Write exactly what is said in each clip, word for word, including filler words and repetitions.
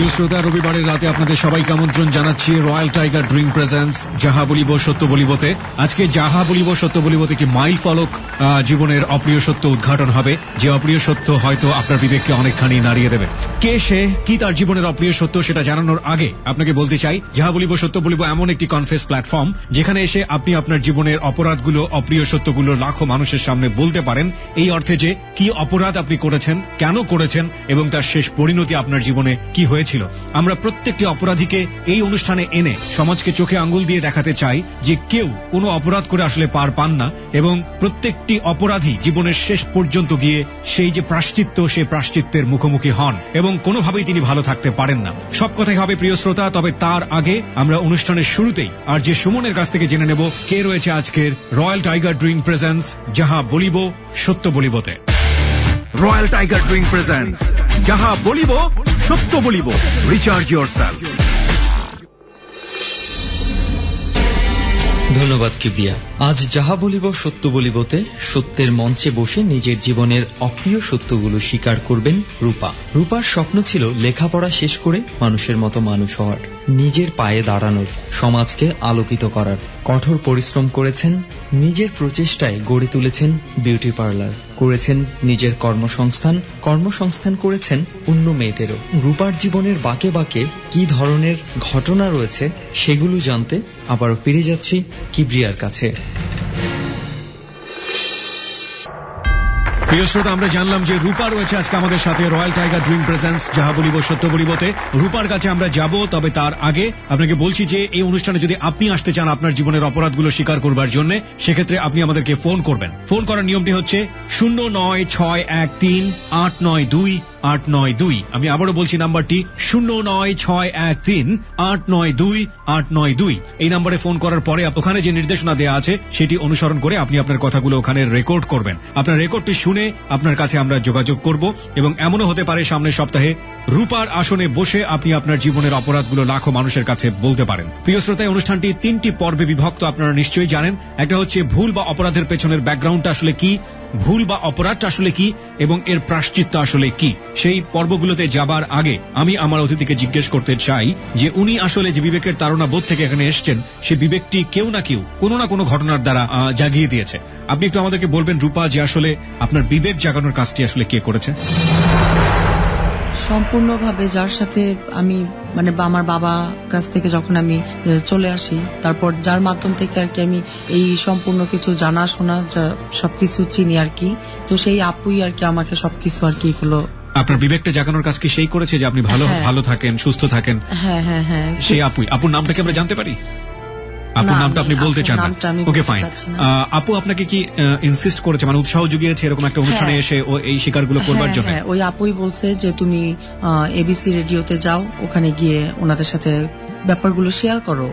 প্রিয় শ্রোতা, রবিবারের রাতে আপনাদের সবাইকে আমন্ত্রণ জানাচ্ছি রয়্যাল টাইগার ড্রিঙ্ক প্রেজেন্টস যাহা বলিব সত্য বলিবতে। আজকে যাহা বলিব সত্য বলিবতে কি মাইল ফলক জীবনের অপ্রিয় সত্য উদ্ঘাটন হবে, যে অপ্রিয় সত্য হয়তো আপনার বিবেককে অনেকখানি নাড়িয়ে দেবে। কে সে, কি তার জীবনের অপ্রিয় সত্য, সেটা জানানোর আগে আপনাকে বলতে চাই, যাহা বলিব সত্য বলিব এমন একটি কনফেস প্ল্যাটফর্ম যেখানে এসে আপনি আপনার জীবনের অপরাধগুলো, অপ্রিয় সত্যগুলো লাখো মানুষের সামনে বলতে পারেন, এই অর্থে যে কি অপরাধ আপনি করেছেন, কেন করেছেন এবং তার শেষ পরিণতি আপনার জীবনে কি হয়েছিল। আমরা প্রত্যেকটি অপরাধীকে এই অনুষ্ঠানে এনে সমাজকে চোখে আঙ্গুল দিয়ে দেখাতে চাই যে কেউ কোনো অপরাধ করে আসলে পার পান না, এবং প্রত্যেকটি অপরাধী জীবনের শেষ পর্যন্ত গিয়ে সেই যে প্রায়শ্চিত্ত, সেই প্রায়শ্চিত্তের মুখোমুখি হন এবং কোনোভাবেই তিনি ভালো থাকতে পারেন না। সব কথাই হবে প্রিয় শ্রোতা, তবে তার আগে আমরা অনুষ্ঠানের শুরুতেই আর যে সুমনের কাছ থেকে জেনে নেব কে রয়েছে আজকের রয়্যাল টাইগার ড্রিঙ্ক প্রেজেন্টস যাহা বলিব সত্য বলিবতে। রয়্যাল টাইগার ড্রিঙ্ক প্রেজেন্টস যাহা বলিব সত্য বলিব। Recharge yourself. ধন্যবাদ কিবরিয়া। আজ যাহা বলিব সত্য বলিবতে সত্যের মঞ্চে বসে নিজের জীবনের অপ্রিয় সত্যগুলো স্বীকার করবেন রূপা। রূপার স্বপ্ন ছিল লেখাপড়া শেষ করে মানুষের মতো মানুষ হওয়ার, নিজের পায়ে দাঁড়ানোর, সমাজকে আলোকিত করার। কঠোর পরিশ্রম করেছেন, নিজের প্রচেষ্টায় গড়ে তুলেছেন বিউটি পার্লার, করেছেন নিজের কর্মসংস্থান, কর্মসংস্থান করেছেন অন্য মেয়েদেরও। রূপার জীবনের বাঁকে বাঁকে কি ধরনের ঘটনা রয়েছে সেগুলো জানতে আবারও ফিরে যাচ্ছি কিবরিয়ার কাছে। প্রিয় শ্রোতা, আমরা জানলাম যে রূপা রয়েছে আজকে আমাদের সাথে রয়্যাল টাইগার ড্রিঙ্ক প্রেজেন্টস যাহা বলিব সত্য বলিবতে। রূপার কাছে আমরা যাব, তবে তার আগে আপনাকে বলছি যে এই অনুষ্ঠানে যদি আপনি আসতে চান আপনার জীবনের অপরাধগুলো স্বীকার করবার জন্য, সেক্ষেত্রে আপনি আমাদেরকে ফোন করবেন। ফোন করার নিয়মটি হচ্ছে শূন্য নয় ছয় এক তিন আট নয় দুই আট নয় দুই। আমি আবারও বলছি নাম্বারটি শূন্য নয় ছয় এক তিন আট নয় দুই আট নয় দুই। এই নাম্বারে ফোন করার পরে ওখানে যে নির্দেশনা দেওয়া আছে সেটি অনুসরণ করে আপনি আপনার কথাগুলো ওখানে রেকর্ড করবেন। আপনার রেকর্ডটি শুনে আপনার কাছে আমরা যোগাযোগ করব, এবং এমনও হতে পারে সামনের সপ্তাহে রূপার আসনে বসে আপনি আপনার জীবনের অপরাধগুলো লাখো মানুষের কাছে বলতে পারেন। প্রিয় শ্রোতা, অনুষ্ঠানটি তিনটি পর্বে বিভক্ত, আপনারা নিশ্চয়ই জানেন। একটা হচ্ছে ভুল বা অপরাধের পেছনের ব্যাকগ্রাউন্ডটা আসলে কি, ভুল বা অপরাধটা আসলে কি এবং এর প্রায়শ্চিত্ত আসলে কি। সেই পর্বগুলোতে যাবার আগে আমি আমার অতিথিকে জিজ্ঞেস করতে চাই যে উনি আসলে যে বিবেকের তাড়না বোধ থেকে এখানে এসছেন, সে বিবেকটি কেউ না কেউ কোনো না কোনো ঘটনার দ্বারা জাগিয়ে দিয়েছে। আপনি একটু আমাদেরকে বলবেন রূপা, যে আসলে আপনার বিবেক জাগানোর কাজটি আসলে কে করেছে? সম্পূর্ণভাবে যার সাথে আমি মানে আমার বাবা কাছ থেকে যখন আমি চলে আসি, তারপর যার মাধ্যম থেকে আর কি আমি এই সম্পূর্ণ কিছু জানাশোনা সবকিছু চিনি আর কি, তো সেই আপুই আর কি আমাকে সবকিছু আর কি এগুলো। আপনার বিবেকটা জাগানোর কাজ কি সেই করেছে যে আপনি ভালো ভালো থাকেন, সুস্থ থাকেন? হ্যাঁ হ্যাঁ হ্যাঁ। সেই আপুই। আপুর নামটা কি আমরা জানতে পারি? আপুর নামটা আপনি বলতে চান না? Okay fine. আপু আপনাকে কি ইনসিস্ট করেছে, মানে উৎসাহ জুগিয়েছে এরকম একটা অনুষ্ঠানে এসে ও এই শিকারগুলো করবার জন্য? ওই আপুই বলছে যে তুমি এবিসি রেডিওতে যাও, ওখানে গিয়ে ওনাদের সাথে ব্যাপারগুলো শেয়ার করো।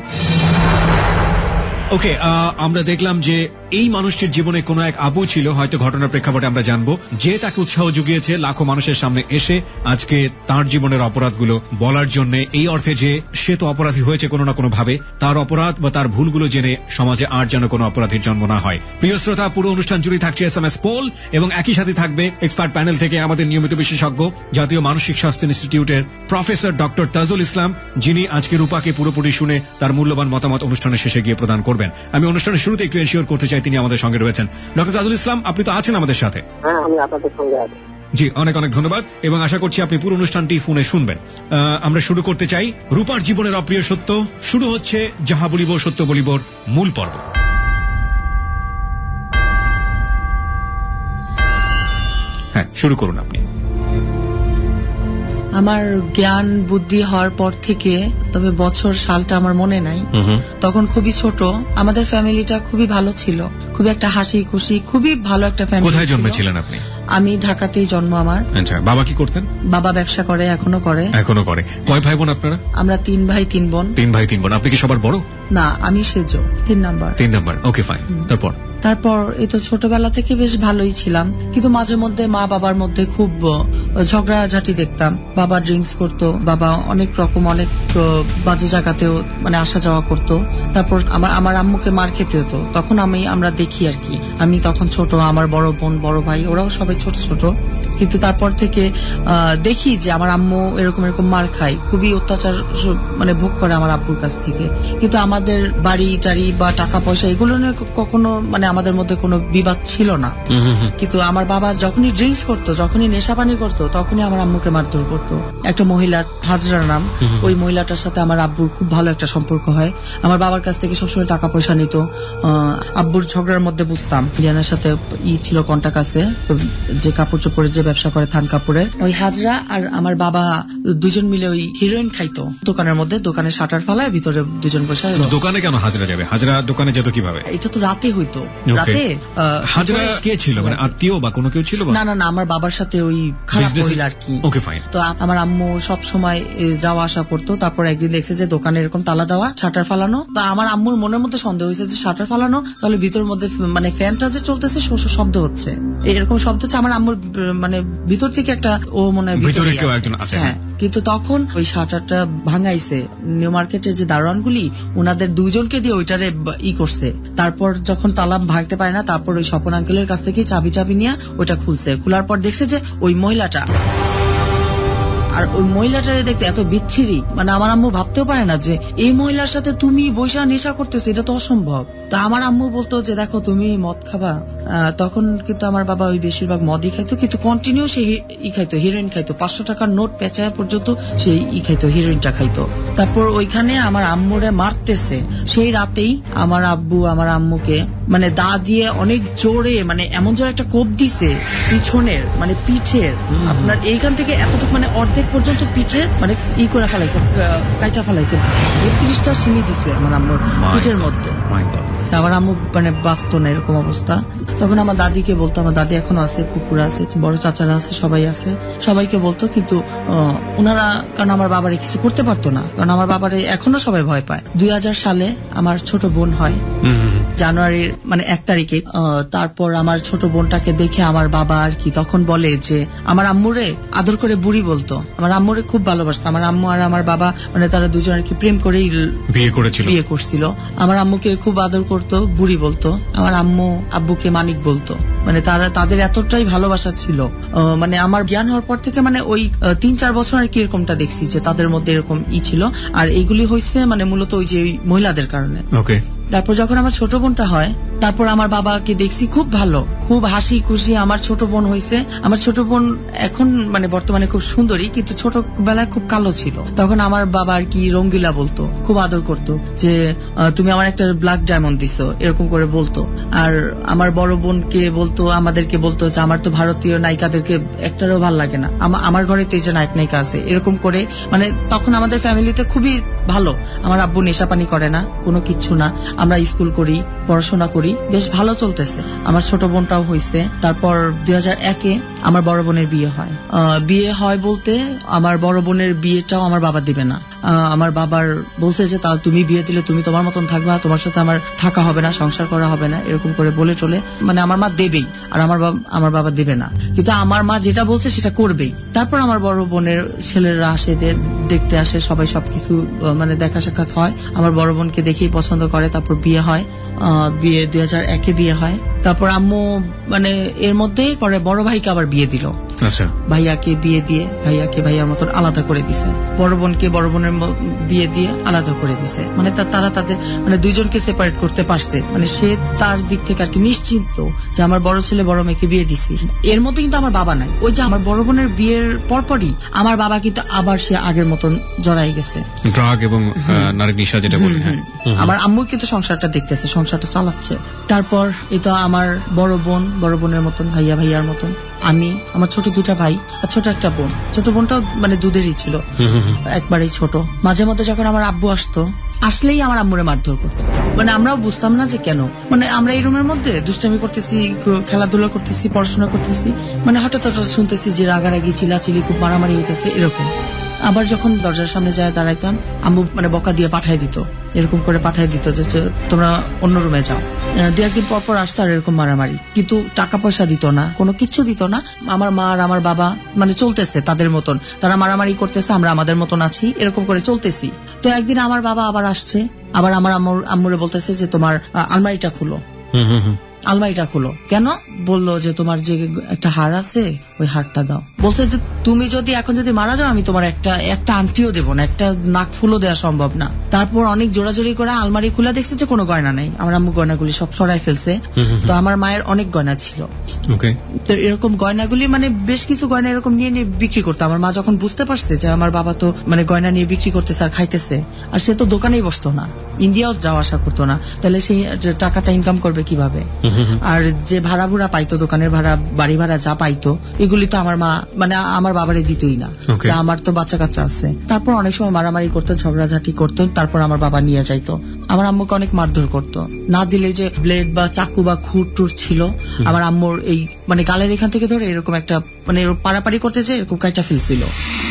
ওকে, আমরা দেখলাম যে এই মানুষটির জীবনে কোনো এক আপু ছিল, হয়তো ঘটনার প্রেক্ষাপটে আমরা জানবো, যে তাকে উৎসাহ জুগিয়েছে লাখো মানুষের সামনে এসে আজকে তার জীবনের অপরাধগুলো বলার জন্য, এই অর্থে যে সে তো অপরাধী হয়েছে কোনো না কোনো ভাবে, তার অপরাধ বা তার ভুলগুলো জেনে সমাজে আর যেন কোনো অপরাধীর জন্ম না হয়। প্রিয় শ্রোতা, পুরো অনুষ্ঠান জুড়ে থাকছে এস এম এস পোল, এবং একই সাথে থাকবে এক্সপার্ট প্যানেল থেকে আমাদের নিয়মিত বিশেষজ্ঞ জাতীয় মানসিক স্বাস্থ্য ইনস্টিটিউটের প্রফেসর ডক্টর তাজুল ইসলাম, যিনি আজকে রূপাকে পুরোপুরি শুনে তার মূল্যবান মতামত অনুষ্ঠানের শেষে গিয়ে প্রদান করবেন। আমি অনুষ্ঠানের শুরুতে একটু এনশিওর করতে চাই তিনি আমাদের সঙ্গে রয়েছেন। ডক্টর তাজুল ইসলাম, আপনি তো আছেন আমাদের সাথে? হ্যাঁ, আমি আপনাদের সঙ্গে আছি। জি, অনেক অনেক ধন্যবাদ, এবং আশা করছি আপনি পুরো অনুষ্ঠানটি ফোনে শুনবেন। আমরা শুরু করতে চাই রূপার জীবনের অপ্রিয় সত্য। শুরু হচ্ছে যাহা বলিব সত্য বলিবর মূল পর্ব। হ্যাঁ, শুরু করুন আপনি। আমার জ্ঞান বুদ্ধি হওয়ার পর থেকে, তবে বছর সালটা আমার মনে নাই, তখন খুবই ছোট, আমাদের ফ্যামিলিটা খুবই ভালো ছিল, খুবই একটা হাসি খুশি, খুবই ভালো একটা ফ্যামিলি। কোথায় জন্মেছিলেন আপনি? আমি ঢাকাতেই জন্ম আমার। আচ্ছা, বাবা কি করতেন? বাবা ব্যবসা করে, এখনো করে। এখনো করে। কয় ভাই বোন আপনারা? আমরা তিন ভাই তিন বোন। তিন ভাই তিন বোন। আপনি কি সবার বড়? না, আমি সেজো তিন নাম্বার। তিন নাম্বার, ওকে ফাইন। তারপর তারপর এই তো ছোটবেলা থেকে বেশ ভালোই ছিলাম, কিন্তু মাঝে মধ্যে মা বাবার মধ্যে খুব ঝগড়াঝাটি দেখতাম। বাবা ড্রিঙ্কস করতো, বাবা অনেক রকম অনেক বাজে জায়গাতেও মানে আসা যাওয়া করতো। তারপর আমার আমার আম্মুকে মার খেতে হতো, তখন আমি আমরা দেখি আর কি। আমি তখন ছোট, আমার বড় বোন বড় ভাই ওরাও সবাই ছোট ছোট, কিন্তু তারপর থেকে দেখি যে আমার আম্মু এরকম এরকম মার খায়, খুবই অত্যাচার মানে ভোগ করে আমার আব্বুর কাছ থেকে। কিন্তু আমাদের বাড়ি টাড়ি বা টাকা পয়সা এগুলো নিয়ে কখনো মানে আমাদের মধ্যে কোনো বিবাদ ছিল না। কিন্তু আমার বাবা যখনই ড্রিঙ্কস করতো, যখনই নেশা পানি করতো, তখনই আমার আম্মুকে মারধর করতো। একটা মহিলা, হাজরার নাম, ওই মহিলাটার সাথে আমার আব্বুর খুব ভালো একটা সম্পর্ক হয়। আমার বাবার কাছ থেকে সবসময় টাকা পয়সা নিত। আব্বুর ঝগড়ার মধ্যে বুঝতাম লিয়ানার সাথে ই ছিল কন্টাক্ট আছে, যে কাপড় চোপড়ের যে ব্যবসা করে থান কাপড়ের, ওই হাজরা আর আমার বাবা দুজন মিলে ওই হিরোইন খাইতো দোকানের মধ্যে। দোকানে শাটার ফালায় ভিতরে দুজন বসে। দোকানে কেন হাজরা যাবে? হাজরা দোকানে যেত কিভাবে? এটা তো রাতে হইতো। রাতে হাজরা কে ছিল, মানে আত্মীয় বা কোনো কেউ ছিল? না না না, আমার বাবার সাথে ওই খারাপ মহিলা আর কি। Okay fine. তো আমার আম্মু সব সময় যাওয়া আসা করতো। তারপর একদিন দেখছে যে দোকানে এরকম তালা দেওয়া, শাটার ফালানো। তো আমার আম্মুর মনের মধ্যে সন্দেহ হয়েছে যে শাটার ফালানো, তাহলে ভিতর মধ্যে মানে ফ্যানটা যে চলতেছে শব্দ হচ্ছে, এরকম শব্দ হচ্ছে। আমার আম্মুর মানে ভিতর থেকে একটা ও মনে হয় ভিতরে কেউ একজন আছে। হ্যাঁ, কিন্তু তখন ওই শাটারটা ভাঙাইছে নিউ মার্কেটের যে দারোয়ানগুলি, ওনাদের দুইজনকে দিয়ে ওইটারে ই করছে। তারপর যখন তালা ভাঙতে পারে না, তারপর ওই স্বপন আঙ্কেলের কাছ থেকে চাবি চাবি নিয়ে ওইটা খুলছে। খোলার পর দেখছে যে ওই মহিলাটা, আর ওই মহিলাটারে দেখতে এত বিচ্ছিরি, মানে আমার আম্মু ভাবতেও পারে না যে এই মহিলার সাথে তুমি বৈশা নেশা করতেছো, এটা তো অসম্ভব। তা আমার আম্মু বলতো যে দেখো তুমি মদ খাবা। তখন কিন্তু আমার বাবা ওই বেশিরভাগ মদই খাইতো, কিন্তু কন্টিনিউ সে ই খাইতো, হিরোইন খাইতো। পাঁচশো টাকার নোট পেঁচায় পর্যন্ত সেই ই খাইতো, হিরোইনটা খাইতো। তারপর ওইখানে আমার আম্মুরে মারতেছে। সেই রাতেই আমার আব্বু আমার আম্মুকে মানে দা দিয়ে অনেক জোরে, মানে এমন জোরে একটা কোপ দিছে পিছনের, মানে পিঠের, আপনার এইখান থেকে এতটুকু মানে অর্ধেক পর্যন্ত পিঠের মানে ই করে ফেলাইছে, কাইটা ফেলাইছে। বত্রিশটা সিমি দিছে আমার আম্মুর পিঠের মধ্যে। আমার আম্মু মানে বাঁচত না, এরকম অবস্থা। তখন আমার দাদিকে বলতো, আমার দাদি এখনো আছে, পুকুরা আছে, বড় চাচারা আছে, সবাই আছে, সবাইকে বলতো। কিন্তু ওনারা, কারণ আমার বাবারে কিছু করতে পারতো না, কারণ আমার বাবারে এখনো সবাই ভয় পায়। দুই হাজার সালে আমার ছোট বোন হয় জানুয়ারির মানে এক তারিখে। তারপর আমার ছোট বোনটাকে দেখে আমার বাবা আর কি তখন বলে যে আমার আম্মুরে আদর করে বুড়ি বলতো। আমার আম্মুরে খুব ভালোবাসতো। আমার আম্মু আর আমার বাবা মানে তারা দুজন আর কি প্রেম করেই বিয়ে করেছিল বিয়ে করছিল আমার আম্মুকে খুব আদর করতো, বুড়ি বলতো। আমার আম্মু আব্বুকে মানিক বলতো। মানে তারা তাদের এতটাই ভালোবাসা ছিল। মানে আমার জ্ঞান হওয়ার পর থেকে মানে ওই তিন চার বছর আর কি এরকমটা দেখছি যে তাদের মধ্যে এরকম ই ছিল। আর এইগুলি হয়েছে মানে মূলত ওই যে মহিলাদের কারণে। ওকে। তারপর যখন আমার ছোট বোনটা হয়, তারপর আমার বাবাকে দেখছি খুব ভালো, খুব হাসি খুশি আমার ছোট বোন হয়েছে। আমার ছোট বোন এখন মানে বর্তমানে খুব সুন্দরী, কিন্তু ছোটবেলায় খুব কালো ছিল। তখন আমার বাবা আর কি রঙ্গিলা বলতো, খুব আদর করতো যে তুমি আমার একটা ব্ল্যাক ডায়মন্ড দিছো, এরকম করে বলতো। আর আমার বড় বোনকে বলতো, আমাদেরকে বলতো যে আমার তো ভারতীয় নায়িকাদেরকে একটারও ভাল লাগে না, আমার ঘরে তো এই যে নায়ক নায়িকা আছে, এরকম করে। মানে তখন আমাদের ফ্যামিলিতে খুবই ভালো। আমার আব্বু নেশা পানি করে না, কোনো কিচ্ছু না। আমরা স্কুল করি, পড়াশোনা করি, বেশ ভালো চলতেছে। আমার ছোট বোনটাও হয়েছে। তারপর দুই হাজার একে আমার বড় বোনের বিয়ে হয়। বিয়ে হয় বলতে আমার বড় বোনের বিয়েটাও আমার বাবা দিবে না। আমার বাবার বলছে যে তা তুমি বিয়ে দিলে তুমি তোমার মতন থাকবা, তোমার সাথে আমার থাকা হবে না, সংসার করা হবে না, এরকম করে বলে চলে। মানে আমার মা দেবেই, আর আমার আমার বাবা দেবে না, কিন্তু আমার মা যেটা বলছে সেটা করবেই। তারপর আমার বড় বোনের ছেলেরা আসে, দেখতে আসে, সবাই সবকিছু মানে দেখা সাক্ষাৎ হয়। আমার বড় বোনকে দেখেই পছন্দ করে। তারপর বিয়ে হয়। বিয়ে দুই হাজার একে বিয়ে হয়। তারপর আম্মু মানে এর মধ্যেই পরে বড় ভাইকে আবার বিয়ে দিল। আচ্ছা। ভাইয়াকে বিয়ে দিয়ে ভাইয়াকে ভাইয়ার মতন আলাদা করে দিছে, বড় বোনকে বড় বোনের বিয়ে দিয়ে আলাদা করে দিছে। মানে তারা তাদের মানে দুইজনকে সেপারেট করতে পারছে। মানে সে তার দিক থেকে আর কি নিশ্চিন্ত যে আমার বড় ছেলে বড় মেয়েকে বিয়ে দিছি। এর মধ্যে কিন্তু আমার বাবা নাই। ওই যে আমার বড় বোনের বিয়ের পরপরই আমার বাবা কিন্তু আবার সে আগের মতন জড়াই গেছে, ড্রাগ এবং নারী নেশা যেটা বলে। আমার আম্মু কিন্তু সংসারটা দেখতেছে, সংসারটা চালাচ্ছে। তারপর এটা আমার বড় বোন বড় বোনের মতন, ভাইয়া ভাইয়ার মতন, আমি, আমার ছোট দুটা ভাই আর ছোট একটা বোন। ছোট বোনটাও মানে দুধেরই ছিল, একবারেই ছোট। মাঝে মধ্যে যখন আমার আব্বু আসতো, আসলেই আমার আম্মুরে মারধর করতো। মানে আমরাও বুঝতাম না যে কেন। মানে আমরা এই রুমের মধ্যে দুষ্টামি করতেছি, খেলাধুলা করতেছি, পড়াশোনা করতেছি, মানে হঠাৎ হঠাৎ শুনতেছি যে রাগারাগি, চিলাচিলি, খুব মারামারি হইতেছে, এরকম। আবার যখন দরজার সামনে যায় দাঁড়াইতাম, আম্মু মানে বকা দিয়ে পাঠাই দিত, এরকম করে পাঠাই দিত যে তোমরা অন্য রুমে যাও। দু একদিন পর পর আসতো আর এরকম মারামারি, কিন্তু টাকা পয়সা দিত না, কোনো কিচ্ছু দিত না। আমার মা আর আমার বাবা মানে চলতেছে তাদের মতন, তারা মারামারি করতেছে, আমরা আমাদের মতন আছি, এরকম করে চলতেছি। তো একদিন আমার বাবা আবার আসছে, আবার আমার আম্মুর আম্মুরে বলতেছে যে তোমার আলমারিটা খুলো। আলমারিটা খুলো। কেন? বললো যে তোমার যে একটা হার আছে ওই হারটা দাও। বলছে যে তুমি যদি এখন যদি মারা যাও আমি তোমার একটা একটা আংটিও দেবো না, একটা নাক ফুলও দেওয়া সম্ভব না। তারপর অনেক জোরাজোরি করে আলমারি খুলে দেখছে যে কোনো গয়না নেই। আমার আম্মু গয়নাগুলি সব সরাই ফেলছে। তো আমার মায়ের অনেক গয়না ছিল। তো এরকম গয়নাগুলি মানে বেশ কিছু গয়না এরকম নিয়ে নিয়ে বিক্রি করতো। আমার মা যখন বুঝতে পারছে যে আমার বাবা তো মানে গয়না নিয়ে বিক্রি করতেছে আর খাইতেছে, আর সে তো দোকানেই বসতো না, ইন্ডিয়াও যাওয়া আসা করতো না, তাহলে সেই টাকাটা ইনকাম করবে কিভাবে? আর যে ভাড়া ভুড়া পাইতো, দোকানের ভাড়া, বাড়ি ভাড়া যা পাইতো, এগুলি তো আমার মা মানে আমার বাবারে দিতই না। আমার তো বাচ্চা কাচ্চা আছে। তারপর অনেক সময় মারামারি করতো, ঝগড়াঝাটি করতো, তারপর আমার বাবা নিয়ে যাইতো। আমার আম্মুকে অনেক মারধর করতো। না দিলে যে ব্লেড বা চাকু বা খুঁট টুট ছিল, আমার আম্মুর এই মানে গালের এখান থেকে ধরে এরকম একটা মানে পাড়াপাড়ি করতে যে এরকম কাইটা ফেলছিল,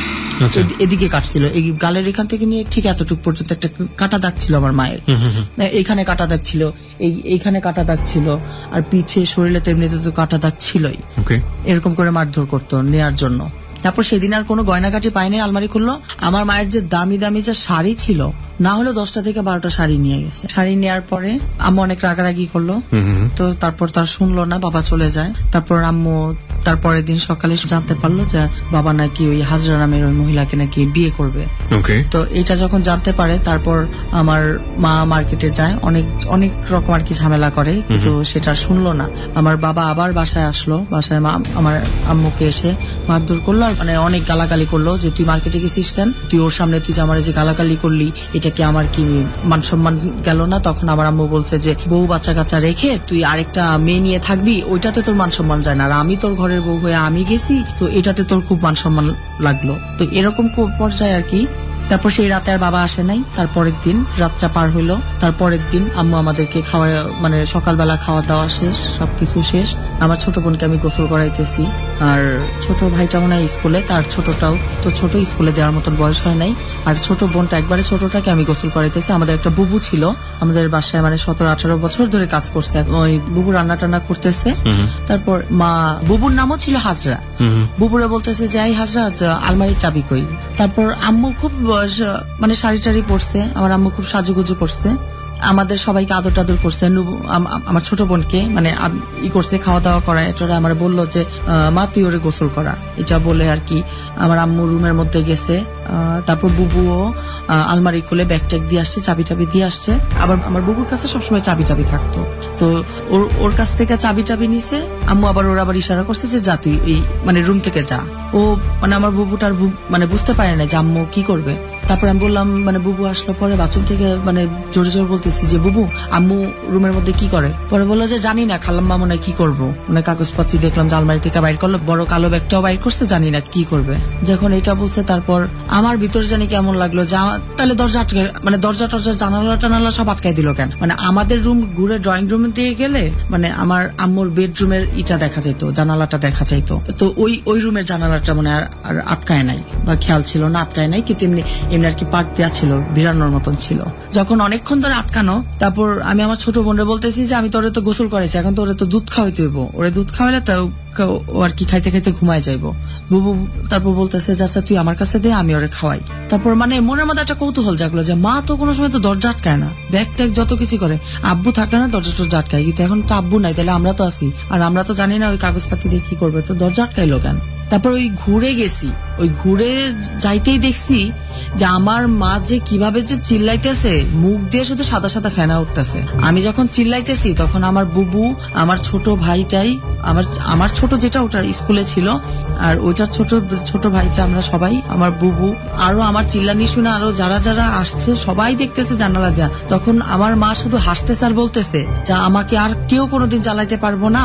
এদিকে কাটছিল, এই গালের এখান থেকে নিয়ে ঠিক এতটুকু পর্যন্ত একটা কাটা দাগ ছিল আমার মায়ের। এইখানে কাটা দাগ ছিল, এই এইখানে কাটা দাগ ছিল, আর পিছে শরীরে তো এমনিতে তো কাটা দাগ ছিলই। এরকম করে মারধর করতো নেয়ার জন্য। তারপর সেদিন আর কোনো গয়নাকাটি পাইনি, আলমারি খুললো। আমার মায়ের যে দামি দামি যে শাড়ি ছিল, না হলে দশটা থেকে বারোটা শাড়ি নিয়ে গেছে। শাড়ি নেওয়ার পরে আম্মু অনেক রাগারাগি করলো। তো তারপর তার শুনলো না, বাবা চলে যায়। তারপর আম্মু তারপরের দিন সকালে জানতে পারলো যে বাবা নাকি ওই হাজরা নামের ওই মহিলাকে নাকি বিয়ে করবে। তো এটা যখন জানতে পারে, তারপর আমার মা মার্কেটে যায়, অনেক অনেক রকম আর কি ঝামেলা করে, কিন্তু সেটা শুনলো না। আমার বাবা আবার বাসায় আসলো, বাসায় আমার আম্মুকে এসে মারধর করলো, আর মানে অনেক গালাগালি করলো যে তুই মার্কেটে গেছিস কেন, তুই ওর সামনে তুই যে আমার যে গালাগালি করলি, এটা কি আমার কি মান সম্মান গেল না? তখন আমার আম্মু বলছে যে বউ বাচ্চা কাচ্চা রেখে তুই আরেকটা মেয়ে নিয়ে থাকবি, ওইটাতে তোর মান সম্মান যায় না, আর আমি তোর ঘরের বউ হয়ে আমি গেছি, তো এটাতে তোর খুব মান সম্মান লাগলো। তো এরকম পর্যায়ে আর কি। তারপর সেই রাতে আর বাবা আসে নাই। তারপরের দিন রাতটা পার হইলো, তারপরের দিন আম্মু আমাদেরকে খাওয়া মানে সকালবেলা খাওয়া দাওয়া শেষ, সবকিছু শেষ। আমার ছোট বোনকে আমি গোসল করাইতেছি, আর ছোট ভাইটা মনে হয় স্কুলে, তার ছোটটাও তো ছোট, স্কুলে দেওয়ার মতন বয়স হয় নাই। আর ছোট বোনটা একবারে ছোটটাকে আমি গোসল করাইতেছি। আমাদের একটা বুবু ছিল আমাদের বাসায়, মানে সতেরো আঠারো বছর ধরে কাজ করছে, ওই বুবু রান্না টান্না করতেছে। তারপর মা, বুবুর নামও ছিল হাজরা, বুবুরা বলতেছে যে এই হাজরা আলমারির চাবি কই। তারপর আম্মু খুব মানে শাড়ি টাড়ি পরছে, আমার আম্মু খুব সাজুগুজু করছে, আমাদের সবাইকে আদর টাদর করছে, আমার ছোট বোনকে মানে ই করছে, খাওয়া দাওয়া করা। এটা আমার বললো যে মা তুই ওরে গোসল করা, এটা বলে আর কি আমার আম্মু রুমের মধ্যে গেছে। তারপর বুবুও আলমারি খুলে ব্যাগ ট্যাগ দিয়ে আসছে, চাবি টাবি দিয়ে আসছে। আবার আমার বুবুর কাছে সবসময় চাবি টাবি থাকতো, তো ওর ওর কাছ থেকে চাবি টাবি নিছে। আম্মু আবার ওর আবার ইশারা করছে যে যা তুই এই মানে রুম থেকে যা। ও মানে আমার বুবুটার মানে বুঝতে পারে না যে আম্মু কি করবে। তারপর আমি বললাম, মানে বুবু আসলো পরে বাথরুম থেকে মানে জোরে জোরে বলতেছি যে বুবু আম্মু রুমের মধ্যে কি করে। পরে বললো যে জানি না, খালাম্মা মনে হয় কি করবো, মানে কাগজপত্র দেখলাম যে আলমারি থেকে বাইর করলো, বড় কালো ব্যাগটাও বাইর করছে, জানি না কি করবে। যখন এটা বলছে তারপর আমার ভিতরে জানি কেমন লাগলো যে তাহলে দরজা আটকে মানে দরজা টরজা জানালা টানালা সব আটকাই দিল কেন। মানে আমাদের রুম ঘুরে ড্রয়িং রুমে দিয়ে গেলে মানে আমার আম্মুর বেডরুমের ইটা দেখা যেত, জানালাটা দেখা যাইতো, তো ওই ওই রুমের জানালাটা মানে আর আটকায় নাই বা খেয়াল ছিল না আটকায় নাই, কিন্তু এমনি এমনি আর কি পাট দেওয়া ছিল, বিড়ানোর মতন ছিল। যখন অনেকক্ষণ ধরে আটকানো, তারপর আমি আমার ছোট বোনরে বলতেছি যে আমি তোরে তো গোসল করেছি, এখন তো ওরে তো দুধ খাওয়াইতে হইব, ওরে দুধ খাওয়াইলে তো ও আর কি খাইতে খাইতে ঘুমায় যাইবো। বুবু তারপর বলতেছে যে আচ্ছা তুই আমার কাছে দে, আমি ওরে খাওয়াই। তারপর মানে মনের মধ্যে একটা কৌতূহল জাগলো যে মা তো কোনো সময় তো দরজা আটকায় না, ব্যাগ ট্যাগ যত কিছু করে, আব্বু থাকলে না দরজা টরজা আটকায়, কিন্তু এখন তো আব্বু নাই, তাহলে আমরা তো আছি, আর আমরা তো জানি না ওই কাগজপাতি দিয়ে কি করবে, তো দরজা আটকাইলো কেন। তারপর ওই ঘুরে গেছি, ওই ঘুরে যাইতেই দেখছি যে আমার মা যে কিভাবে যে চিল্লাইতেছে, মুখ দিয়ে শুধু সাদা সাদা ফেনা উঠতেছে। আমি যখন চিল্লাইতেছি তখন আমার বুবু, আমার ছোট ভাইটাই, আমার আমার ছোট যেটা ওটা স্কুলে ছিল, আর ওইটার ছোট ছোট ভাইটা, আমরা সবাই, আমার বুবু, আরো আমার চিল্লানি শুনে আরো যারা যারা আসছে সবাই দেখতেছে জানালা যা। তখন আমার মা শুধু হাসতেছে আর বলতেছে যে আমাকে আর কেউ কোনোদিন জ্বালাইতে পারবো না,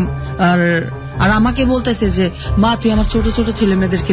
আর আর আমাকে বলতেছে যে মা তুই আমার ছোট ছোট ছেলে মেয়েদেরকে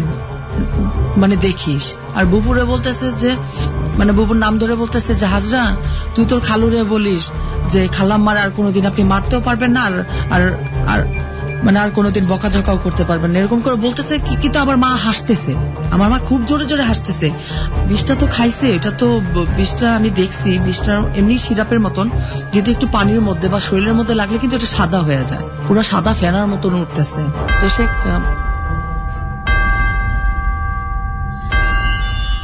মানে দেখিস। আর বুবুরে বলতেছে যে মানে বুবুর নাম ধরে বলতেছে যে হাজরা তুই তোর খালুরে বলিস যে খালাম্মার আর কোনোদিন আপনি মারতেও পারবেন না, আর আর আর মানে আর কোনোদিন বকাঝকাও করতে পারবেন না, এরকম করে বলতেছে। কিন্তু আবার মা হাসতেছে, আমার মা খুব জোরে জোরে হাসতেছে। বিষটা তো খাইছে, এটা তো বিষটা আমি দেখছি, বিষটা এমনি সিরাপের মতন, যদি একটু পানির মধ্যে বা শরীরের মধ্যে লাগলে কিন্তু এটা সাদা হয়ে যায়, পুরো সাদা ফেনার মতন উঠতেছে। তো সে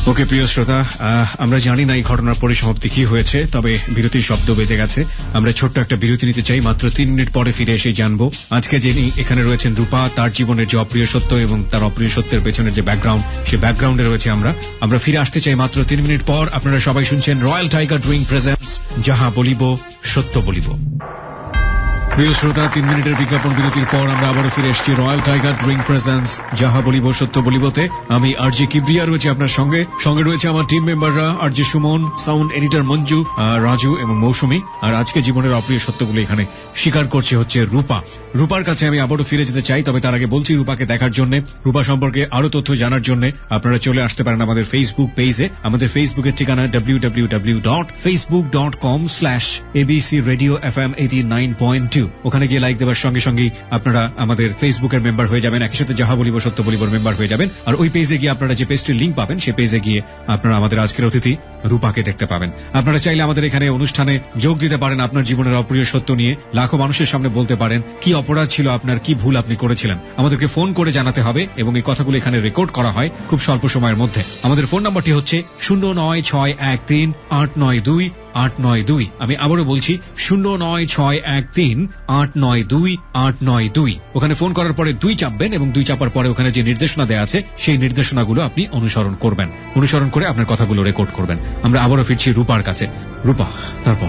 ওকে প্রিয় শ্রোতা, আমরা জানি না এই ঘটনার পরিসমাপ্তি কি হয়েছে, তবে বিরতির শব্দ বেজে গেছে। আমরা ছোট্ট একটা বিরতি নিতে চাই, মাত্র তিন মিনিট পরে ফিরে এসে জানবো আজকে যিনি এখানে রয়েছেন রূপা, তার জীবনের যে অপ্রিয় সত্য এবং তার অপ্রিয় সত্যের পেছনের যে ব্যাকগ্রাউন্ড, সে ব্যাকগ্রাউন্ডে রয়েছে আমরা আমরা ফিরে আসতে চাই মাত্র তিন মিনিট পর। আপনারা সবাই শুনছেন রয়্যাল টাইগার ড্রিঙ্ক প্রেজেন্টস যাহা বলিব সত্য বলিব। প্রিয় শ্রোতা, তিন মিনিটের বিজ্ঞাপন বিরতির পর আমরা আবারও ফিরে এসেছি রয়্যাল টাইগার ড্রিঙ্ক প্রেজেন্টস যাহা বলিব সত্য বলিবতে। আমি আরজি কিবরিয়া রয়েছে আপনার সঙ্গে সঙ্গে রয়েছে আমার টিম মেম্বাররা, RJ Suman, sound editor Manju, Raju এবং মৌসুমী। আর আজকে জীবনের অপ্রিয় সত্যগুলো এখানে স্বীকার করছে হচ্ছে রূপা। রূপার কাছে আমি আবারও ফিরে যেতে চাই, তবে তার আগে বলছি রূপাকে দেখার জন্য, রূপা সম্পর্কে আরো তথ্য জানার জন্য আপনারা চলে আসতে পারেন আমাদের ফেসবুক পেজে। আমাদের ফেসবুকের ঠিকানা W W W dot Facebook dot com slash ABC radio F M eighty nine point two. ওখানে গিয়ে লাইক দেওয়ার সঙ্গে সঙ্গে আপনারা আমাদের ফেসবুকের মেম্বার হয়ে যাবেন, একই সাথে যাহা বলিব সত্য বলিবর মেম্বার হয়ে যাবেন। আর ওই পেজে গিয়ে আপনারা যে পেজটির লিঙ্ক পাবেন, সেই পেজে গিয়ে আপনারা আমাদের আজকের অতিথি রূপাকে দেখতে পাবেন। আপনারা চাইলে আমাদের এখানে অনুষ্ঠানে যোগ দিতে পারেন, আপনার জীবনের অপ্রিয় সত্য নিয়ে লাখো মানুষের সামনে বলতে পারেন কি অপরাধ ছিল আপনার, কি ভুল আপনি করেছিলেন। আমাদেরকে ফোন করে জানাতে হবে এবং এই কথাগুলো এখানে রেকর্ড করা হয় খুব স্বল্প সময়ের মধ্যে। আমাদের ফোন নাম্বারটি হচ্ছে শূন্য নয় ছয় এক তিন আট নয় দুই আট নয় দুই। আমি আবারও বলছি শূন্য নয় ছয় এক তিন আট নয় দুই আট নয় দুই। ওখানে ফোন করার পরে দুই চাপবেন এবং দুই চাপার পরে ওখানে যে নির্দেশনা দেওয়া আছে সেই নির্দেশনাগুলো আপনি অনুসরণ করবেন, অনুসরণ করে আপনার কথাগুলো রেকর্ড করবেন। আমরা আবারও ফিরছি রূপার কাছে। রূপা, তারপর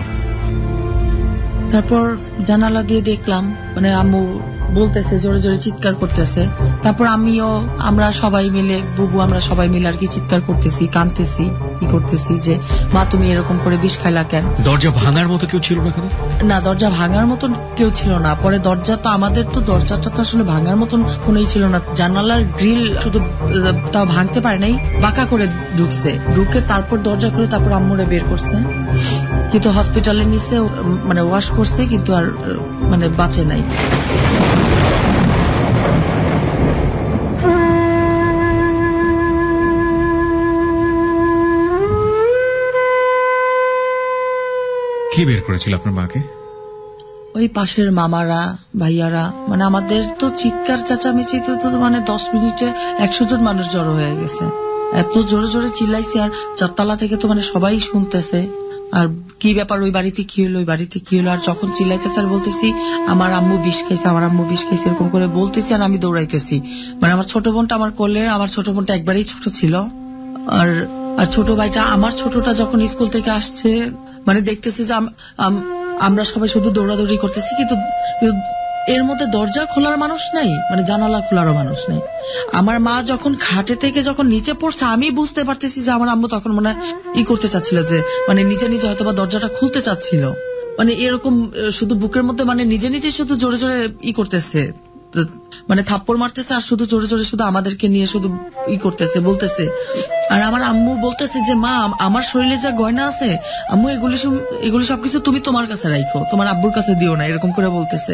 তারপর জানালা দিয়ে দেখলাম মানে আম্মু বলতেছে, জোরে জোরে চিৎকার করতেছে। তারপর আমিও, আমরা সবাই মিলে, বুবু আমরা সবাই মিলে আর কি চিৎকার করতেছি, কাঁদতেছি, কি করতেছি যে মা তুমি এরকম করে বিষ খাইলা কেন। দরজা ভাঙার মতো কেউ ছিল না? না, দরজা ভাঙার মতন কেউ ছিল না। পরে দরজা তো আমাদের তো দরজাটা তো আসলে ভাঙার মতন কোনোই ছিল না। জানালার গ্রিল শুধু তা ভাঙতে পারে নাই, বাঁকা করে ঢুকছে, ঢুকে তারপর দরজা খুলে তারপর আম্মুরে বের করছে। কিন্তু হসপিটালে নিচে মানে ওয়াশ করছে, কিন্তু আর মানে বাঁচে নাই। কি বের করেছিল আপনার মাকে? ওই পাশের মামারা, ভাইয়ারা, মানে আমাদের তো চিৎকার চেঁচামেচিতে তো মানে দশ মিনিটে একশো জন মানুষ জড়ো হয়ে গেছে। এত জোরে জোরে চিল্লাইছে, আর চারতলা থেকে তো মানে সবাই শুনতেছে। আর কি ব্যাপার, ওই বাড়িতে কি হলো, ওই বাড়িতে কি হলো। আর যখন চিল্লাইতেছে আর বলতেছি আমার আম্মু বিষ খাইছে, আমার আম্মু বিষ খাইছে, এরকম করে বলতেছি আর আমি দৌড়াইতেছি। মানে আমার ছোট বোনটা আমার কোলে, আমার ছোট বোনটা একবারেই ছোট ছিল। আর আর ছোট ভাইটা, আমার ছোটটা যখন স্কুল থেকে আসছে মানে দেখতেছি যে আমরা সবাই শুধু দৌড়াদৌড়ি করতেছি, কিন্তু এর মধ্যে দরজা খোলার মানুষ নাই, মানে জানালা খোলারও মানুষ নাই। আমার মা যখন খাটে থেকে যখন নিচে পড়ছে, আমি বুঝতে পারতেছি যে আমার আম্মু তখন মানে ই করতে চাচ্ছিল, যে মানে নিজে নিজে হয়তো বা দরজাটা খুলতে চাচ্ছিল। মানে এরকম শুধু বুকের মধ্যে মানে নিজে নিজে শুধু জোরে জোরে ই করতেছে, মানে থাপ্পড় মারতেছে আর শুধু জোরে জোরে শুধু আমাদেরকে নিয়ে শুধু ই করতেছে, বলতেছে। আর আমার আম্মু বলতেছে যে মা আমার শরীরে যা গয়না আছে আম্মু এগুলি এগুলি সবকিছু তুমি তোমার কাছে রাখো, তোমার আব্বুর কাছে দিও না, এরকম করে বলতেছে।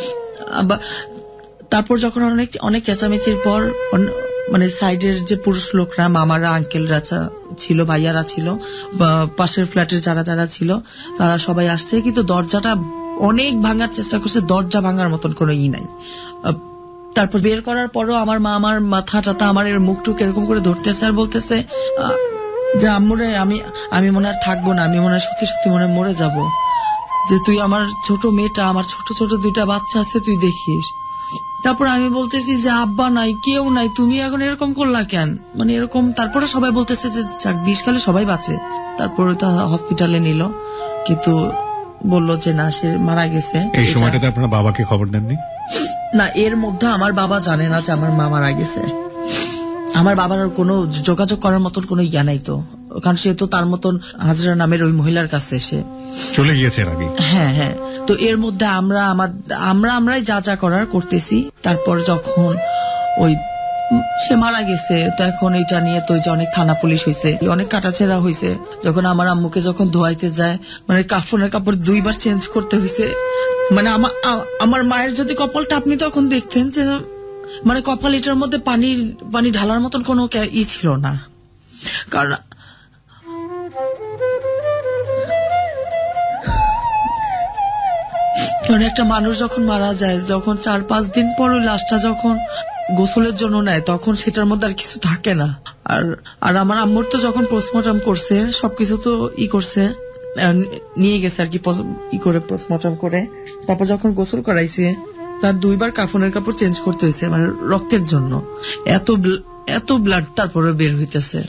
তারপর যখন অনেক অনেক চেঁচামেচির পর মানে সাইডের যে পুরুষ লোকরা, মামারা, আঙ্কেলরা ছিল, ভাইয়ারা ছিল, বা পাশের ফ্ল্যাটের যারা যারা ছিল, তারা সবাই আসছে। কিন্তু দরজাটা অনেক ভাঙার চেষ্টা করছে, দরজা ভাঙার মতন কোনো ই নাই। তারপর বের করার পরও আমার মা আমার মাথা টাথা আমার এর মুখ টুক এরকম করে ধরতেছে আর বলতেছে যে আম্মুরে আমি আমি মনে আর থাকবো না, আমি মনে হয় সত্যি সত্যি মনে মরে যাব, যে তুই আমার ছোট মেয়েটা, আমার ছোট ছোট দুইটা বাচ্চা আছে, তুই দেখিস। তারপর আমি বলতেছি যে আব্বা নাই, কেউ নাই, তুমি এখন এরকম করলা কেন, মানে এরকম। তারপরে সবাই বলতেছে যে যাক বিষ খালে সবাই বাঁচে। তারপরে তা হসপিটালে নিল, কিন্তু বললো যে না, সে মারা গেছে। এই সময়টাতে আপনার বাবাকে খবর দেননি? না, এর মধ্যে আমার বাবা জানে না যে আমার মা মারা গেছে। আমার বাবার কোনো যোগাযোগ করার মতন কোনো ইয়া নাই তো, কারণ সে তো তার মতন হাজরা নামের ওই মহিলার কাছে সে চলে গিয়েছে আগে। হ্যাঁ হ্যাঁ। তো এর মধ্যে আমরা আমরা আমরাই যা যা করার করতেছি। তারপর যখন ওই সে মারা গেছে, তো এখন এটা নিয়ে তো অনেক থানা পুলিশ হয়েছে, অনেক কাটাছেড়া হয়েছে। যখন আমার আম্মুকে যখন ধোয়াইতে যায়, মানে কাফনের কাপড় দুইবার চেঞ্জ করতে হয়েছে। মানে আমার মায়ের যদি কপালটা আপনি তখন দেখতেন যে মানে কপাল এটার মধ্যে পানি পানি ঢালার মতন কোনো ই ছিল না। কারণ কারণ একটা মানুষ যখন মারা যায়, যখন চার পাঁচ দিন পর ওই লাশটা যখন গোসলের জন্য নেয় তখন সেটার মধ্যে আর কিছু থাকে না। আর আর আমার আম্মুর তো যখন পোস্টমর্টম করছে সবকিছু তো ই করছে, নিয়ে গেছে আর কি ই করে পোস্টমর্টম করে, তারপর যখন গোসল করাইছে তার দুইবার কাফনের কাপড় চেঞ্জ করতে হয়েছে মানে রক্তের জন্য, এত এত ব্লাড তারপরে বের হইতেছে।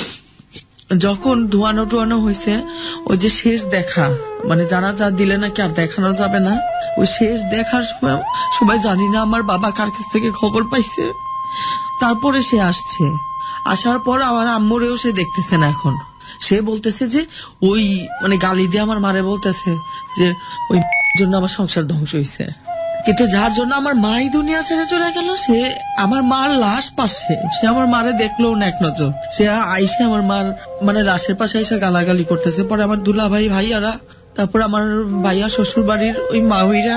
যখন ধোয়ানো টোয়ানো হয়েছে ওই যে শেষ দেখা মানে জানাজা দিলে নাকি আর দেখানো যাবে না, ওই শেষ দেখার সময় সবাই জানি না আমার বাবা কার কাছ থেকে খবর পাইছে, তারপরে সে আসছে, আসার পর আমার আম্মুরেও সে দেখতেছে না। এখন সে বলতেছে যে ওই মানে গালি দিয়ে আমার মারে বলতেছে যে ওই জন্য আমার সংসার ধ্বংস হয়েছে, কিন্তু যার জন্য আমার মাই দুনিয়া ছেড়ে চলে গেল সে আমার মার লাশ পাশে, সে আমার মারে দেখলো না এক নজর, সে আইসে আমার মার মানে লাশের পাশে এসে গালাগালি করতেছে। পরে আমার দুলা ভাই ভাইয়ারা, তারপর আমার ভাইয়া শ্বশুর বাড়ির ওই মাউইরা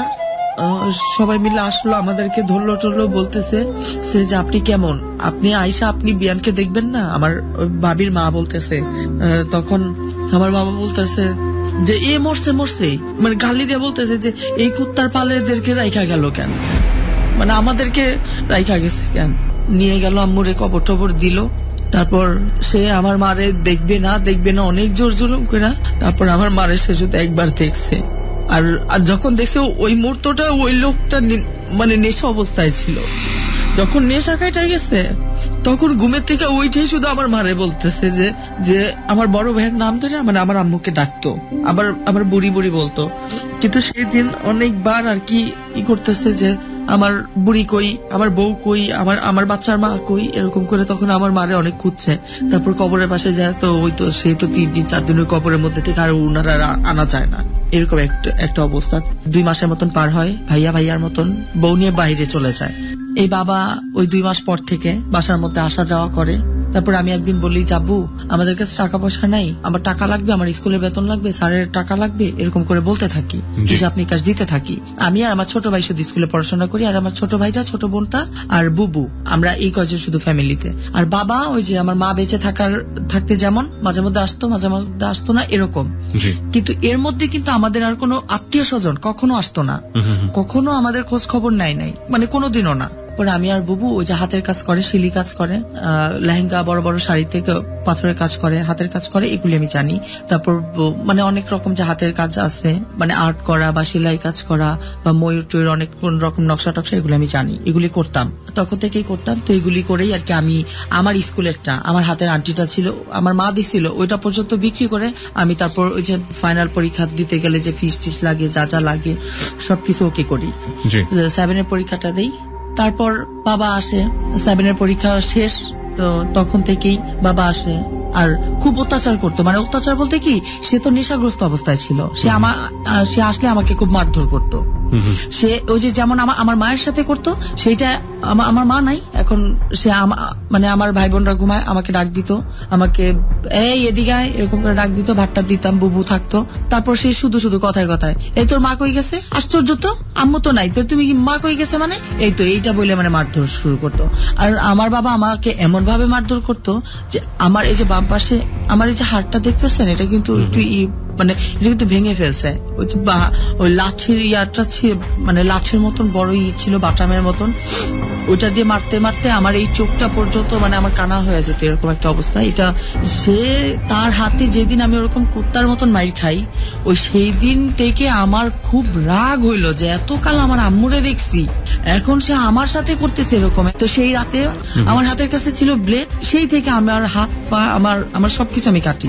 সবাই মিলে আসলো, আমাদেরকে ধরলো টরলো, বলতেছে সে যে আপনি কেমন, আপনি আইসা আপনি বিয়ানকে দেখবেন না, আমার ভাবির মা বলতেছে। তখন আমার বাবা বলতেছে যে এ মরছে মরছে মানে গালি দিয়ে বলতেছে যে এই কুত্তার পালেদেরকে রাইখা গেল কেন, মানে আমাদেরকে রাইখা গেছে কেন, নিয়ে গেল আম্মুরে কবর টবর দিল। তারপর সে আমার মারে দেখবে না দেখবে না অনেক জোর জুলুম করে, তারপর আমার মারে সে শুধু একবার দেখছে। আর আর যখন দেখছে ওই মুহূর্তটা ওই লোকটা মানে নেশা অবস্থায় ছিল, যখন নেশা খাইটা গেছে তখন ঘুমের থেকে ওইটাই শুধু আমার মারে বলতেছে যে যে আমার বড় ভাইয়ের নাম ধরে মানে আমার আম্মুকে ডাকতো, আবার আবার বুড়ি বুড়ি বলতো। কিন্তু সেই দিন অনেকবার আর কি ই করতেছে যে আমার বুড়ি কই, আমার বউ কই, আমার আমার বাচ্চার মা কই, এরকম করে তখন আমার মারে অনেক খুঁজছে। তারপর কবরের পাশে যায় তো ওই তো সে তো তিন দিন চার দিন ওই কবরের মধ্যে থেকে আর উনারা আনা যায় না, এরকম একটা একটা অবস্থা। দুই মাসের মতন পার হয়, ভাইয়া ভাইয়ার মতন বউ নিয়ে বাইরে চলে যায়। এই বাবা ওই দুই মাস পর থেকে বাসার মধ্যে আসা যাওয়া করে। তারপর আমি একদিন বলি যাবু আমাদের কাছে টাকা পয়সা নাই, আমার টাকা লাগবে, আমার স্কুলের বেতন লাগবে, স্যারের টাকা লাগবে, এরকম করে বলতে থাকি, হিসাব নিকাশ দিতে থাকি। আমি আর আমার ছোট ভাই শুধু স্কুলে পড়াশোনা করি, আর আমার ছোট ভাইটা ছোট বোনটা আর বুবু, আমরা এই কজন শুধু ফ্যামিলিতে। আর বাবা ওই যে আমার মা বেঁচে থাকার থাকতে যেমন মাঝে মধ্যে আসতো মাঝে মধ্যে আসতো না এরকম, কিন্তু এর মধ্যে কিন্তু আমাদের আর কোনো আত্মীয় স্বজন কখনো আসতো না, কখনো আমাদের খোঁজ খবর নেয় নাই, মানে কোনোদিনও না। পরে আমি আর বুবু ওই যে হাতের কাজ করে, শিলি কাজ করে, লেহেঙ্গা বড় বড় শাড়ি থেকে পাথরের কাজ করে, হাতের কাজ করে, এগুলি আমি জানি। তারপর মানে অনেক রকম যে হাতের কাজ আছে মানে আর্ট করা বা সেলাই কাজ করা বা ময়ূর টয়ূর অনেক রকম নকশা টকশা এগুলি আমি জানি, এগুলি করতাম, তখন থেকেই করতাম। তো এগুলি করেই আর কি আমি আমার স্কুলেরটা আমার হাতের আন্টিটা ছিল আমার মা দিছিল ওইটা পর্যন্ত বিক্রি করে আমি তারপর ওই যে ফাইনাল পরীক্ষা দিতে গেলে যে ফিস টিস লাগে যা যা লাগে সবকিছু ওকে করি, সেভেনের পরীক্ষাটা দেই। তারপর বাবা আসে, সেভেনের পরীক্ষা শেষ, তো তখন থেকেই বাবা আসে আর খুব অত্যাচার করতো, মানে অত্যাচার বলতে কি সে তো নেশাগ্রস্ত অবস্থায় ছিল, সে আমার সে আসলে আমাকে খুব মারধর করতো। সে ওই যে যেমন আমার মায়ের সাথে করতো সেইটা আমার মা নাই এখন, সে মানে আমার ভাই বোনরা ঘুমায় আমাকে ডাক দিত, আমাকে এই এদিকে এরকম করে ডাক দিত, ভাতটা দিতাম, বুবু থাকতো। তারপর সে শুধু শুধু কথায় কথায় এই তোর মা কই গেছে, আশ্চর্য তো আম্মু তো নাই, তো তুমি মা কই গেছে মানে এই তো এইটা বলে মানে মারধর শুরু করতো। আর আমার বাবা আমাকে এমন ভাবে মারধর করতো যে আমার এই যে বাম পাশে আমার এই যে হাড়টা দেখতেছেন এটা কিন্তু তুই মানে এটা কিন্তু ভেঙে ফেলছে, ওই যে ওই লাঠির ইয়াটা মানে লাঠির মতন বড় ই ছিল বাটামের মতন, ওইটা দিয়ে মারতে মারতে আমার এই চোখটা পর্যন্ত মানে আমার কানা হয়ে যেত, এরকম একটা অবস্থা। এটা সে তার হাতে যেদিন আমি ওরকম কুত্তার মতন মাইর খাই ওই সেই দিন থেকে আমার খুব রাগ হইলো যে এতকাল আমার আম্মুরে দেখছি এখন সে আমার সাথে করতেছে এরকম। তো সেই রাতে আমার হাতের কাছে ছিল ব্লেড, সেই থেকে আমার হাত পা আমার আমার সবকিছু আমি কাটি।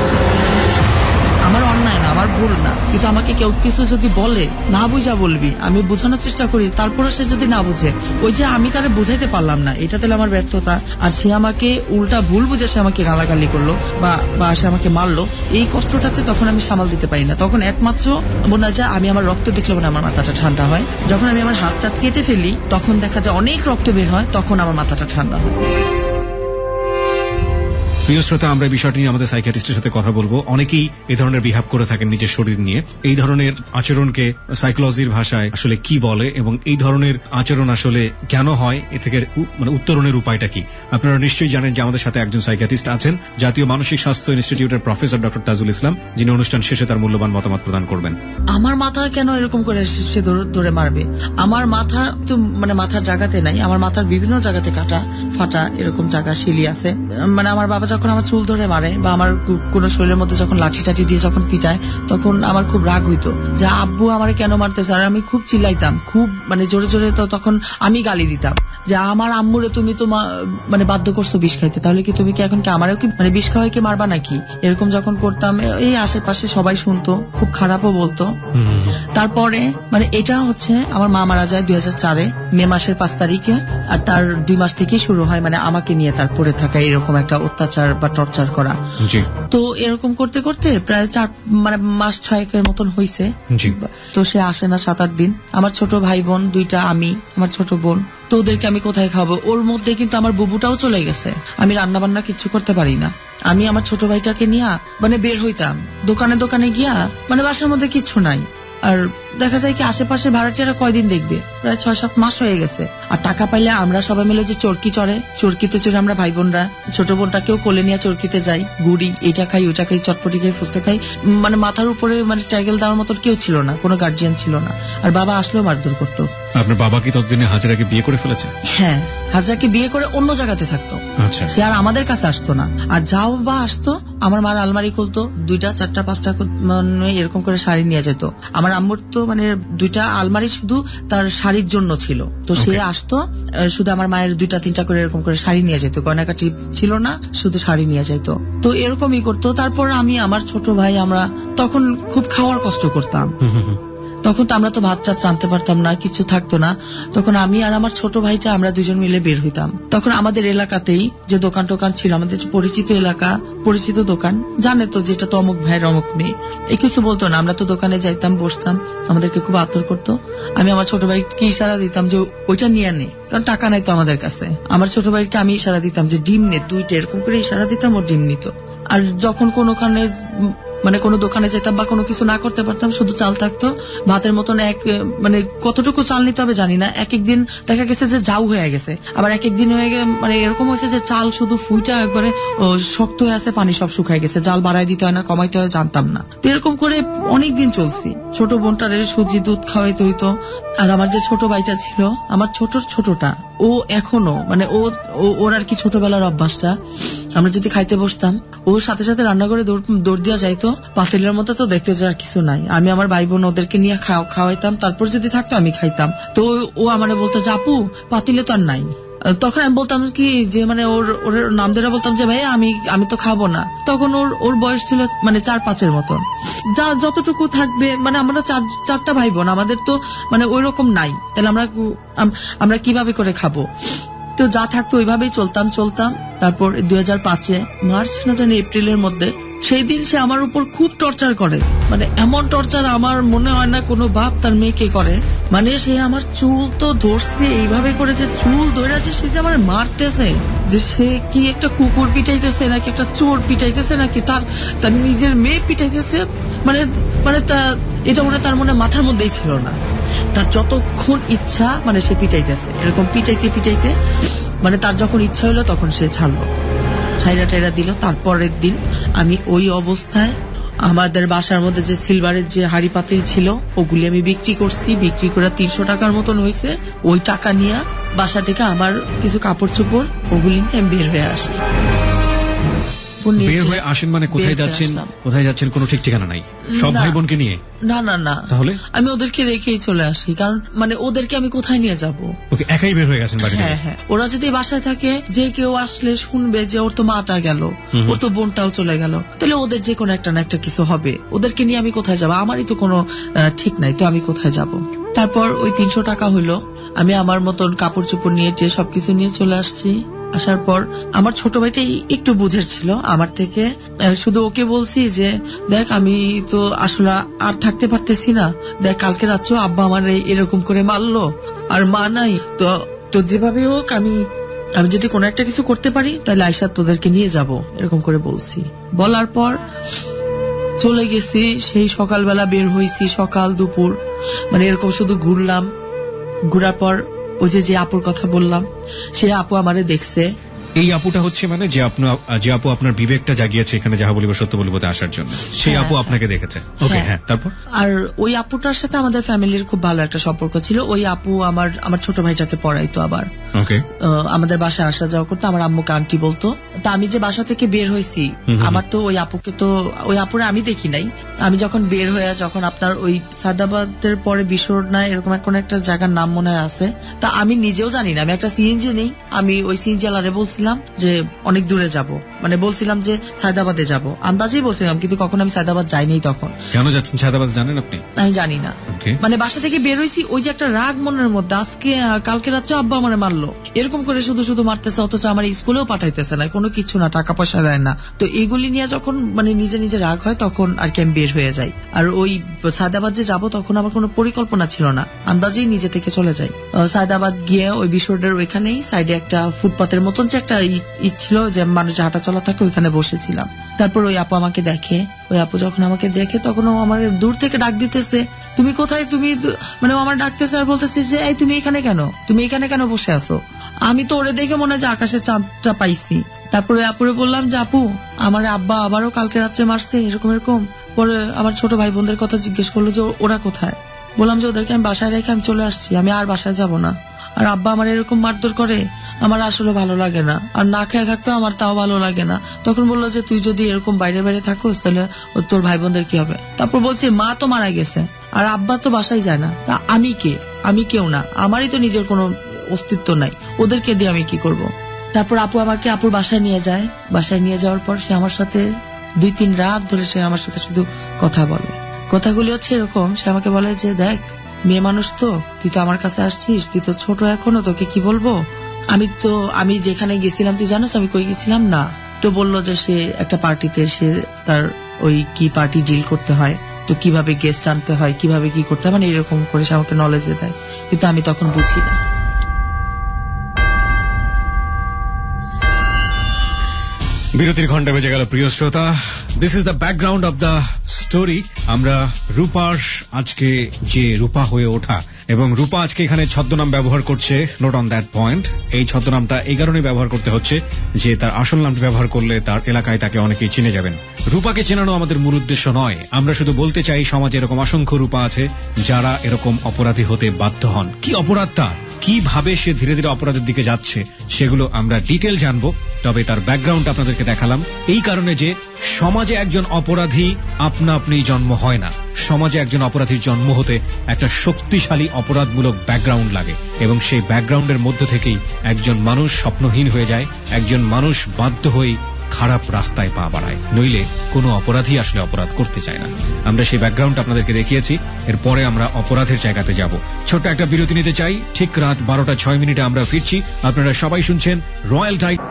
আমার অন্যায় না, আমার ভুল না, কিন্তু আমাকে কেউ কিছু যদি বলে না বুঝা বলবি, আমি বোঝানোর চেষ্টা করি, তারপরে সে যদি না বুঝে ওই যে আমি তারে বুঝাইতে পারলাম না, এটা তাহলে আমার ব্যর্থতা। আর সে আমাকে উল্টা ভুল বুঝে সে আমাকে গালাগালি করলো বা বা সে আমাকে মারলো, এই কষ্টটাতে তখন আমি সামাল দিতে পারি না। তখন একমাত্র মনে হয় যে আমি আমার রক্ত দেখলে মানে আমার মাথাটা ঠান্ডা হয়। যখন আমি আমার হাত টাত কেটে ফেলি তখন দেখা যায় অনেক রক্ত বের হয়, তখন আমার মাথাটা ঠান্ডা হয়। প্রিয় শ্রোতা, আমরা বিষয়টি নিয়ে আমাদের সাইকিয়াট্রিস্টের সাথে কথা বলবো। অনেকেই এই ধরনের বিহেভ করে থাকেন নিজের শরীর নিয়ে। এই ধরনের আচরণকে সাইকোলজির ভাষায় আসলে কি বলে এবং এই ধরনের আচরণ আসলে কেন হয়, এ থেকে মানে উত্তরণের উপায়টা কি? আপনারা নিশ্চয়ই জানেন যে আমাদের সাথে একজন সাইকিয়াট্রিস্ট আছেন, জাতীয় মানসিক স্বাস্থ্য ইনস্টিটিউটের প্রফেসর ডক্টর তাজুল ইসলাম, যিনি অনুষ্ঠান শেষে তার মূল্যবান মতামত প্রদান করবেন। আমার মাথা কেন এরকম করে সে ধরে মারবে? আমার মাথা তো মানে মাথার জায়গাতে নাই, আমার মাথার বিভিন্ন জায়গাতে কাটা ফাটা এরকম জায়গা শিলি আছে। মানে আমার বাবা যখন আমার চুল ধরে মারে বা আমার কোনো শরীরের মধ্যে যখন লাঠি টাঠি দিয়ে যখন পিটায়, তখন আমার খুব রাগ হইতো যে আব্বু আমার কেন মারতেছে। আর আমি খুব চিল্লাইতাম, খুব মানে জোরে জোরে। তো তখন আমি গালি দিতাম যে আমার আম্মুরে তুমি তো মানে বাধ্য করছো বিষ খাইতে, তাহলে কি তুমি কি এখন কি আমারও কি মানে বিষ খাওয়াই কি মারবা নাকি? এরকম যখন করতাম, এই আশেপাশে সবাই শুনতো, খুব খারাপও বলতো। তারপরে মানে এটা হচ্ছে আমার মা মারা যায় দুই হাজার চারে মে মাসের পাঁচ তারিখে। আর তার দুই মাস থেকেই শুরু হয় মানে আমাকে নিয়ে তার পড়ে থাকা এরকম একটা অত্যাচার বা টর্চার করা। তো এরকম করতে করতে প্রায় চার মানে মাস ছয়েকের মতন হয়েছে। তো সে আসে না সাত আট দিন। আমার ছোট ভাই বোন দুইটা, আমি, আমার ছোট বোন, তো ওদেরকে আমি কোথায় খাবো? ওর মধ্যে কিন্তু আমার বুবুটাও চলে গেছে। আমি রান্না বান্না কিচ্ছু করতে পারি না। আমি আমার ছোট ভাইটাকে নিয়ে মানে বের হইতাম দোকানে দোকানে গিয়া, মানে বাসার মধ্যে কিছু নাই। আর দেখা যায় কি আশেপাশে ভাড়াটিয়ারা কয়দিন দেখবে, প্রায় ছয় সাত মাস হয়ে গেছে। আর টাকা পাইলে আমরা সবাই মিলে যে চরকি চড়ে, চরকিতে চড়ে আমরা ভাই বোনরা, ছোট বোনটাকেও কোলে নিয়ে চরকিতে যাই, গুড়ি এইটা খাই ওইটা খাই, চটপটি খাই, ফুচকা খাই। মানে মাথার উপরে মানে টাইগেল দেওয়ার মতো কেউ ছিল না, কোনো গার্জিয়ান ছিল না। আর বাবা আসলেও মারধর করতো। আপনার বাবা কি ততদিনে হাজরাকে বিয়ে করে ফেলেছে? হ্যাঁ, হাজরাকে বিয়ে করে অন্য জায়গাতে থাকতো। আচ্ছা। সে আর আমাদের কাছে আসতো না। আর যাও বা আসতো, আমার মার আলমারি খুলতো, দুইটা চারটা পাঁচটা মানে এরকম করে শাড়ি নিয়ে যেত। আমার আম্মুর তো মানে দুইটা আলমারি শুধু তার শাড়ির জন্য ছিল। তো সে আসতো, শুধু আমার মায়ের দুইটা তিনটা করে এরকম করে শাড়ি নিয়ে যেত, গয়নাকাটি ছিল না, শুধু শাড়ি নিয়ে যেত। তো এরকমই করতো। তারপর আমি, আমার ছোট ভাই, আমরা তখন খুব খাওয়ার কষ্ট করতাম। তখন তো আমরা তো ভাত টাত রাঁধতে পারতাম না, কিছু থাকতো না। তখন আমি আর আমার ছোট ভাইটা আমরা দুজন মিলে বের হইতাম। তখন আমাদের এলাকাতেই যে দোকান টোকান ছিল, আমাদের পরিচিত এলাকা, পরিচিত দোকান, জানে তো যেটা তো অমুক ভাইয়ের অমুক মেয়ে, এই কিছু বলতো না। আমরা তো দোকানে যাইতাম, বসতাম, আমাদেরকে খুব আদর করতো। আমি আমার ছোট ভাইকে ইশারা দিতাম যে ওইটা নিয়ে নে, কারণ টাকা নাই তো আমাদের কাছে। আমার ছোট ভাইকে আমি ইশারা দিতাম যে ডিম নে, দুইটা, এরকম করে ইশারা দিতাম, ও ডিম নিত। আর যখন কোনোখানে মানে কোনো দোকানে যেতাম বা কোনো কিছু না করতে পারতাম, শুধু চাল থাকতো ভাতের মতন, এক মানে কতটুকু চাল নিতে হবে জানি না। এক একদিন দেখা গেছে যে জাউ হয়ে গেছে, আবার এক একদিন হয়ে গেছে মানে এরকম হয়েছে যে চাল শুধু ফুইটা একবারে শক্ত হয়ে আছে, পানি সব শুকায় গেছে, জাল বাড়াই দিতে হয় না কমাইতে হয় জানতাম না। তো এরকম করে অনেক দিন চলছি। ছোট বোনটারে সুজি দুধ খাওয়াইতে হইতো। আর আমার যে ছোট ভাইটা ছিল, আমার ছোট ছোটটা, ও এখনো মানে ও ওর আর কি ছোটবেলার অভ্যাসটা, আমরা যদি খাইতে বসতাম, ওর সাথে সাথে রান্না করে দৌড় দিয়া যাইতো। পাতিলের মধ্যে তো দেখতে যাওয়ার কিছু নাই। আমি আমার ভাই বোন ওদেরকে নিয়ে খাওয়াইতাম, তারপর যদি থাকতো আমি খাইতাম। তো ও আমার বলতো যে আপু পাতিলে তো আর নাই। তখন আমি বলতাম কি যে মানে ওর ওর নাম ধরে বলতাম যে ভাই আমি আমি তো খাবো না। তখন ওর ওর বয়স ছিল মানে চার পাঁচের মতন, যা যতটুকু থাকবে, মানে আমরা চার চারটা ভাই বোন, আমাদের তো মানে ওই রকম নাই, তাহলে আমরা আমরা কিভাবে করে খাবো? তো যা থাকতো ওইভাবেই চলতাম চলতাম তারপর দুই হাজার পাঁচে মার্চ না জানি এপ্রিলের মধ্যে সেই দিন সে আমার উপর খুব টর্চার করে। মানে এমন টর্চার আমার মনে হয় না কোনো বাপ তার মেয়েকে করে। মানে সে আমার চুল তো ধরছে এইভাবে করে, যে চুল ধরে যে সে যে আমার মারতেছে, যে সে কি একটা কুকুর পিটাইতেছে নাকি একটা চোর পিটাইতেছে নাকি তার তার নিজের মেয়ে পিটাইতেছে, মানে মানে তা এটা মনে তার মনে মাথার মধ্যেই ছিল না। তার যতক্ষণ ইচ্ছা মানে সে পিটাইতেছে, এরকম পিটাইতে পিটাইতে মানে তার যখন ইচ্ছা হলো তখন সে ছাড়লো, ছাইরা টাইরা দিল। তারপরের দিন আমি ওই অবস্থায় আমাদের বাসার মধ্যে যে সিলভারের যে হাড়ি পাতিল ছিল ওগুলি আমি বিক্রি করছি, বিক্রি করে তিনশো টাকার মতন হয়েছে। ওই টাকা নিয়ে বাসা থেকে আমার কিছু কাপড় চোপড় ওগুলি নিয়ে আমি বের হয়ে আসি। বের হয়ে আসেন মানে কোথায় যাচ্ছেন? কোথায় যাচ্ছেন কোনো ঠিক ঠিকানা নাই, সব ভাই বোনকে নিয়ে? না না না, তাহলে আমি ওদেরকে রেখেই চলে আসি, কারণ মানে ওদেরকে আমি কোথায় নিয়ে যাব? ওকে একাই বের হয়ে গেছেন বাড়ি থেকে? হ্যাঁ হ্যাঁ, ওরা যদি বাসায় থাকে যে কেউ আসলে শুনবে যে ওর তো মাটা গেল, ওর তো বোনটাও চলে গেল, তাহলে ওদের যে কোনো একটা না একটা কিছু হবে। ওদেরকে নিয়ে আমি কোথায় যাব? আমারই তো কোনো ঠিক নাই, তো আমি কোথায় যাব? তারপর ওই তিনশো টাকা হইলো, আমি আমার মতন কাপড় চোপড় নিয়ে যে সবকিছু নিয়ে চলে আসছি। আসার পর আমার ছোট ভাইটাই একটু বুঝের ছিল আমার থেকে, শুধু ওকে বলছি যে দেখ আমি তো আসলে আর থাকতে পারতেছি না, দেখ কালকে রাত্রেও আব্বা আমার এরকম করে মারলো, আর মা নাই তো তো যেভাবে হোক আমি আমি যদি কোনো একটা কিছু করতে পারি তাহলে আয়শা তোদেরকে নিয়ে যাব, এরকম করে বলছি। বলার পর চলে গেছি। সেই সকালবেলা বের হয়েছি, সকাল দুপুর মানে এরকম শুধু ঘুরলাম। ঘুরার পর ওই যে যে আপুর কথা বললাম, সে আপু আমারে দেখছে। এই আপুটা হচ্ছে মানে যে আপনার যে আপু আপনার বিবেকটা জাগিয়েছে এখানে যাহা বলিব সত্য বলিবতে আসার জন্য, সেই আপু আপনাকে দেখেছে। ওকে, হ্যাঁ, তারপর? আর ওই আপুটার সাথে আমাদের ফ্যামিলির খুব ভালো একটা সম্পর্ক ছিল। ওই আপু আমার আমার ছোট ভাইটাকে পড়াইতো, আবার ওকে আমাদের বাসায় আসা যাওয়া করতো, আমার আম্মুকে আন্টি বলতো। তা আমি যে বাসা থেকে বের হয়েছি, আমার তো ওই আপুকে তো ওই আপুরে আমি দেখি নাই। আমি যখন বের হয়ে যখন আপনার ওই সাদাবাদের পরে বিশোর না এরকম কোন একটা জায়গার নাম মনে হয় আছে, তা আমি নিজেও জানি না। আমি একটা সিএনজি নেই, আমি ওই সিএনজি আলারে বলছিলাম যে অনেক দূরে যাব, মানে বলছিলাম যে সায়দাবাদে যাব, আন্দাজেই বলছিলাম, কিন্তু কখন আমি সায়দাবাদ যাইনি। তখন কেন যাচ্ছেন সায়দাবাদ জানেন আপনি? আমি জানি না, মানে বাসা থেকে বের হয়েছি, ওই যে একটা রাগ মনের মধ্যে, আজকে কালকে রাত্রে আব্বা আমারে মারলো, এরকম করে শুধু শুধু মারতেছে, অথচ আমার স্কুলেও পাঠাইতেছে না, কোনো কিছু না, টাকা পয়সা দেয় না। তো এইগুলি নিয়ে যখন মানে নিজে নিজে রাগ হয় তখন আর কি আমি বের হয়ে যাই। আর ওই সায়দাবাদ যে যাবো তখন আমার কোনো পরিকল্পনা ছিল না, আন্দাজেই নিজে থেকে চলে যাই। সায়দাবাদ গিয়ে ওই বিশোরের ওইখানেই সাইডে একটা ফুটপাতের মতন যে একটা ই ছিল যে মানুষ হাঁটা চলা থাকে, ওইখানে বসেছিলাম। তারপর ওই আপু আমাকে দেখে, ওই আপু যখন আমাকে দেখে তখন ও আমার দূর থেকে ডাক দিতেছে, তুমি কোথায়, তুমি মানে ও আমার ডাকতেছে আর বলতেছে যে এই তুমি এখানে কেন, তুমি এখানে কেন বসে আছো? আমি তো ওরে দেখে মনে হয় যে আকাশের চাঁদটা পাইছি। তারপরে আপুরে বললাম যে আপু আমার আব্বা আবারও কালকে রাত্রে মারছে, এরকম এরকম। পরে আমার ছোট ভাই বোনদের কথা জিজ্ঞেস করলো যে ওরা কোথায়। বললাম যে ওদেরকে আমি বাসায় রেখে আমি চলে আসছি, আমি আর বাসায় যাব না। আর আব্বা আমার এরকম মারধর করে, আমার আসলে ভালো লাগে না, আর না খেয়ে থাকতেও আমার তাও ভালো লাগে না। তখন বললো যে তুই যদি এরকম বাইরে বাইরে থাকোস তাহলে তোর ভাই বোনদের কি হবে? তারপর বলছি মা তো মারা গেছে, আর আব্বা তো বাসায় যায় না, তা আমি কে? আমি কেউ না, আমারই তো নিজের কোনো অস্তিত্ব নাই, ওদেরকে দিয়ে আমি কি করব? তারপর আপু আমাকে আপুর বাসায় নিয়ে যায়। বাসায় নিয়ে যাওয়ার পর সে আমার সাথে দুই তিন রাত ধরে সে আমার সাথে শুধু কথা বলে। কথাগুলি হচ্ছে এরকম, সে আমাকে বলে যে দেখ মেয়ে মানুষ তো, তুই তো আমার কাছে আসছিস, তুই তো ছোট এখনো, তোকে কি বলবো? আমি তো আমি যেখানে গেছিলাম তুই জানোস আমি কই গেছিলাম না? তো বললো যে সে একটা পার্টিতে, সে তার ওই কি পার্টি ডিল করতে হয়, তো কিভাবে গেস্ট আনতে হয়, কিভাবে কি করতে হয়, মানে এরকম করে সে আমাকে নলেজ দেয়, কিন্তু আমি তখন বুঝি না। বিরতির ঘন্টা বেজে গেল প্রিয় শ্রোতা। This is the background of the story. আমরা রূপার আজকে যে রূপা হয়ে ওঠা, এবং রূপা আজকে এখানে ছদ্মনাম ব্যবহার করছে, নোট অন দ্যাট পয়েন্ট। এই ছদ্মনামটা এই কারণে ব্যবহার করতে হচ্ছে যে তার আসল নামটি ব্যবহার করলে তার এলাকায় তাকে অনেকেই চিনে যাবেন। রূপাকে চেনানো আমাদের মূল উদ্দেশ্য নয়, আমরা শুধু বলতে চাই সমাজে এরকম অসংখ্য রূপা আছে যারা এরকম অপরাধী হতে বাধ্য হন। কি অপরাধ তার, কিভাবে সে ধীরে ধীরে অপরাধের দিকে যাচ্ছে, সেগুলো আমরা ডিটেল জানবো। তবে তার ব্যাকগ্রাউন্ড আপনাদেরকে দেখালাম এই কারণে যে সমাজে একজন অপরাধী আপনা আপনি জন্ম হয় না। সমাজে একজন অপরাধীর জন্ম হতে একটা শক্তিশালী অপরাধমূলক ব্যাকগ্রাউন্ড লাগে, এবং সেই ব্যাকগ্রাউন্ডের মধ্য থেকেই একজন মানুষ স্বপ্নহীন হয়ে যায়, একজন মানুষ বাধ্য হয়ে খারাপ রাস্তায় পা বাড়ায়, নইলে কোনো অপরাধী আসলে অপরাধ করতে চায় না। আমরা সেই ব্যাকগ্রাউন্ড আপনাদেরকে দেখিয়েছি, এরপরে আমরা অপরাধের জায়গাতে যাব। ছোট্ট একটা বিরতি নিতে চাই। ঠিক রাত বারোটা ছয় মিনিটে আমরা ফিরছি। আপনারা সবাই শুনছেন রয়্যাল টাইগার।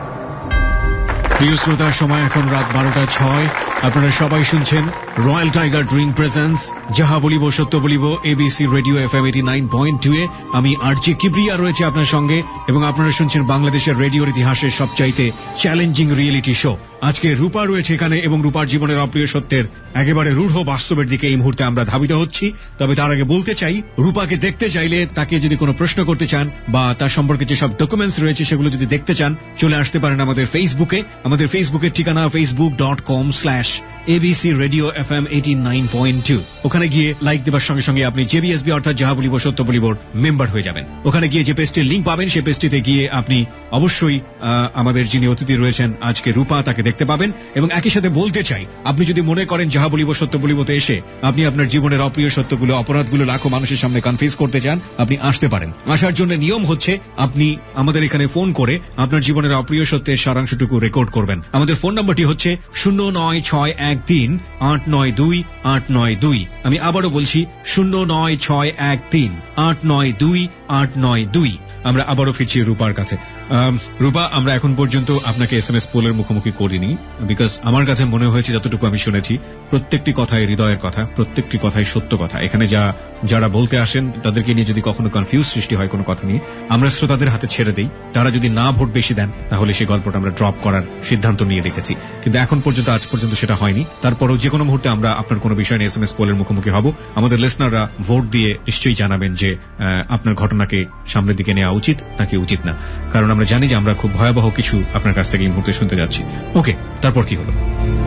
প্রিয় শ্রোতার সময় এখন রাত বারোটা ছয়। আপনারা সবাই শুনছেন রয়্যাল টাইগার ড্রিঙ্ক প্রেজেন্স যাহা বলিব সত্য বলিব, ABC radio F M eighty nine point two এ। আমি আরজি কিবরিয়া রয়েছে আপনার সঙ্গে, এবং আপনারা শুনছেন বাংলাদেশের রেডিওর ইতিহাসের সবচাইতে চ্যালেঞ্জিং রিয়েলিটি শো। আজকে রূপা রয়েছে এখানে, এবং রূপার জীবনের অপ্রিয় সত্যের একেবারে রূঢ় বাস্তবের দিকে এই মুহূর্তে আমরা ধাবিত হচ্ছি। তবে তার আগে বলতে চাই, রূপাকে দেখতে চাইলে, তাকে যদি কোনো প্রশ্ন করতে চান বা তার সম্পর্কে যেসব ডকুমেন্টস রয়েছে সেগুলো যদি দেখতে চান, চলে আসতে পারেন আমাদের ফেসবুকে। আমাদের ফেসবুকের ঠিকানা Facebook dot com slash ABC radio F M eighty nine point two. ওখানে গিয়ে লাইক দেওয়ার সঙ্গে সঙ্গে আপনি জেবিএসবি অর্থাৎ যাহা বলিব সত্য বলিবর মেম্বার হয়ে যাবেন। ওখানে গিয়ে যে পেজটির লিঙ্ক পাবেন, সেই পেজটিতে গিয়ে আপনি অবশ্যই আমাদের যিনি অতিথি রয়েছেন আজকে রূপা, তাকে দেখতে পাবেন। এবং একই সাথে বলতে চাই, আপনি যদি মনে করেন যাহা বলিব সত্য বলিবতে এসে আপনি আপনার জীবনের অপ্রিয় সত্যগুলো, অপরাধগুলো লাখো মানুষের সামনে কনফেস করতে চান, আপনি আসতে পারেন। আসার জন্য নিয়ম হচ্ছে আপনি আমাদের এখানে ফোন করে আপনার জীবনের অপ্রিয় সত্যের সারাংশটুকু রেকর্ড করবেন। আমাদের ফোন নম্বরটি হচ্ছে শূন্য নয় ছয় এক এক তিন আট নয় দুই আট নয় দুই। আমি আবারও বলছি শূন্য নয় ছয় এক তিন আট নয় দুই আট নয় দুই। আমরা আবারও ফিরছি রূপার কাছে। রূপা, আমরা এখন পর্যন্ত আপনাকে এস এম এস পোলের মুখোমুখি করিনি, বিকজ আমার কাছে মনে হয়েছে যতটুকু আমি শুনেছি প্রত্যেকটি কথাই হৃদয়ের কথা, প্রত্যেকটি কথাই সত্য কথা। এখানে যা যারা বলতে আসেন তাদেরকে নিয়ে যদি কখনো কনফিউজ সৃষ্টি হয় কোনো কথা নিয়ে, আমরা শ্রোতাদের হাতে ছেড়ে দেই। তারা যদি না ভোট বেশি দেন তাহলে সেই গল্পটা আমরা ড্রপ করার সিদ্ধান্ত নিয়ে রেখেছি, কিন্তু এখন পর্যন্ত আজ পর্যন্ত সেটা হয়নি। তারপরেও যে কোনো মুহূর্তে আমরা আপনার কোনো বিষয় নিয়ে এস এম এস পোলের মুখোমুখি হব। আমাদের লিসনাররা ভোট দিয়ে নিশ্চয়ই জানাবেন যে আপনার ঘটনাকে সামনের দিকে নেওয়া উচিত নাকি উচিত না, কারণ আমরা জানি যে আমরা খুব ভয়াবহ কিছু আপনার কাছ থেকে এই মুহূর্তে শুনতে যাচ্ছি। ওকে, তারপর কি হলো?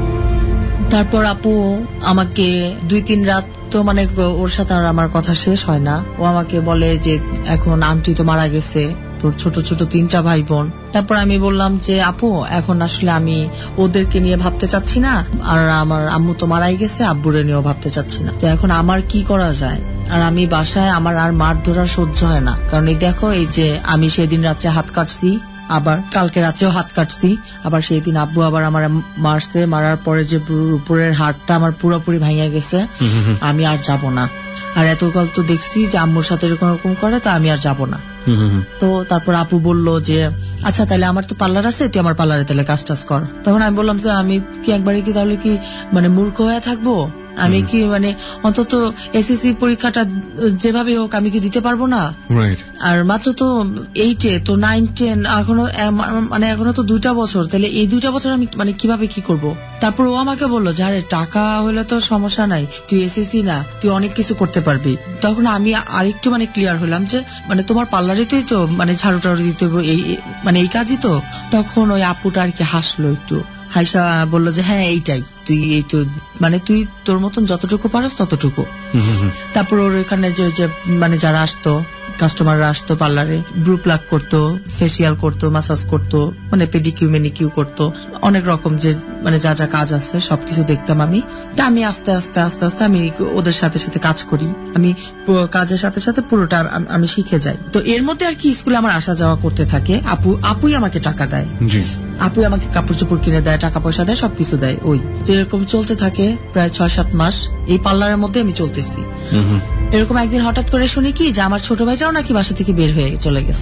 তারপর আপু আমাকে দুই তিন রাত তো মানে ওর সাথে আর আমার কথা শেষ হয় না। ও আমাকে বলে যে এখন আন্টি তো মারা গেছে, তোর ছোট ছোট তিনটা ভাই বোন। তারপর আমি বললাম যে আপু এখন আসলে আমি ওদেরকে নিয়ে ভাবতে চাচ্ছি না, আর আমার আম্মু তো মারাই গেছে, আব্বুরে নিয়েও ভাবতে চাচ্ছি না, তো এখন আমার কি করা যায়। আর আমি বাসায় আমার আর মার ধরা সহ্য হয় না, কারণ এই দেখো এই যে আমি সেদিন রাতে হাত কাটছি, আবার কালকে রাতেও হাত কাটছি, আবার সেই দিন আব্বু আবার আমার মারছে, মারার পরে যে উপরের হাড়টা আমার পুরোপুরি ভাঙিয়া গেছে। আমি আর যাব না। আর এতকাল তো দেখছি যে আম্মুর সাথে এরকম রকম করে, তা আমি আর যাব না। তো তারপর আপু বলল যে আচ্ছা তাহলে আমার তো পার্লার আছে, তুই আমার পার্লারে তাহলে কাজ টাজ কর। তখন আমি বললাম তো আমি কি একবারে কি তাহলে কি মানে মূর্খ হয়ে থাকবো? আমি কি মানে অন্তত এসএসসি পরীক্ষাটা যেভাবে হোক আমি কি দিতে পারবো না? আর মাত্র তো এইটে, তো নাইন টেন এখনো মানে এখনো তো দুইটা বছর, তাহলে এই দুইটা বছর আমি মানে কিভাবে কি করব? তারপর ও আমাকে বললো যে আরে টাকা হলে তো সমস্যা নাই, তুই এসএসসি না, তুই অনেক কিছু করতে পারবি। তখন আমি আরেকটু মানে ক্লিয়ার হলাম যে মানে তোমার পার্লারেতেই তো মানে ঝাড়ু টাড়ু দিতে এই মানে এই কাজই তো। তখন ওই আপুটা আর কি হাসলো একটু, হাইসা বললো যে হ্যাঁ এইটাই, তুই এই তো মানে তুই তোর মতন যতটুকু পারস ততটুকু। তারপর ওর এখানে যে মানে যারা আসতো কাস্টমাররা আসতো পার্লারে, ব্রু প্লাক করতো, ফেসিয়াল করতো, মাসাজ করতো, মানে পেডিকিউ মেনিকিউ করতো, অনেক রকম যে মানে যা যা কাজ আছে সবকিছু দেখতাম আমি। তা আমি আস্তে আস্তে আস্তে আস্তে আমি ওদের সাথে সাথে কাজ করি, আমি কাজের সাথে সাথে পুরোটা আমি শিখে যাই। তো এর মধ্যে আর কি স্কুলে আমার আসা যাওয়া করতে থাকে। আপু আপুই আমাকে টাকা দেয়, আপুই আমাকে কাপড় চোপড় কিনে দেয়, টাকা পয়সা দেয়, সবকিছু দেয়। ওই তো এরকম চলতে থাকে প্রায় ছয় সাত মাস এই পার্লারের মধ্যে আমি চলতেছি। এরকম একদিন হঠাৎ করে শুনি কি যে আমার ছোট ভাইটাও নাকি বাসা থেকে বের হয়ে চলে গেছে।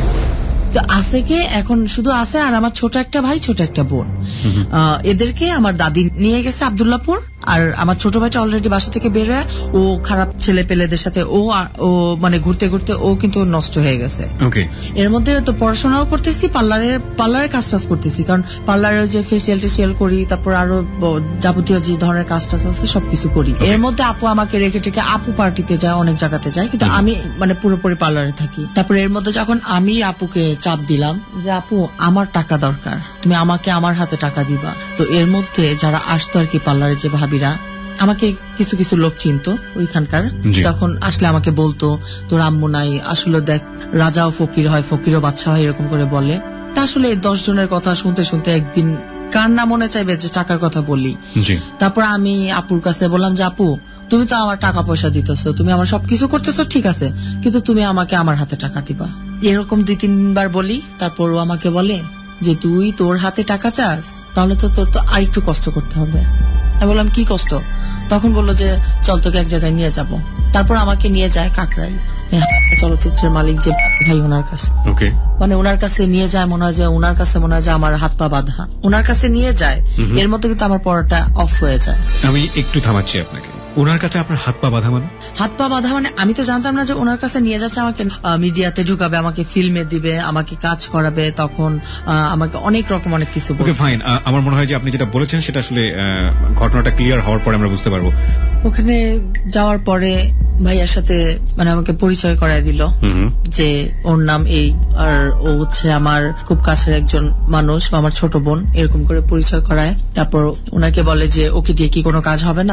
তো আছে কে এখন শুধু আছে আর আমার ছোট একটা ভাই, ছোট একটা বোন। এদেরকে আমার দাদি নিয়ে গেছে আব্দুল্লাহপুর, আর আমার ছোট ভাইটা অলরেডি বাসা থেকে বের হয়ে ও খারাপ ছেলে পেলেদের সাথে ও ও মানে ঘুরতে ঘুরতে ও কিন্তু নষ্ট হয়ে গেছে। এর মধ্যে তো পড়াশোনাও করতেছি, পার্লারের পার্লারের কাজ টাজ করতেছি, কারণ পার্লারে যে ফেসিয়াল টেসিয়াল করি, তারপর আরো যাবতীয় যে ধরনের কাজ টাজ আছে সবকিছু করি। এর মধ্যে আপু আমাকে রেখে টেকে আপু পার্টিতে যায়, অনেক জায়গাতে যায়, কিন্তু আমি মানে পুরোপুরি পার্লারে থাকি। তারপর এর মধ্যে যখন আমি আপুকে চাপ দিলাম যে আপু আমার টাকা দরকার, তুমি আমাকে আমার হাতে টাকা দিবা, তো এর মধ্যে যারা আসতো আর কি পার্লারে যে ভাবিরা, আমাকে কিছু কিছু লোক চিনতো ওইখানকার, তখন আসলে আমাকে বলতো তোর আম্মু নাই, আসলে দেখ রাজাও ফকির হয়, ফকিরও বাচ্চা হয়, এরকম করে বলে। তা আসলে এই দশ জনের কথা শুনতে শুনতে একদিন কার না মনে চাইবে যে টাকার কথা বলি। তারপর আমি আপুর কাছে বললাম যে আপু তুমি তো আমার টাকা পয়সা দিতেছো, তুমি আমার সবকিছু করতেছো ঠিক আছে, কিন্তু তুমি আমাকে আমার হাতে টাকা দিবা। এরকম দুই তিনবার বলি। তারপর ও আমাকে বলে যে তুই তোর হাতে টাকা চাস, তাহলে তো তোর তো আরেকটু কষ্ট করতে হবে। আমি বললাম কি কষ্ট? তখন বললো যে চল তোকে এক জায়গায় নিয়ে যাব। তারপর আমাকে নিয়ে যায় কাকরাই, চলচ্চিত্রের মালিক যে ভাই ওনার কাছে। মানে ওনার কাছে নিয়ে যায়, মনে হয় যে ওনার কাছে মনে হয় যে আমার হাত পা বাঁধা, ওনার কাছে নিয়ে যায়। এর মধ্যে কিন্তু আমার পড়াটা অফ হয়ে যায়। আমি একটু থামাচ্ছি আপনাকে, ওনার কাছে আপনার হাত পা বাঁধা মানে? হাত পা বাঁধা মানে আমি তো জানতাম না যে ওনার কাছে নিয়ে যাচ্ছে, আমাকে মিডিয়াতে ঢুকাবে, আমাকে ফিল্মে দিবে, আমাকে কাজ করাবে, তখন আমাকে অনেক রকম অনেক কিছু বলবে। ফাইন, আমার মনে হয় যে আপনি যেটা বলেছেন সেটা আসলে ঘটনাটা ক্লিয়ার হওয়ার পরে আমরা বুঝতে পারবো। ওখানে যাওয়ার পরে ভাইয়ার সাথে মানে আমাকে পরিচয় করায় দিল যে ওর নাম এই, আর ও হচ্ছে আমার খুব কাছের একজন মানুষ, আমার ছোট বোন, এরকম করে পরিচয় করায়। তারপর ওনাকে বলে যে ওকে দিয়ে কি কোনো কাজ হবে না?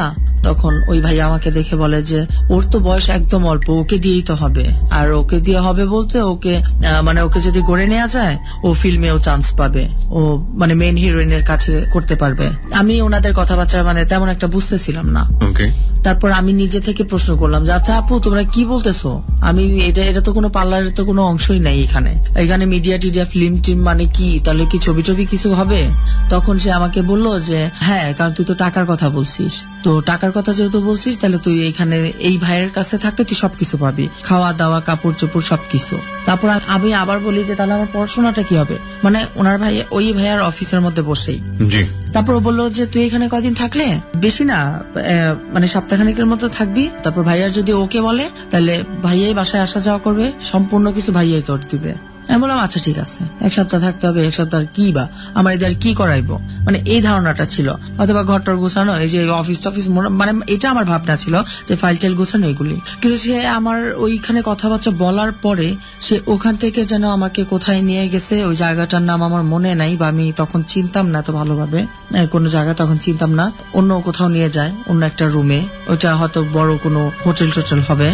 তখন ওই ভাই আমাকে দেখে বলে যে ওর তো বয়স একদম অল্প, ওকে দিয়েই তো হবে। আর ওকে দিয়ে হবে বলতে ওকে মানে ওকে যদি গড়ে নেওয়া যায় ও ফিল্মেও চান্স পাবে, ও মানে মেইন হিরোইনের কাছে করতে পারবে। আমি ওনাদের কথাবার্তা মানে তেমন একটা বুঝতেছিলাম না। তারপর আমি নিজে থেকে প্রশ্ন করলাম যে আচ্ছা আপু তোমরা কি বলতেছো, আমি এটা এটা তো কোনো পার্লারের তো কোনো অংশই নাই এখানে, এখানে মিডিয়া টিডিয়া ফিল্ম টিম মানে কি, তাহলে কি ছবি টবি কিছু হবে? তখন সে আমাকে বলল যে হ্যাঁ, কারণ তুই তো টাকার কথা বলছিস, তো টাকার কথা যেহেতু বলছিস তাহলে তুই এখানে এই ভাইয়ের কাছে থাকলে তুই সবকিছু পাবি, খাওয়া দাওয়া কাপড় চোপড় সবকিছু। তারপর আমি আবার বলি যে তাহলে আমার পড়াশোনাটা কি হবে, মানে ওনার ভাই ওই ভাইয়ার অফিসের মধ্যে বসেই। তারপর ও বললো যে তুই এখানে কদিন থাকলে, বেশি না মানে সপ্তাহখানিকের মতো থাকবি, তারপর ভাইয়ার যদি ওকে বলে তাহলে ভাইয়াই বাসায় আসা যাওয়া করবে, সম্পূর্ণ কিছু ভাইয়াই তোর দিবে। আমি বললাম আচ্ছা ঠিক আছে, এক সপ্তাহ থাকতে হবে, এক সপ্তাহ কি বা আমার এদের কি করাইবো, মানে এই ধারণাটা ছিল। অথবা ঘরটার গোছানো, এই যে অফিস টফিস, মানে এটা আমার ভাবনা ছিল যে ফাইল টাইল গোছানো এগুলি। কিন্তু সে আমার ওইখানে কথাবার্তা বলার পরে সে ওখান থেকে যেন আমাকে কোথায় নিয়ে গেছে, ওই জায়গাটার নাম আমার মনে নাই বা আমি তখন চিনতাম না তো ভালোভাবে, কোনো জায়গা তখন চিনতাম না, অন্য কোথাও নিয়ে যায় অন্য একটা রুমে, ওইটা হয়তো বড় কোনো হোটেল টোটেল হবে।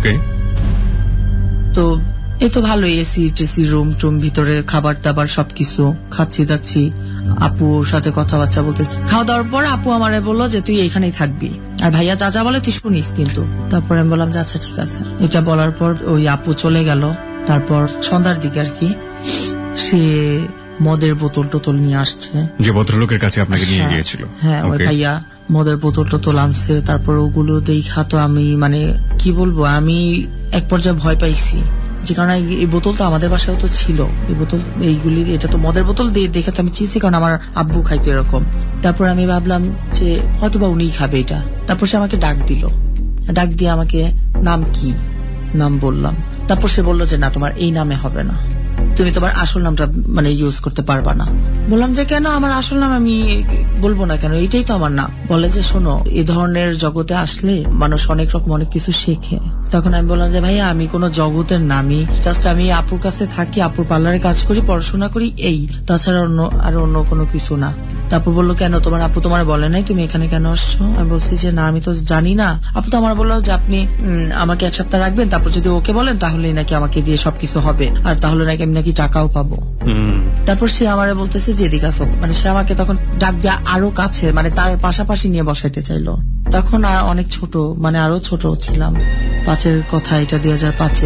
তো এই তো ভালোই, এসি টেসি রুম টুম, ভিতরে খাবার দাবার সবকিছু খাচ্ছি দাচ্ছি, আপুর সাথে কথাবার্তা বলতেছি। খাওয়া দাওয়ার পর আপু আমারে বললো যে তুই এখানেই থাকবি, আর ভাইয়া যা যা বলে তুই শুনিস কিন্তু। তারপর আমি বললাম যে আচ্ছা ঠিক আছে। এটা বলার পর ওই আপু চলে গেল। তারপর সন্ধ্যার দিকে আর কি সে মদের বোতল টোতল নিয়ে আসছে, যে ভদ্রলোকের কাছে আপনাকে নিয়ে গিয়েছিল। হ্যাঁ, ওই ভাইয়া মদের বোতল টোতল আনছে। তারপর ওগুলো দেখা তো আমি মানে কি বলবো, আমি এক পর্যায়ে ভয় পাইছি, যে কারণ এই বোতল তো আমাদের বাসায় তো ছিল, এই বোতল এইগুলি, এটা তো মদের বোতল দিয়ে দেখে তো আমি চিনছি, কারণ আমার আব্বু খাইতো এরকম। তারপর আমি ভাবলাম যে হয়তোবা উনিই খাবে এটা। তারপর সে আমাকে ডাক দিল, ডাক দিয়ে আমাকে নাম কি নাম বললাম। তারপর সে বললো যে না, তোমার এই নামে হবে না, তুমি তোমার আসল নামটা মানে ইউজ করতে পারবা না। বললাম যে কেন, আমার আসল নাম আমি বলবো না কেন, এটাই তো আমার নাম। বলে যে শোনো, এই ধরনের জগতে আসলে মানুষ অনেক রকম অনেক কিছু শেখে। তখন আমি বললাম যে ভাইয়া আমি কোন জগতের নামই, জাস্ট আমি আপুর কাছে থাকি, আপুর পার্লারে কাজ করি, পড়াশোনা করি, এই, তাছাড়া অন্য আর অন্য কোনো কিছু না। তারপর বললো কেন, তোমার আপু তোমার বলে নাই তুমি এখানে কেন আসছো? আমি বলছি যে না, আমি তো জানি না। আপু তো আমার বললো যে আপনি আমাকে এক সপ্তাহ রাখবেন, তারপর যদি ওকে বলেন তাহলেই নাকি আমাকে দিয়ে সবকিছু হবে, আর তাহলে নাকি আমি নাকি টাকাও পাবো। তারপর সে আমারে বলতেছে যে এদিকে আসো, মানে সে আমাকে তখন ডাক দিয়ে আরো কাছে, মানে তার পাশাপাশি নিয়ে বসাইতে চাইলো। তখন আর অনেক ছোট, মানে আরো ছোট ছিলাম, পাঁচের কথা, এটা দুই হাজার পাঁচে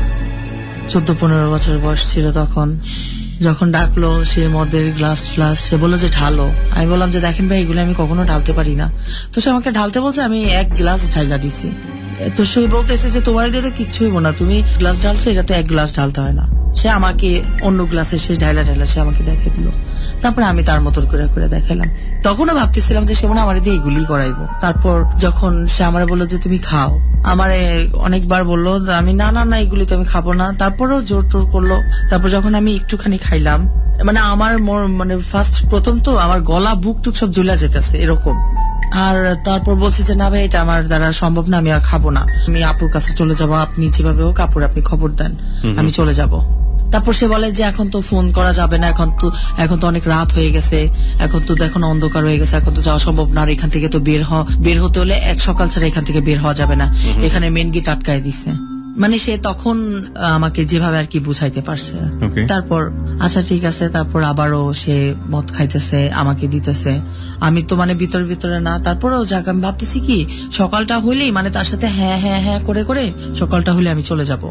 চোদ্দ পনেরো বছর বয়স ছিল তখন। যখন ডাকলো সে মদের গ্লাস ফ্লাস, সে বললো যে ঢালো। আমি বললাম যে দেখেন ভাই, এগুলো আমি কখনো ঢালতে পারি না। তো সে আমাকে ঢালতে বলছে, আমি এক গ্লাস ঢাইলা দিছি। তো সে বলতেছে যে তোমার দিয়ে তো কিচ্ছু হইব না, তুমি গ্লাস ঢালছো, এটাতে এক গ্লাস ঢালতে হয় না। সে আমাকে অন্য গ্লাসে সে ঢাইলা ঢাইলা সে আমাকে দেখে দিল। তারপরে আমি তার মতো করে করে দেখালাম। তখনও ভাবতেছিলাম যে সে মনে আমার দিয়ে এগুলি করাইবো। তারপর যখন সে আমার বললো যে তুমি খাও, আমারে অনেকবার বললো, আমি না না না এগুলি তো আমি খাবো না, তারপরেও জোর টোর করলো। তারপর যখন আমি একটুখানি খাইলাম, মানে আমার মানে ফার্স্ট প্রথম তো আমার গলা বুক টুক সব জ্বলা যেতেছে এরকম। আর তারপর বলছি যে না ভাই, এটা আমার দ্বারা সম্ভব না, আমি আর খাবো না, আমি আপুর কাছে চলে যাবো, আপনি যেভাবে হোক আপুর আপনি খবর দেন, আমি চলে যাব। তারপর সে বলে যে এখন তো ফোন করা যাবে না, এখন তো এখন তো অনেক রাত হয়ে গেছে, এখন তো এখন অন্ধকার হয়ে গেছে, এখন তো যাওয়া সম্ভব না, আর এখান থেকে তো বের হওয়া বের হতে হলে এক সকাল ছাড়া এখান থেকে বের হওয়া যাবে না, এখানে মেন গেট আটকায় দিছে। মানে সে তখন আমাকে যেভাবে আর কি বুঝাইতে পারছে। তারপর আচ্ছা ঠিক আছে, তারপর আবারও সে মদ খাইতেছে, আমাকে দিতেছে, আমি তো মানে ভিতরে ভিতরে না। তারপরেও যাক, আমি ভাবতেছি কি সকালটা হইলেই মানে তার সাথে হ্যাঁ হ্যাঁ হ্যাঁ করে করে সকালটা হলে আমি চলে যাব।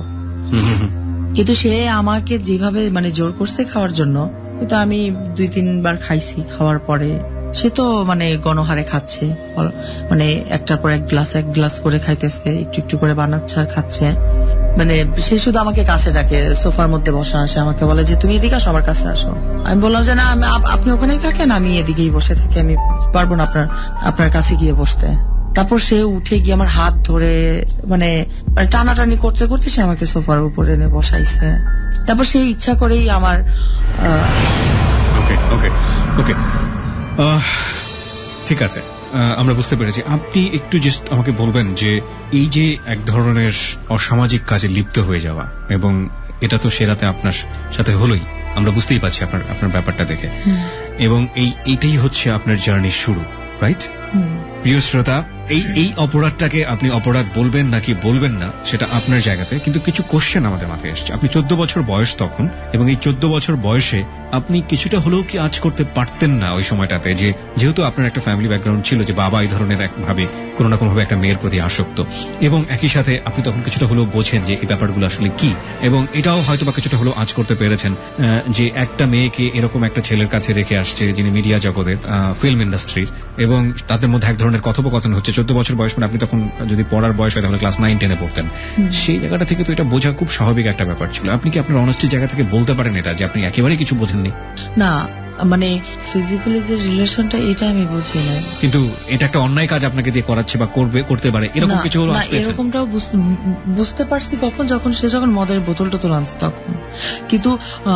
কিন্তু সে আমাকে যেভাবে মানে জোর করছে খাওয়ার জন্য, কিন্তু আমি দুই তিনবার খাইছি। খাওয়ার পরে সে তো মানে গণহারে খাচ্ছে, মানে একটার পর এক গ্লাস এক গ্লাস করে খাইতেছে, একটু একটু করে বানাচ্ছে আর খাচ্ছে। মানে সে শুধু আমাকে কাছে ডাকে, সোফার মধ্যে বসা আসে, আমাকে বলে যে তুমি এদিকে আসো, আমার কাছে আসো। আমি বললাম যে না, আপনি ওখানেই থাকেন, আমি এদিকেই বসে থাকি, আমি পারবো না আপনার আপনার কাছে গিয়ে বসতে। তারপর সে উঠে গিয়ে আমার হাত ধরে মানে টানাটানি করতে করতে সে আমাকে সোফার উপরে এনে বসাইছে। তারপর সে ইচ্ছা করেই আমার ওকে ওকে ওকে ঠিক আছে, আমরা বুঝতে পেরেছি। আপনি একটু জাস্ট আমাকে বলবেন যে এই যে এক ধরনের অসামাজিক কাজে লিপ্ত হয়ে যাওয়া, এবং এটা তো সে রাতে আপনার সাথে হলোই, আমরা বুঝতেই পারছি আপনার আপনার ব্যাপারটা দেখে, এবং এই এইটাই হচ্ছে আপনার জার্নির শুরু, রাইট? প্রিয় শ্রোতা, এই এই অপরাধটাকে আপনি অপরাধ বলবেন নাকি বলবেন না সেটা আপনার জায়গাতে, কিন্তু কিছু কোশ্চেন আমাদের মাথায় আসছে। আপনি চোদ্দ বছর বয়স তখন, এবং এই চোদ্দ বছর বয়সে আপনি কিছুটা হলেও কি আজ করতে পারতেন না ওই সময়টাতে, যে যেহেতু আপনার একটা ফ্যামিলি ব্যাকগ্রাউন্ড ছিল যে বাবা এই ধরনের একভাবে কোনো না কোনোভাবে একটা মেয়ের প্রতি আসক্ত, এবং একই সাথে আপনি তখন কিছুটা হলেও বোঝেন যে এই ব্যাপারগুলো আসলে কি, এবং এটাও হয়তো বা কিছুটা হলেও আজ করতে পেরেছেন যে একটা মেয়েকে এরকম একটা ছেলের কাছে রেখে আসছে যিনি মিডিয়া জগতের, ফিল্ম ইন্ডাস্ট্রির, এবং তাদের মধ্যে এক ধরনের কথোপকথন হচ্ছে। চোদ্দ বছর বয়স মানে আপনি তখন যদি পড়ার বয়স হয় তাহলে ক্লাস নাইন টেনে পড়তেন। সেই জায়গাটা থেকে তো এটা বোঝা খুব স্বাভাবিক একটা ব্যাপার ছিল। আপনি কি আপনার অনেস্টির জায়গা থেকে বলতে পারেন এটা যে আপনি একেবারেই কিছু বোঝেননি? না, মানে ফিজিক্যালি যে রিলেশনটা এটা আমি বুঝি না, কিন্তু এটা একটা অন্যায় কাজ আপনাকে দিয়ে করাচ্ছে বা করবে করতে পারে এরকম কিছু হলো? এরকমটাও বুঝতে পারছি কখন, যখন সে যখন মদের বোতল টোতল আনছে তখন। কিন্তু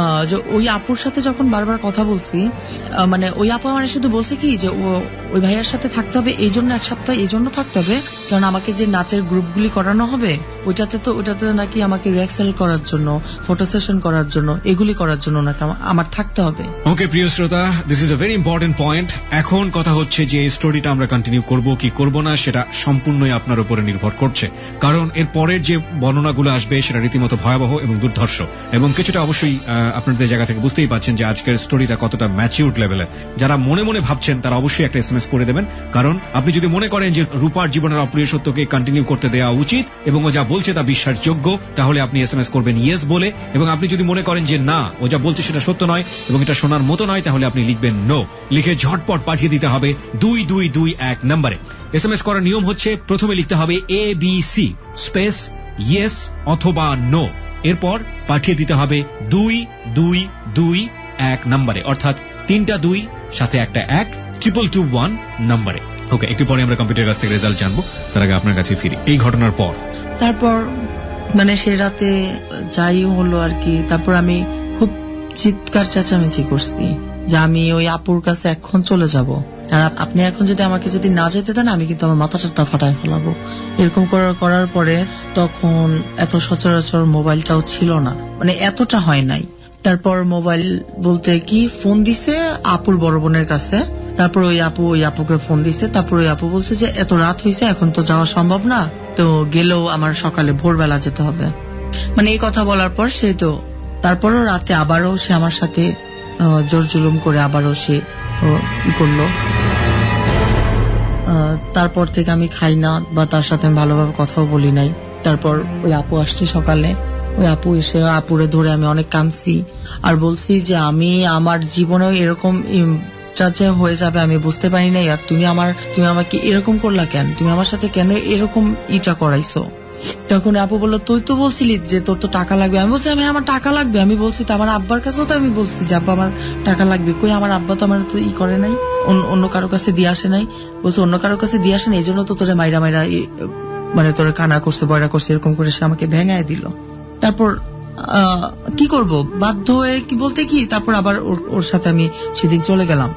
ওই আপুর সাথে যখন বারবার কথা বলছি, মানে ওই আপু আমার শুধু বলছে কি যে ও ওই ভাইয়ার সাথে থাকতে হবে এই জন্য, এক সপ্তাহ এই জন্য থাকতে হবে কারণ আমাকে যে নাচের গ্রুপগুলি করানো হবে ওইটাতে তো ওইটাতে নাকি আমাকে রিহার্সাল করার জন্য, ফটো সেশন করার জন্য, এগুলি করার জন্য নাকি আমার থাকতে হবে। ওকে প্রিয় শ্রোতা, this is a very important point. এখন কথা হচ্ছে যে এই স্টোরিটা আমরা কন্টিনিউ করব কি করব না সেটা সম্পূর্ণই আপনার উপরে নির্ভর করছে, কারণ এর পরের যে বর্ণনাগুলো আসবে সেটা রীতিমতো ভয়াবহ এবং দুর্ধর্ষ, এবং কিছুটা অবশ্যই আপনাদের জায়গা থেকে বুঝতেই পাচ্ছেন যে আজকের স্টোরিটা কতটা ম্যাচিউরড লেভেলের। যারা মনে মনে ভাবছেন তারা অবশ্যই একটা এসএমএস করে দেবেন, কারণ আপনি যদি মনে করেন যে রূপার জীবনের অপ্রিয় সত্যকে কন্টিনিউ করতে দেওয়া উচিত এবং ও যা বলছে তা বিশ্বাসযোগ্য, তাহলে আপনি এসএমএস করবেন ইয়েস বলে, এবং আপনি যদি মনে করেন যে না ও যা বলছে সেটা সত্য নয় এবং এটা শোনার মতো নয়, তাহলে আপনি লিখবেন নো। লিখে ঝটপট পাঠিয়ে দিতে হবে দুই দুই দুই এক নম্বরে। এসএমএস করার নিয়ম হচ্ছে প্রথমে লিখতে হবে A B C space yes অথবা নো, এরপর পাঠিয়ে দিতে হবে দুই দুই দুই এক নম্বরে, অর্থাৎ তিনটা দুই সাথে একটা এক, ট্রিপল টু ওয়ান নম্বরে। ওকে, একটু পরে আমরা কম্পিউটার কাছ থেকে রেজাল্ট জানবো, তার আগে আপনার কাছে ফিরি। এই ঘটনার পর তারপর মানে সে রাতে যাই হলো আর কি, তারপর আমি খুব চিৎকার চেঁচামেচি করছি যে আমি ওই আপুর কাছে এখন চলে যাব, আর আপনি এখন যদি আমাকে যদি না যেতে দেন আমি কিন্তু আমার মাথাটা ফাটায় ফেলাবো। এরকম করার পরে তখন এত সচরাচর মোবাইলটাও ছিল না, মানে এতটা হয় নাই। তারপর মোবাইল বলতে কি ফোন দিছে আপুর বড় বোনের কাছে, তারপর ওই আপু ওই আপুকে ফোন দিছে, তারপর ওই আপু বলছে যে এত রাত হয়েছে এখন তো যাওয়া সম্ভব না, তো গেলেও আমার সকালে ভোরবেলা যেতে হবে। মানে এই কথা বলার পর সে তো তারপরও রাতে আবারও সে আমার সাথে জোর জুলুম করে আবারও সে ই করলো। তারপর থেকে আমি খাই না বা তার সাথে আমি ভালোভাবে কথাও বলি নাই। তারপর ওই আপু আসছে সকালে, ওই আপু এসে আপুরে ধরে আমি অনেক কাঁদছি আর বলছি যে আমি আমার জীবনেও এরকম যে হয়ে যাবে আমি বুঝতে পারি নাই, আর তুমি আমার তুমি আমাকে এরকম করলা কেন, তুমি আমার সাথে কেন এরকম ইটা করাইছো। তখন আপু বললো তুই তো বলছিলি যে তোর তো টাকা লাগবে। আমি বলছি আমি আমার টাকা লাগবে, আমি বলছি তো আমার আব্বার কাছেও তো আমি বলছি যে আব্বা আমার টাকা লাগবে, কই আমার আব্বা তো আমার তো ই করে নাই, অন্য কারো কাছে দিয়ে আসে নাই। বলছে অন্য কারো কাছে দিয়ে আসে না এই জন্য তো তোরে মাইরা মাইরা মানে তোরে কানা করছে বয়রা করছে, এরকম করে সে আমাকে ভেঙায় দিল। তারপর কি করব বাধ্য হয়ে কি বলতে কি তারপর আবার ওর সাথে আমি সেদিন চলে গেলাম।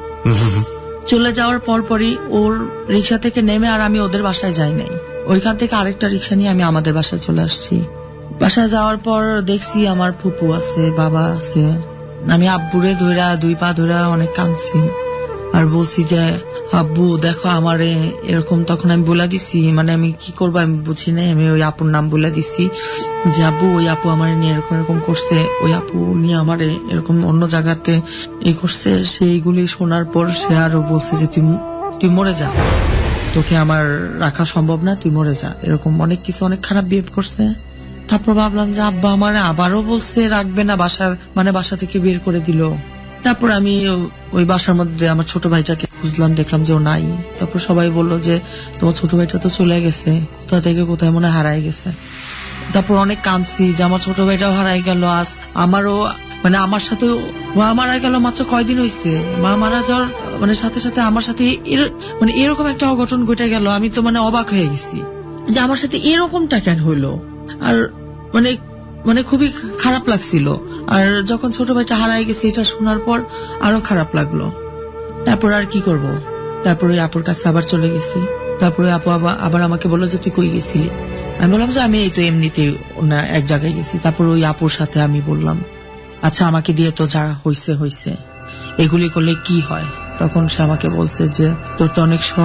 চলে যাওয়ার পর পরই ওর রিক্সা থেকে নেমে আর আমি ওদের বাসায় যাই নাই, ওইখান থেকে আরেকটা রিক্সা নিয়ে আমি আমাদের বাসায় চলে আসছি। বাসায় যাওয়ার পর দেখছি আমার ফুপু আছে, বাবা আছে, আমি আব্বুরে ধইরা দুই পা ধইরা অনেক কাঁদছি আর বলছি যে আব্বু দেখো আমারে এরকম। তখন আমি বলে দিছি, মানে আমি কি করবো আমি বুঝি নাই, আমি ওই আপুর নাম বলে দিছি যে আব্বু ওই আপু আমার নিয়ে এরকম এরকম করছে, ওই আপু নিয়ে আমারে এরকম অন্য জায়গাতে এই করছে। সেইগুলি শোনার পর সে আরো বলছে যে তুই তুই মরে যা, তোকে আমার রাখা সম্ভব না, তুই মরে যা, এরকম অনেক কিছু অনেক খারাপ বিহেভ করছে। তারপর ভাবলাম যে আব্বা আমার আবারও বলছে রাখবে না, বাসা মানে বাসা থেকে বের করে দিল। তারপর আমি ওই বাসার মধ্যে আমার ছোট ভাইটাকে খুঁজলাম, দেখলাম যে ও নাই। তারপর সবাই বললো যে তোমার ছোট ভাইটা তো চলে গেছে, কোথা থেকে কোথায় মনে হারাই গেছে। তারপর অনেক কাঁদছি যে আমার ছোট ভাইটাও হারাই গেল, আজ আমারও মানে আমার সাথে মা মারা গেল মাত্র কয়দিন হয়েছে, মা মারা যাওয়ার মানে সাথে সাথে আমার সাথে মানে এরকম একটা অঘটন ঘটে গেল। আমি তো মানে অবাক হয়ে গেছি যে আমার সাথে এরকমটা কেন হইলো, আর মানে মানে খুবই খারাপ লাগছিল। আর যখন ছোট ভাইটা হারাই গেছে এটা শোনার পর আরো খারাপ লাগলো। তারপর আর কি করব, তারপর ওই আপুর কাছে আবার চলে গেছি। তারপরে আপু আবার আমাকে বললো যে তুই কই গেছিলি, আমি বললাম যে আমি এই তো এমনিতে এক জায়গায় গেছি। তারপর ওই আপুর সাথে আমি বললাম আচ্ছা আমাকে দিয়ে তো যা হইছে হইছে, এগুলি করলে কি হয়। তখন সে আমাকে বলছে যে তোর তো অনেক শখ,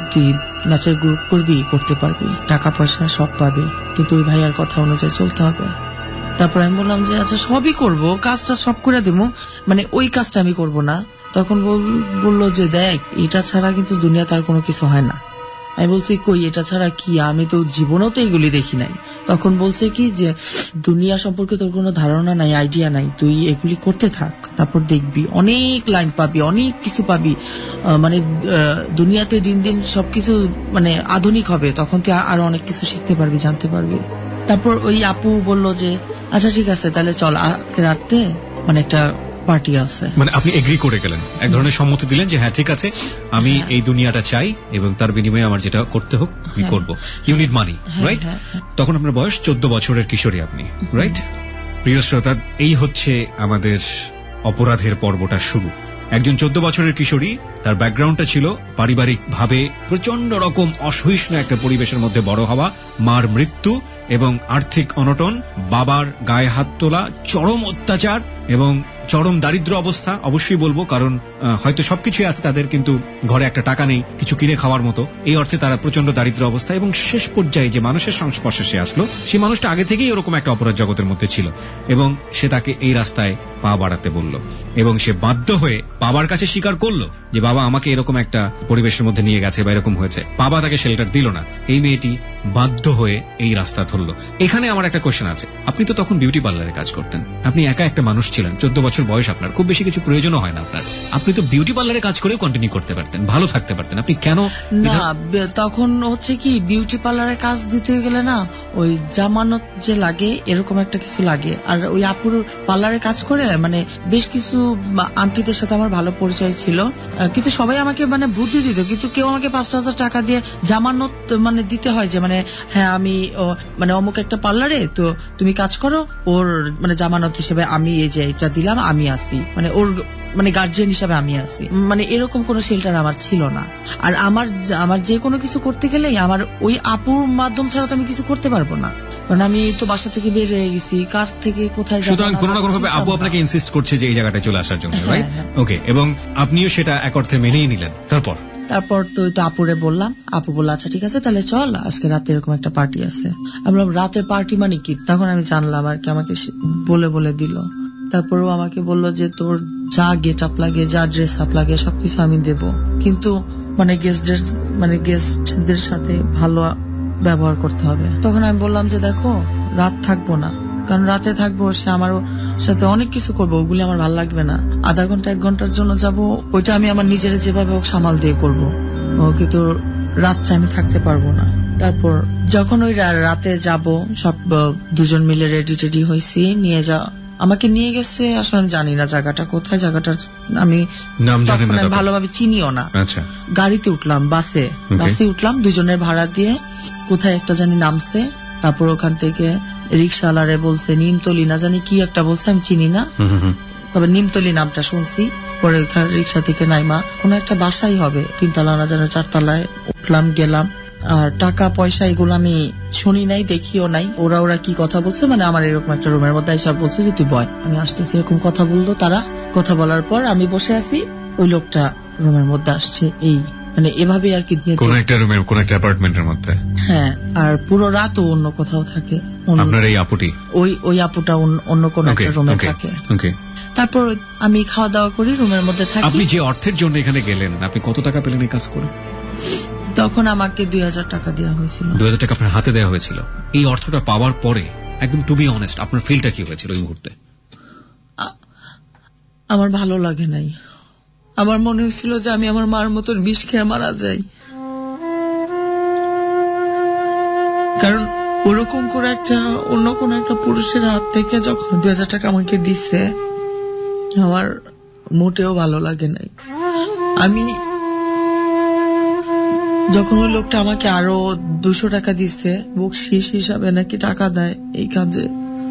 তুই নাচের গ্রুপ করবি, করতে পারবি, টাকা পয়সা সব পাবি, কিন্তু ওই ভাইয়ার কথা অনুযায়ী চলতে হবে। তারপর আমি বললাম যে আচ্ছা সবই করব, কাজটা সব করে দেবো, মানে ওই কাজটা আমি করব না। তখন বললো যে দেখ এটা ছাড়া কিন্তু দুনিয়াতে আর কোনো কিছু হয় না। আমি বলছি কই এটা ছাড়া কি, আমি তো জীবনেও তো এগুলি দেখি নাই। তখন বলছে কি যে দুনিয়া সম্পর্কে তোর কোনো ধারণা নাই, আইডিয়া নাই, তুই এগুলি করতে থাক, তারপর দেখবি অনেক লাইন পাবি, অনেক কিছু পাবি, মানে দুনিয়াতে দিন দিন সবকিছু মানে আধুনিক হবে, তখন তুই আরো অনেক কিছু শিখতে পারবি, জানতে পারবি। তারপর ওই আপু বললো যে আচ্ছা ঠিক আছে তাহলে চল আজকে রাতে মানে একটা পার্টি আছে। মানে আপনি এগ্রি করে গেলেন, এক ধরনের সম্মতি দিলেন যে হ্যাঁ ঠিক আছে আমি এই দুনিয়াটা চাই এবং তার বিনিময়ে আমার যেটা করতে হোক আমি করবো। You need money, right? তখন আপনার বয়স চোদ্দ বছরের কিশোরী আপনি, রাইট? প্রিয় শ্রোতা, এই হচ্ছে আমাদের অপরাধের পর্বটা শুরু। একজন চোদ্দ বছরের কিশোরী, তার ব্যাকগ্রাউন্ডটা ছিল পারিবারিক ভাবে প্রচন্ড রকম অসহিষ্ণু একটা পরিবেশের মধ্যে বড় হওয়া, মার মৃত্যু এবং আর্থিক অনটন, বাবার গায়ে হাত তোলা, চরম অত্যাচার এবং চরম দারিদ্র অবস্থা। অবশ্যই বলবো কারণ হয়তো সবকিছুই আছে তাদের, কিন্তু ঘরে একটা টাকা নেই কিছু কিনে খাওয়ার মতো, এই অর্থে তারা প্রচন্ড দারিদ্র অবস্থা। এবং শেষ পর্যায়ে যে মানুষের সংস্পর্শে সে আসলো, সেই মানুষটা আগে থেকেই এরকম একটা অপরাধ জগতের মধ্যে ছিল এবং সে তাকে এই রাস্তায় পা বাড়াতে বলল এবং সে বাধ্য হয়ে বাবার কাছে স্বীকার করলো যে বাবা আমাকে এরকম একটা পরিবেশের মধ্যে নিয়ে গেছে বা এরকম হয়েছে। বাবা তাকে শেল্টার দিল না, এই মেয়েটি বাধ্য হয়ে এই রাস্তা ধরলো। এখানে আমার একটা কোশ্চেন আছে, আপনি তো তখন বিউটি পার্লারে কাজ করতেন, আপনি একা একটা মানুষ ছিলেন, চোদ্দ বছর বয়স আপনার, খুব বেশি কিছু প্রয়োজনও হয় না আপনার, আপনি তো বিউটি পার্লারে কাজ করেও কন্টিনিউ করতে পারতেন, ভালো থাকতে পারতেন, আপনি কেন? না তখন হচ্ছে কি বিউটি পার্লারে কাজ দিতে গেলে না ওই জামানত যে লাগে এরকম একটা কিছু লাগে। আর ওই আপুর পার্লারে কাজ করে মানে বেশ কিছু আন্টিদের সাথে আমার ভালো পরিচয় ছিল, কিন্তু সবাই আমাকে মানে বুদ্ধি দিত, কিন্তু কেউ আমাকে পাঁচ হাজার টাকা দিয়ে জামানত মানে দিতে হয় যে মানে হ্যাঁ আমি মানে অমুক একটা পার্লারে তো তুমি কাজ করো, ওর মানে জামানত হিসেবে আমি এই যে এটা দিলাম আমি আসি, মানে ওর মানে গার্জিয়ান হিসাবে আমি আসি, মানে এরকম কোন শেল্টার আমার ছিল না। আর আমার আমার যে কোনো কিছু করতে গেলেই আমার ওই আপুর মাধ্যম ছাড়া তো আমি কিছু করতে পারবো না, কারণ আমি তো বাসা থেকে বের হয়ে গেছি, কার থেকে কোথায় যাবো। সুতরাং কোনো না কোনো ভাবে আপু আপনাকে ইনসিস্ট করছে যে এই জায়গাটায় চলে আসার জন্য, রাইট? ওকে, এবং আপনিও সেটা এক অর্থে মেনেই নিলেন। তারপর তারপর তো তো আপুরে বললাম, আপু বললো আচ্ছা ঠিক আছে তাহলে চল আজকে রাতে এরকম একটা পার্টি আছে। আমি বললাম রাতে পার্টি মানে কি? তখন আমি জানলাম আর কি, আমাকে বলে বলে দিল। তারপরও আমাকে বললো যে তোর যা গেট আপ লাগে, যা ড্রেস আপ লাগে সবকিছু আমি দেব, কিন্তু মানে গেস্টদের মানে গেস্টদের সাথে ভালো ব্যবহার করতে হবে। তখন আমি বললাম যে দেখো রাত থাকবো না, কারণ রাতে থাকবো সে আমার সাথে অনেক কিছু করবো, ওগুলি আমার ভালো লাগবে না। আধা ঘন্টা এক ঘন্টার জন্য যাব, ওইটা আমি আমার নিজের যেভাবে হোক সামাল দিয়ে করবো, কিন্তু রাতটা আমি থাকতে পারবো না। তারপর যখন ওই রাতে যাব সব দুজন মিলে রেডি টেডি হয়েছি, নিয়ে যা আমাকে নিয়ে গেছে, আসলে আমি জানি না জায়গাটা কোথায়, জায়গাটার আমি ভালোভাবে চিনিও না। গাড়িতে উঠলাম, বাসে বাসে উঠলাম, দুজনের ভাড়া দিয়ে কোথায় একটা জানি নামছে। তারপর ওখান থেকে রিক্সাওয়ালারে বলছে নিমতলি না জানি কি একটা বলছে, আমি চিনি না, তবে নিমতলি নামটা শুনছি। পরে রিক্সা থেকে নাইমা কোন একটা বাসাই হবে, তিনতলা না জানি চারতলায় উঠলাম, গেলাম। আর টাকা পয়সা এগুলো আমি শুনি নাই, দেখিও নাই। ওরা ওরা কি কথা বলছে, মানে আমার এরকম একটা রুমের মধ্যে এসব বলছে যে তুই বয়, আমি আসতেছি, এরকম কথা বললো তারা। কথা বলার পর আমি বসে আছি, ওই লোকটা রুমের মধ্যে আসছে, এই মানে এভাবে আর কি কোন একটা রুমের কোন একটা অ্যাপার্টমেন্টের মধ্যে। হ্যাঁ, আর পুরো রাতও অন্য কোথাও থাকে। আপনার এই আপুটি ওই ওই আপুটা অন্য কোন একটা রুমে থাকে। তারপর আমি খাওয়া দাওয়া করি, রুমের মধ্যে থাকি। আপনি যে অর্থের জন্য এখানে গেলেন, আপনি কত টাকা পেলেন এই কাজ করে? তখন আমাকে দুই হাজার টাকা দেওয়া হয়েছিল। দুই হাজার টাকা আপনার হাতে দেওয়া হয়েছিল। এই অর্থটা পাওয়ার পরে একদম টু বি অনেস্ট আপনার ফিলটা কি হয়েছিল ওই মুহূর্তে? আমার ভালো লাগে নাই, আমার মনে হয়েছিল যে আমি আমার মার মতন বিষ খেয়ে মারা যাই। কারণ ওরকম করে একটা অন্য কোন একটা পুরুষের হাত থেকে যখন দুই হাজার টাকা আমাকে দিচ্ছে, আমার মোটেও ভালো লাগে নাই। আমি যখন ওই লোকটা আমাকে আরো দুশো টাকা দিচ্ছে, বকশিস হিসাবে নাকি টাকা দেয় এই কাজে,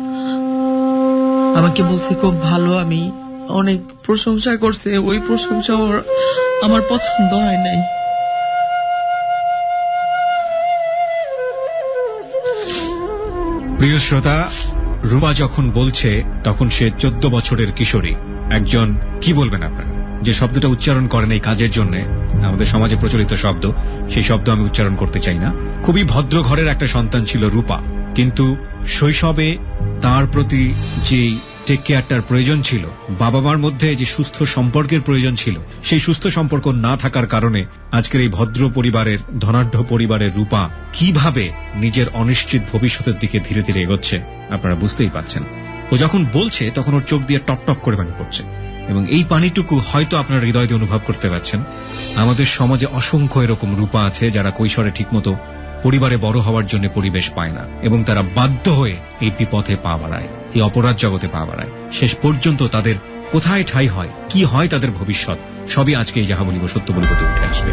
আমাকে বলছে খুব ভালো, আমি অনেক প্রশংসা করছে, ওই প্রশংসা আমার পছন্দ হয় নাই। প্রিয় শ্রোতা, রূপা যখন বলছে তখন সে চোদ্দ বছরের কিশোরী, একজন কি বলবেন আপনারা যে শব্দটা উচ্চারণ করেন এই কাজের জন্য, আমাদের সমাজে প্রচলিত শব্দ, সেই শব্দ আমি উচ্চারণ করতে চাই না। খুবই ভদ্র ঘরের একটা সন্তান ছিল রূপা, কিন্তু শৈশবে তার প্রতি যেই টেক কেয়ারটার প্রয়োজন ছিল, বাবা মার মধ্যে যে সুস্থ সম্পর্কের প্রয়োজন ছিল, সেই সুস্থ সম্পর্ক না থাকার কারণে আজকের এই ভদ্র পরিবারের, ধনাঢ্য পরিবারের রূপা কিভাবে নিজের অনিশ্চিত ভবিষ্যতের দিকে ধীরে ধীরে এগোচ্ছে আপনারা বুঝতেই পাচ্ছেন। ও যখন বলছে তখন ওর চোখ দিয়ে টপ টপ করে পানি পড়ছে, এবং এই পানিটুকু হয়তো আপনারা হৃদয় দিয়ে অনুভব করতে পারছেন। আমাদের সমাজে অসংখ্য এরকম রূপা আছে যারা কৈশোরে ঠিকমতো পরিবারে বড় হওয়ার জন্য পরিবেশ পায় না, এবং তারা বাধ্য হয়ে এই বিপথে পা বাড়ায়, এই অপরাধ জগতে পা বাড়ায়। শেষ পর্যন্ত তাদের কোথায় ঠাঁই হয়, কি হয় তাদের ভবিষ্যৎ, সবই আজকে এই যাহা বলিব সত্য বলিবতে উঠে আসবে।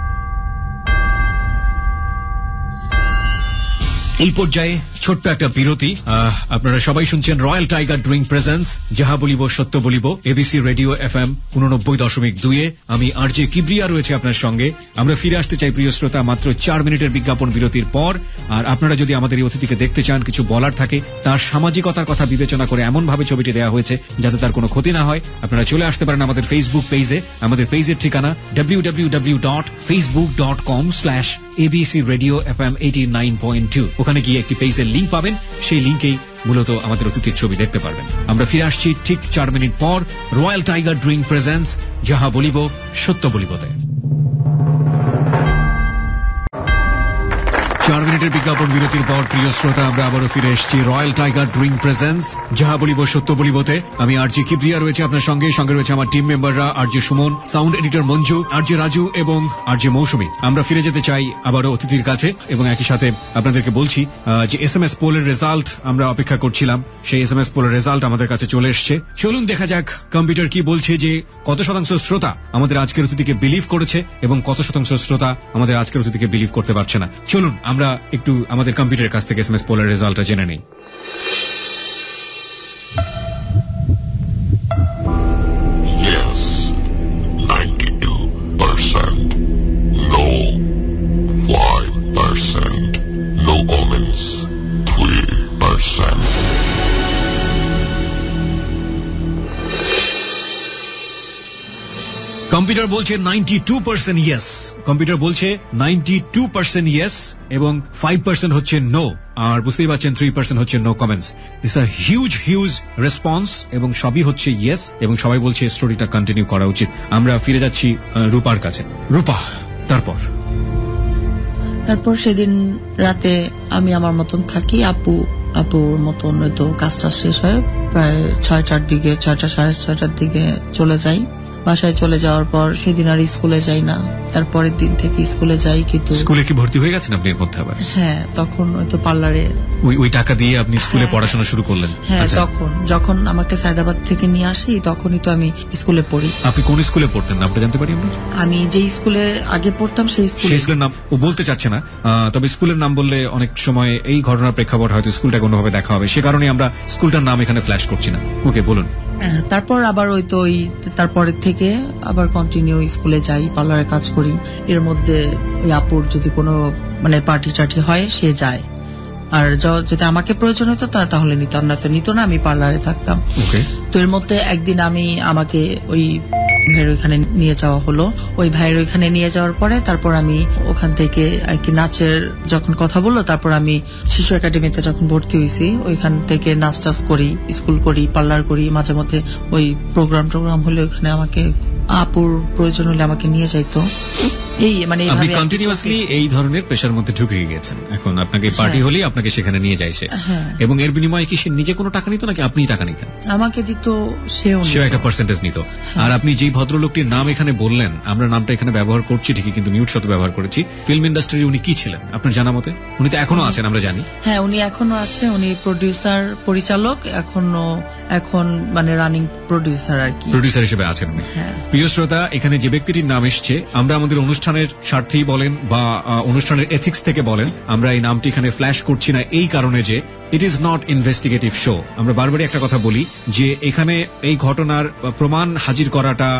এই পর্যায়ে ছোট্ট একটা বিরতি। আপনারা সবাই শুনছেন রয়্যাল টাইগার ড্রিঙ্ক প্রেজেন্স যাহা বলিব সত্য বলিব, এবিসি রেডিও এফ এম উননব্বই দশমিক দুইয়ে। আমি আর জে কিবরিয়া রয়েছে আপনার সঙ্গে। আমরা ফিরে আসতে চাই প্রিয় শ্রোতা মাত্র চার মিনিটের বিজ্ঞাপন বিরতির পর। আর আপনারা যদি আমাদের এই অতিথিকে দেখতে চান, কিছু বলার থাকে, তার সামাজিকতার কথা বিবেচনা করে এমন ভাবে ছবিটি দেওয়া হয়েছে যাতে তার কোনো ক্ষতি না হয়, আপনারা চলে আসতে পারেন আমাদের ফেসবুক পেজে। আমাদের পেজের ঠিকানা W W W dot Facebook dot com slash ABC radio F M eighty nine point two. ওখানে গিয়ে একটি পেজের লিঙ্ক পাবেন, সেই লিঙ্কেই মূলত আমাদের অতিথির ছবি দেখতে পারবেন। আমরা ফিরে আসছি ঠিক চার মিনিট পর রয়্যাল টাইগার ড্রিঙ্ক প্রেজেন্স যাহা বলিব সত্য বলিবতে। চার মিনিটের বিজ্ঞাপন বিরতির পর প্রিয় শ্রোতা আমরা আবারও ফিরে এসেছি রয়্যাল টাইগার ড্রিঙ্ক প্রেজেন্স যাহা বলিব সত্য বলিবতে। আমি আর জি কিবরিয়া রয়েছে আপনার সঙ্গে, সঙ্গে রয়েছে আমার টিম মেম্বাররা R J Suman, sound editor Manju, R J Raju এবং আর জে মৌসুমী। আমরা ফিরে যেতে চাই আবারও অতিথির কাছে, এবং একই সাথে আপনাদেরকে বলছি যে এস এম এস পোলের রেজাল্ট আমরা অপেক্ষা করছিলাম, সেই এস এম এস পোলের রেজাল্ট আমাদের কাছে চলে এসছে। চলুন দেখা যাক কম্পিউটার কি বলছে, যে কত শতাংশ শ্রোতা আমাদের আজকের অতিথিকে বিলিভ করেছে এবং কত শতাংশ শ্রোতা আমাদের আজকের অতিথিকে বিলিভ করতে পারছে না। চলুন আমরা একটু আমাদের কম্পিউটারের কাছ থেকে এস এম এস পোলের রেজাল্টটা জেনে নেই। Yes, ninety-two percent. No, five percent. No comments, three percent. Computer বলছে ninety two percent yes, computer বলছে নাইনটি টু পার্সেন্ট ইয়েস এবং ফাইভ পার্সেন্ট হচ্ছে নো, আর বুঝতেই পারছেন থ্রি পার্সেন্ট হচ্ছে no comments. It's a huge huge response, এবং সবই হচ্ছে ইয়েস, এবং সবাই বলছে স্টোরিটা কন্টিনিউ করা উচিত। আমরা ফিরে যাচ্ছি রূপার কাছে। রূপা, তারপর তারপর সেদিন রাতে আমি আমার মতন থাকি, আপু আপুর মতন হয়তো কাজটা শেষ হয় প্রায় ছয়টার দিকে, ছয়টা সাড়ে ছয়টার দিকে চলে যাই। বাসায় চলে যাওয়ার পর সেদিন আর স্কুলে যাই না, তারপরের দিন থেকে স্কুলে যাই। কিন্তু স্কুলে কি ভর্তি হয়ে গেছেন আপনি এর মধ্যে আবার? হ্যাঁ, তখন হয়তো পার্লারে ওই ওই টাকা দিয়ে আপনি স্কুলে পড়াশোনা শুরু করলেন? হ্যাঁ, তখন যখন আমাকে সায়দাবাদ থেকে নিয়ে আসি তখনই তো আমি স্কুলে পড়ি। আপনি কোন স্কুলে পড়তেন নামটা জানতে পারি আমরা? আমি যে স্কুলে আগে পড়তাম সেই স্কুলে। সেই স্কুলের নাম ও বলতে চাচ্ছে না, তবে স্কুলের নাম বললে অনেক সময় এই ঘটনার প্রেক্ষাপট হয়তো স্কুলটাকে অন্যভাবে দেখা হবে, সে কারণে আমরা স্কুলটার নাম এখানে ফ্ল্যাশ করছি না। ওকে, বলুন। তারপর আবার ওই তো ওই তারপরের থেকে আবার কন্টিনিউ স্কুলে যাই, পার্লারে কাজ করি। এর মধ্যে ওই আপুর যদি কোনো মানে পার্টি টার্টি হয় সে যায়, আর যদি আমাকে প্রয়োজন হতো তাহলে নিত, না তো নিত না, আমি পার্লারে থাকতাম। তো এর মধ্যে একদিন আমি আমাকে ওই ভাইয়ের ওইখানে নিয়ে যাওয়া হলো। ওই ভাইয়ের ওইখানে নিয়ে যাওয়ার পরে তারপর আমি ওখান থেকে আর কি নাচের যখন কথা বললো, তারপর আমি শিশু একাডেমিতে যখন ভর্তি হয়েছি ওইখান থেকে নাচ টাচ করি, স্কুল করি, পার্লার করি, মাঝে মধ্যে ওই প্রোগ্রাম টোগ্রাম হলে ওখানে আমাকে আপুর প্রয়োজন হলে আমাকে নিয়ে যাইতো। এই মানে আপনি কন্টিনিউয়াসলি এই ধরনের পেশার মধ্যে ঢুকে গিয়েছেন। এখন আপনাকে পার্টি হলে আপনাকে সেখানে নিয়ে যাইছে, এবং এর বিনিময়ে কি সে নিজে কোনো টাকা নিত নাকি আপনি টাকা নিতেন? আমাকে দিত, সেও সেও একটা পার্সেন্টেজ নিত। আর আপনি যেই ভদ্রলোকটির নাম এখানে বললেন, আমরা নামটা এখানে ব্যবহার করছি ঠিকই, কিন্তু মিউট শব্দ ব্যবহার করেছি। ফিল্ম ইন্ডাস্ট্রির উনি কি ছিলেন আপনার জানা মতে? উনি তো এখনো আছেন আমরা জানি। হ্যাঁ, উনি এখনো আছে, উনি প্রডিউসার, পরিচালক, এখনো এখন মানে রানিং প্রডিউসার আর কি, প্রডিউসার হিসেবে আছেন উনি। প্রিয় শ্রোতা, এখানে যে ব্যক্তিটির নাম এসছে, আমরা আমাদের অনুষ্ঠানের স্বার্থেই বলেন বা অনুষ্ঠানের এথিক্স থেকে বলেন, আমরা এই নামটি এখানে ফ্ল্যাশ করছি না এই কারণে যে it is not investigative show. আমরা বারবারই একটা কথা বলি যে এখানে এই ঘটনার প্রমাণ হাজির করাটা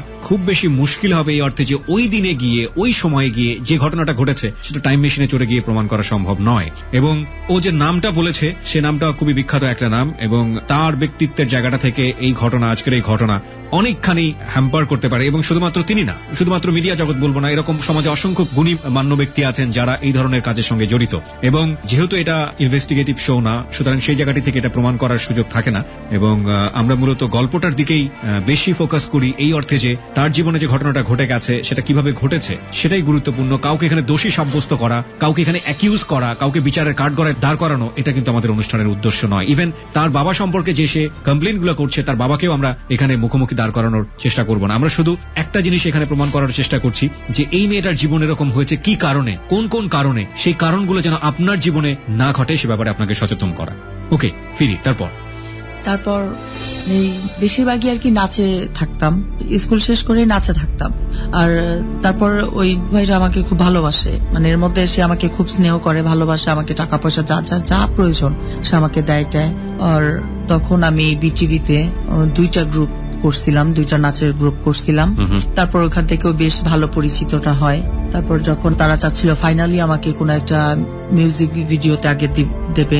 খুব বেশি মুশকিল হবে এই অর্থে যে ওই দিনে গিয়ে ওই সময়ে গিয়ে যে ঘটনাটা ঘটেছে সেটা টাইম মেশিনে চড়ে গিয়ে প্রমাণ করা সম্ভব নয়। এবং ও যে নামটা বলেছে সে নামটা খুবই বিখ্যাত একটা নাম, এবং তার ব্যক্তিত্বের জায়গাটা থেকে এই ঘটনা, আজকের এই ঘটনা অনেকখানি হ্যাম্পার করতে পারে। এবং শুধুমাত্র তিনি না, শুধুমাত্র মিডিয়া জগৎ বলবো না, এরকম সমাজে অসংখ্য গুণী মান্য ব্যক্তি আছেন যারা এই ধরনের কাজের সঙ্গে জড়িত। এবং যেহেতু এটা ইনভেস্টিগেটিভ শো না, সুতরাং সেই জায়গাটি থেকে এটা প্রমাণ করার সুযোগ থাকে না। এবং আমরা মূলত গল্পটার দিকেই বেশি ফোকাস করি এই অর্থে যে তার জীবনে যে ঘটনাটা ঘটে গেছে সেটা কিভাবে ঘটেছে সেটাই গুরুত্বপূর্ণ। কাউকে এখানে দোষী সাব্যস্ত করা, কাউকে এখানে অ্যাকিউজ করা, কাউকে বিচারের কাঠগড়ায় দাঁড় করানো, এটা কিন্তু আমাদের অনুষ্ঠানের উদ্দেশ্য নয়। ইভেন তার বাবা সম্পর্কে যে সে কমপ্লেন গুলো করছে তার বাবাকেও আমরা এখানে মুখোমুখি দাঁড় করানোর চেষ্টা করব না। আমরা শুধু একটা জিনিস এখানে প্রমাণ করার চেষ্টা করছি যে এই মেয়েটার জীবন এরকম হয়েছে কি কারণে, কোন কোন কারণে, সেই কারণগুলো যেন আপনার জীবনে না ঘটে সে ব্যাপারে আপনাকে সচেতন করা। ওকে, ফিরি। তারপর তারপর এই বেশিরভাগই আর কি নাচে থাকতাম, স্কুল শেষ করে নাচে থাকতাম। আর তারপর ওই ভাইরা আমাকে খুব ভালোবাসে, মানে এর মধ্যে সে আমাকে খুব স্নেহ করে, ভালোবাসে, আমাকে টাকা পয়সা যা যা যা প্রয়োজন সে আমাকে দেয় দেয় আর তখন আমি বিটিভিতে দুইটা গ্রুপ করছিলাম, দুইটা নাচের গ্রুপ করছিলাম। তারপর ওখান থেকেও বেশ ভালো পরিচিতটা হয়। তারপর যখন তারা চাচ্ছিল ফাইনালি আমাকে কোন একটা মিউজিক ভিডিওতে আগে দেবে,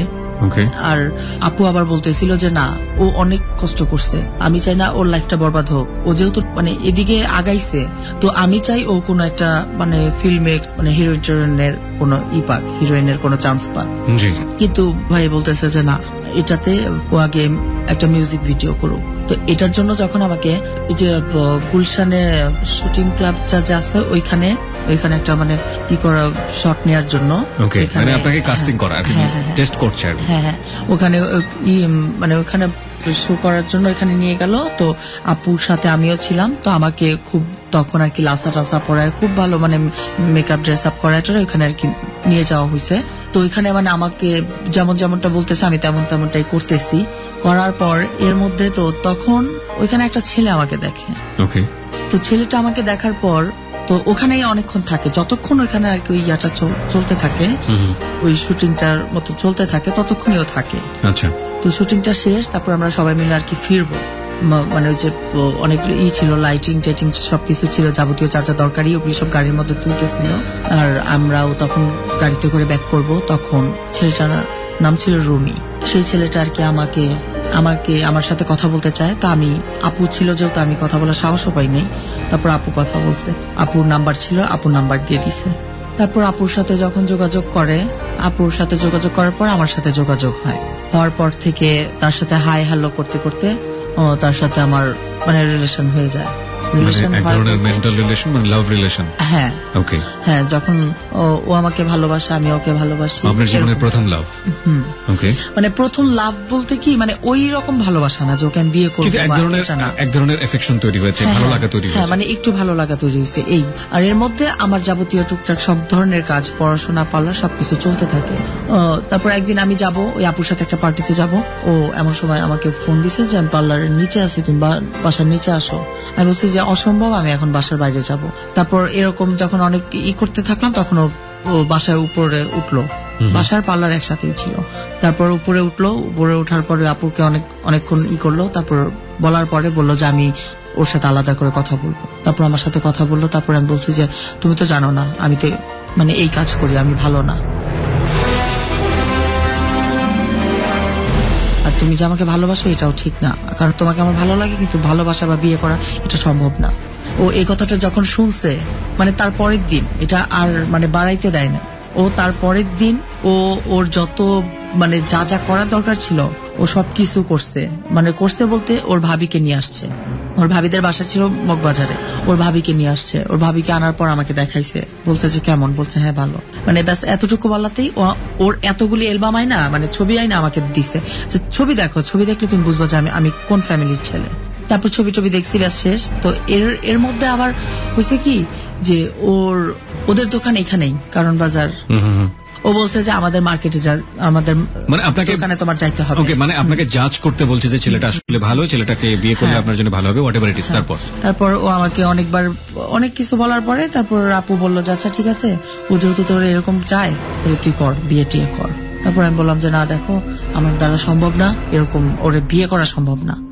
আর আপু আবার বলতেছিল যে না, ও অনেক কষ্ট করছে, আমি চাই না ওর লাইফটা বরবাদ হোক, ও যেহেতু মানে এদিকে আগাইছে, তো আমি চাই ও কোন একটা মানে ফিল্মে মানে হিরোইনের কোন ই পাক, হিরোইনের কোন চান্স পাক। কিন্তু ভাই বলতেছে যে না, এটাতে ও আগে একটা মিউজিক ভিডিও করুক। তো এটার জন্য যখন আমাকে এই যে গুলশানে শুটিং ক্লাবটা যে আছে ওইখানে ওইখানে একটা মানে ই করা শট নেওয়ার জন্য আপনাকে কাস্টিং করা, টেস্ট করছে, হ্যাঁ হ্যাঁ ওখানে মানে ওখানে শো করার জন্য এখানে নিয়ে গেল। তো আপুর সাথে আমিও ছিলাম। তো আমাকে খুব তখন আর কি লাসা টাসা পড়ায়, খুব ভালো মানে মেকআপ ড্রেস আপ করায় ওইখানে আর কি নিয়ে যাওয়া হয়েছে। তো ওইখানে মানে আমাকে যেমন যেমনটা বলতেছে আমি তেমন তেমনটাই করতেছি। করার পর এর মধ্যে তো তখন ওইখানে একটা ছেলে আমাকে দেখে। তো ছেলেটা আমাকে দেখার পর তো ওখানেই অনেকক্ষণ থাকে, যতক্ষণ ওইখানে আর কি ওই ইয়াটা চলতে থাকে, ওই শুটিংটার মতো চলতে থাকে ততক্ষণই থাকে। আচ্ছা, তো শুটিংটা শেষ, তারপর আমরা সবাই মিলে আর কি ফিরবো। মানে ওই যে অনেক ই ছিল, লাইটিং টাইটিং সবকিছু ছিল, যাবতীয় যা যা দরকারি ওগুলি সব গাড়ির মধ্যে তুলতেছিল। আর আমরাও তখন গাড়িতে করে ব্যাক করব। তখন ছেলেটার নাম ছিল রুমি। সেই ছেলেটা আর কি আমাকে আমাকে আমার সাথে কথা বলতে চায়। তা আমি, আপু ছিল যেহেতু আমি কথা বলার সাহসও পাই নাই। তারপর আপু কথা বলছে, আপুর নাম্বার ছিল, আপুর নাম্বার দিয়ে দিছে। তারপর আপুর সাথে যখন যোগাযোগ করে, আপুর সাথে যোগাযোগ করার পর আমার সাথে যোগাযোগ হয়। হওয়ার পর থেকে তার সাথে হাই হ্যালো করতে করতে ও তার সাথে আমার মানে রিলেশন হয়ে যায়। হ্যাঁ ওকে, হ্যাঁ যখন ও আমাকে ভালোবাসে আমি ওকে ভালোবাসি। আপনার জীবনের প্রথম লাভ? ওকে, মানে প্রথম লাভ বলতে কি মানে ওই রকম ভালোবাসা না যে ওকে আমি বিয়ে করবো, এক ধরনের এক ধরনের এফেকশন তৈরি হয়েছে, ভালো লাগা তৈরি হয়েছে। হ্যাঁ মানে একটু ভালো লাগা তৈরি হয়েছে এই। আর এর মধ্যে আমার যাবতীয় টুকটাক সব ধরনের কাজ, পড়াশোনা, পার্লার সবকিছু চলতে থাকে। তারপর একদিন আমি যাব ওই আপুর সাথে একটা পার্টিতে যাব। ও এমন সময় আমাকে ফোন দিছে যে আমি পার্লারের নিচে আছি, তুমি বাসার নিচে আসো। আমি বলছি যে অসম্ভব, আমি এখন বাসার বাইরে যাব। তারপর এরকম যখন অনেক ই করতে থাকলাম তখন ও বাসায় উপরে উঠলো, বাসার পার্লার একসাথেই ছিল। তারপর উপরে উঠলো, উপরে ওঠার পরে আপুকে অনেক অনেকক্ষণ ই করলো। তারপর বলার পরে বললো যে আমি ওর সাথে আলাদা করে কথা বলবো। তারপর আমার সাথে কথা বললো। তারপর আমি বলছি যে তুমি তো জানো না আমি তো মানে এই কাজ করি, আমি ভালো না, আর তুমি যে আমাকে ভালোবাসো এটাও ঠিক না, কারণ তোমাকে আমার ভালো লাগে কিন্তু ভালোবাসা বা বিয়ে করা এটা সম্ভব না। ও এই কথাটা যখন শুনছে মানে তার পরের দিন এটা আর মানে বাড়াইতে দেয় না। ও তার পরের দিন ও ওর যত মানে যা যা করার দরকার ছিল ও সবকিছু করছে। মানে করছে বলতে ওর ভাবিকে নিয়ে আসছে, ওর ভাবিদের বাসা ছিল মগবাজারে, ওর ভাবিকে নিয়ে আসছে। ওর ভাবিকে আনার পর আমাকে দেখাইছে, বলছে যে কেমন, বলছে হ্যাঁ ভালো। মানে ব্যাস এতটুকু বলাতেই ওর এতগুলি অ্যালবাম আয় না মানে ছবি আয় না আমাকে দিছে যে ছবি দেখো, ছবি দেখলে তুমি বুঝবো যে আমি আমি কোন ফ্যামিলির ছেলে। তারপর ছবি টবি দেখছি, ব্যাস শেষ। তো এর এর মধ্যে আবার হয়েছে কি যে ওর ওদের দোকান এখানেই কারণ বাজার। ও বলছে যে আমাদের মার্কেটে আমাদের মানে আপনাকে দোকানে তোমার যাইতে হবে। ওকে, মানে আপনাকে জাজ করতে বলছে যে ছেলেটা আসলে ভালো, ছেলেটাকে বিয়ে করলে আপনার জন্য ভালো হবে, হোয়াটএভার ইট ইজ। তারপর তারপর ও আমাকে অনেকবার অনেক কিছু বলার পরে তারপর আপু বলল যে আচ্ছা ঠিক আছে, ও যেহেতু তোর এরকম চায় তাহলে তুই কর, বিয়ে টিয়ে কর। তারপর আমি বললাম যে না দেখো আমার দ্বারা সম্ভব না, এরকম ওরে বিয়ে করা সম্ভব না।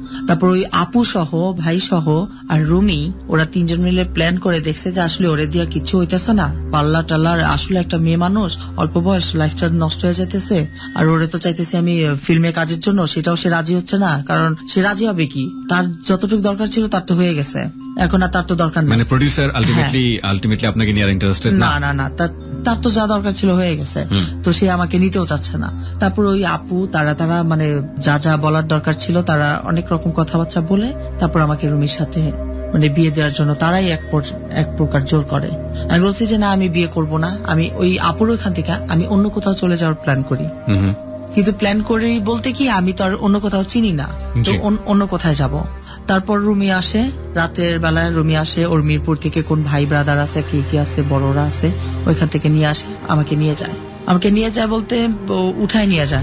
তারপর ওই আপু সহ ভাই সহ আর রুমি ওরা তিনজন মিলে প্ল্যান করে দেখছে যে আসলে ওরে দিয়া কিছু হইতেছে না, পাল্লা টাল্লা, আসলে একটা মেয়ে মানুষ অল্প বয়স, লাইফটা নষ্ট হয়ে যাইতেছে। আর ওরে তো চাইতেছি আমি ফিল্মে কাজের জন্য, সেটাও সে রাজি হচ্ছে না, কারণ সে রাজি হবে কি, তার যতটুকু দরকার ছিল তার তো হয়ে গেছে, এখন আর তার তো দরকার নেই। মানে প্রোডিউসার আলটিমেটলি আলটিমেটলি আপনাকে নিয়ে ইন্টারেস্টেড না? না না, তার তো যা দরকার ছিল হয়ে গেছে, তো সে আমাকে নিতেও চাচ্ছে না। তারপর ওই আপু তারা তারা মানে যা যা বলার দরকার ছিল তারা অনেক রকম কথাবার্তা বলে তারপর আমাকে রুমির সাথে মানে বিয়ে দেওয়ার জন্য তারাই এক এক প্রকার জোর করে। আমি বলছি যে না, আমি বিয়ে করব না, আমি ওই আপুর ওইখান থেকে আমি অন্য কোথাও চলে যাওয়ার প্ল্যান করি। কিন্তু প্ল্যান করি বলতে কি, আমি তো আর অন্য কোথাও চিনি না, তো অন্য কোথায় যাব। তারপর রুমি আসে, রাতের বেলায় রুমি আসে, ওর মিরপুর থেকে কোন ভাই ব্রাদার আছে, কি কি আছে, বড়রা আছে, ওইখান থেকে নিয়ে আসে, আমাকে নিয়ে যায়। আমাকে নিয়ে যায় বলতে উঠায় নিয়ে যায়,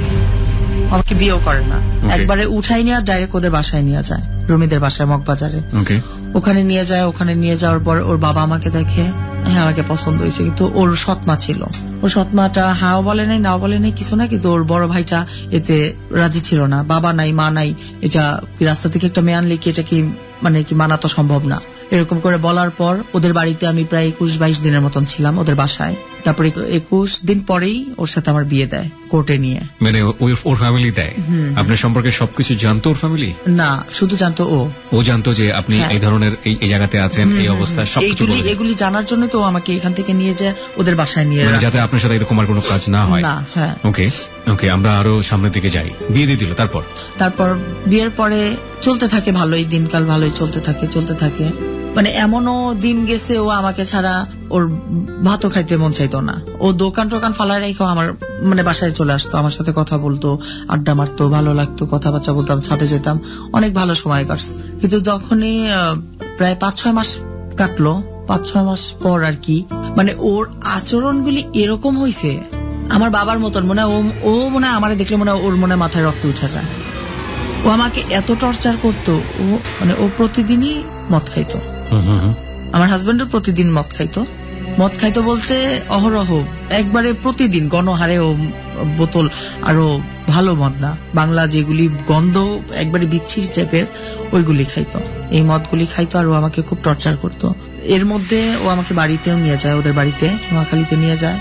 আমাকে বিয়েও করে না, একবারে উঠাই নিয়ে ডাইরেক্ট ওদের বাসায় নিয়ে যায়, রুমিদের বাসায় মগবাজারে। ওখানে নিয়ে যায়, ওখানে নিয়ে যাওয়ার পর ওর বাবা আমাকে দেখে, হ্যাঁ আমাকে পছন্দ হয়েছে, কিন্তু ওর সৎমা ছিল, ওর সৎমাটা হাও বলে নাই নাও বলে নাই কিছু না, কিন্তু ওর বড় ভাইটা এতে রাজি ছিল না, বাবা নাই মা নাই, এটা রাস্তা থেকে একটা মেয়ে আনলে কি এটা কি মানে কি মানা তো সম্ভব না। এরকম করে বলার পর ওদের বাড়িতে আমি প্রায় একুশ বাইশ দিনের মতন ছিলাম ওদের বাসায়। তারপরে একুশ দিন পরেই ওর সাথে আমার বিয়ে দেয় কোর্টে নিয়ে। মানে ওর ফ্যামিলি দেয়? আপনার সম্পর্কে সবকিছু জানতো ওর ফ্যামিলি? না, শুধু জানতো ও ও জানতো যে আপনি এই ধরনের এই জায়গাতে আছেন, এই অবস্থায় সবকিছু এগুলি জানার জন্য তো আমাকে এখান থেকে নিয়ে যায় ওদের বাসায় নিয়ে, যাতে আপনার সাথে এরকম আর কোনো কাজ না হয়। না, হ্যাঁ। ওকে ওকে, আমরা আরো সামনের দিকে যাই। বিয়ে দিয়ে দিল, তারপর তারপর বিয়ের পরে চলতে থাকে ভালোই, দিনকাল ভালোই চলতে থাকে চলতে থাকে মানে এমনও দিন গেছে ও আমাকে ছাড়া ওর ভাতও খাইতে মন চাইতো না, ও দোকান টোকান ফালায় রেখে আমার মানে বাসায় চলে আসতো, আমার সাথে কথা বলতো, আড্ডা মারতো, ভালো লাগতো, কথাবার্তা বলতাম, ছাদে যেতাম, অনেক ভালো সময় কাটছে। কিন্তু যখনই প্রায় পাঁচ ছয় মাস কাটলো, পাঁচ ছয় মাস পর আর কি মানে ওর আচরণগুলি এরকম হয়েছে আমার বাবার মতন, মনে ও ও মনে আমারে দেখলে মনে ওর মনে মাথায় রক্ত উঠে যায়। ও আমাকে এত টর্চার করতো, ও মানে ও প্রতিদিনই মদ খাইতো, আমার হাজবেন্ডও প্রতিদিন মদ খাইতো। মদ খাইতো বলতে অহরহ, একবারে প্রতিদিন গণহারে ও বোতল, আরো ভালো মদ না, বাংলা যেগুলি গন্ধ একবারে বিচ্ছিরি টাইপের ওইগুলি খাইতো, এই মদগুলি খাইতো। আর ও আমাকে খুব টর্চার করতো। এর মধ্যে ও আমাকে বাড়িতেও নিয়ে যায়, ওদের বাড়িতে নোয়াখালীতে নিয়ে যায়।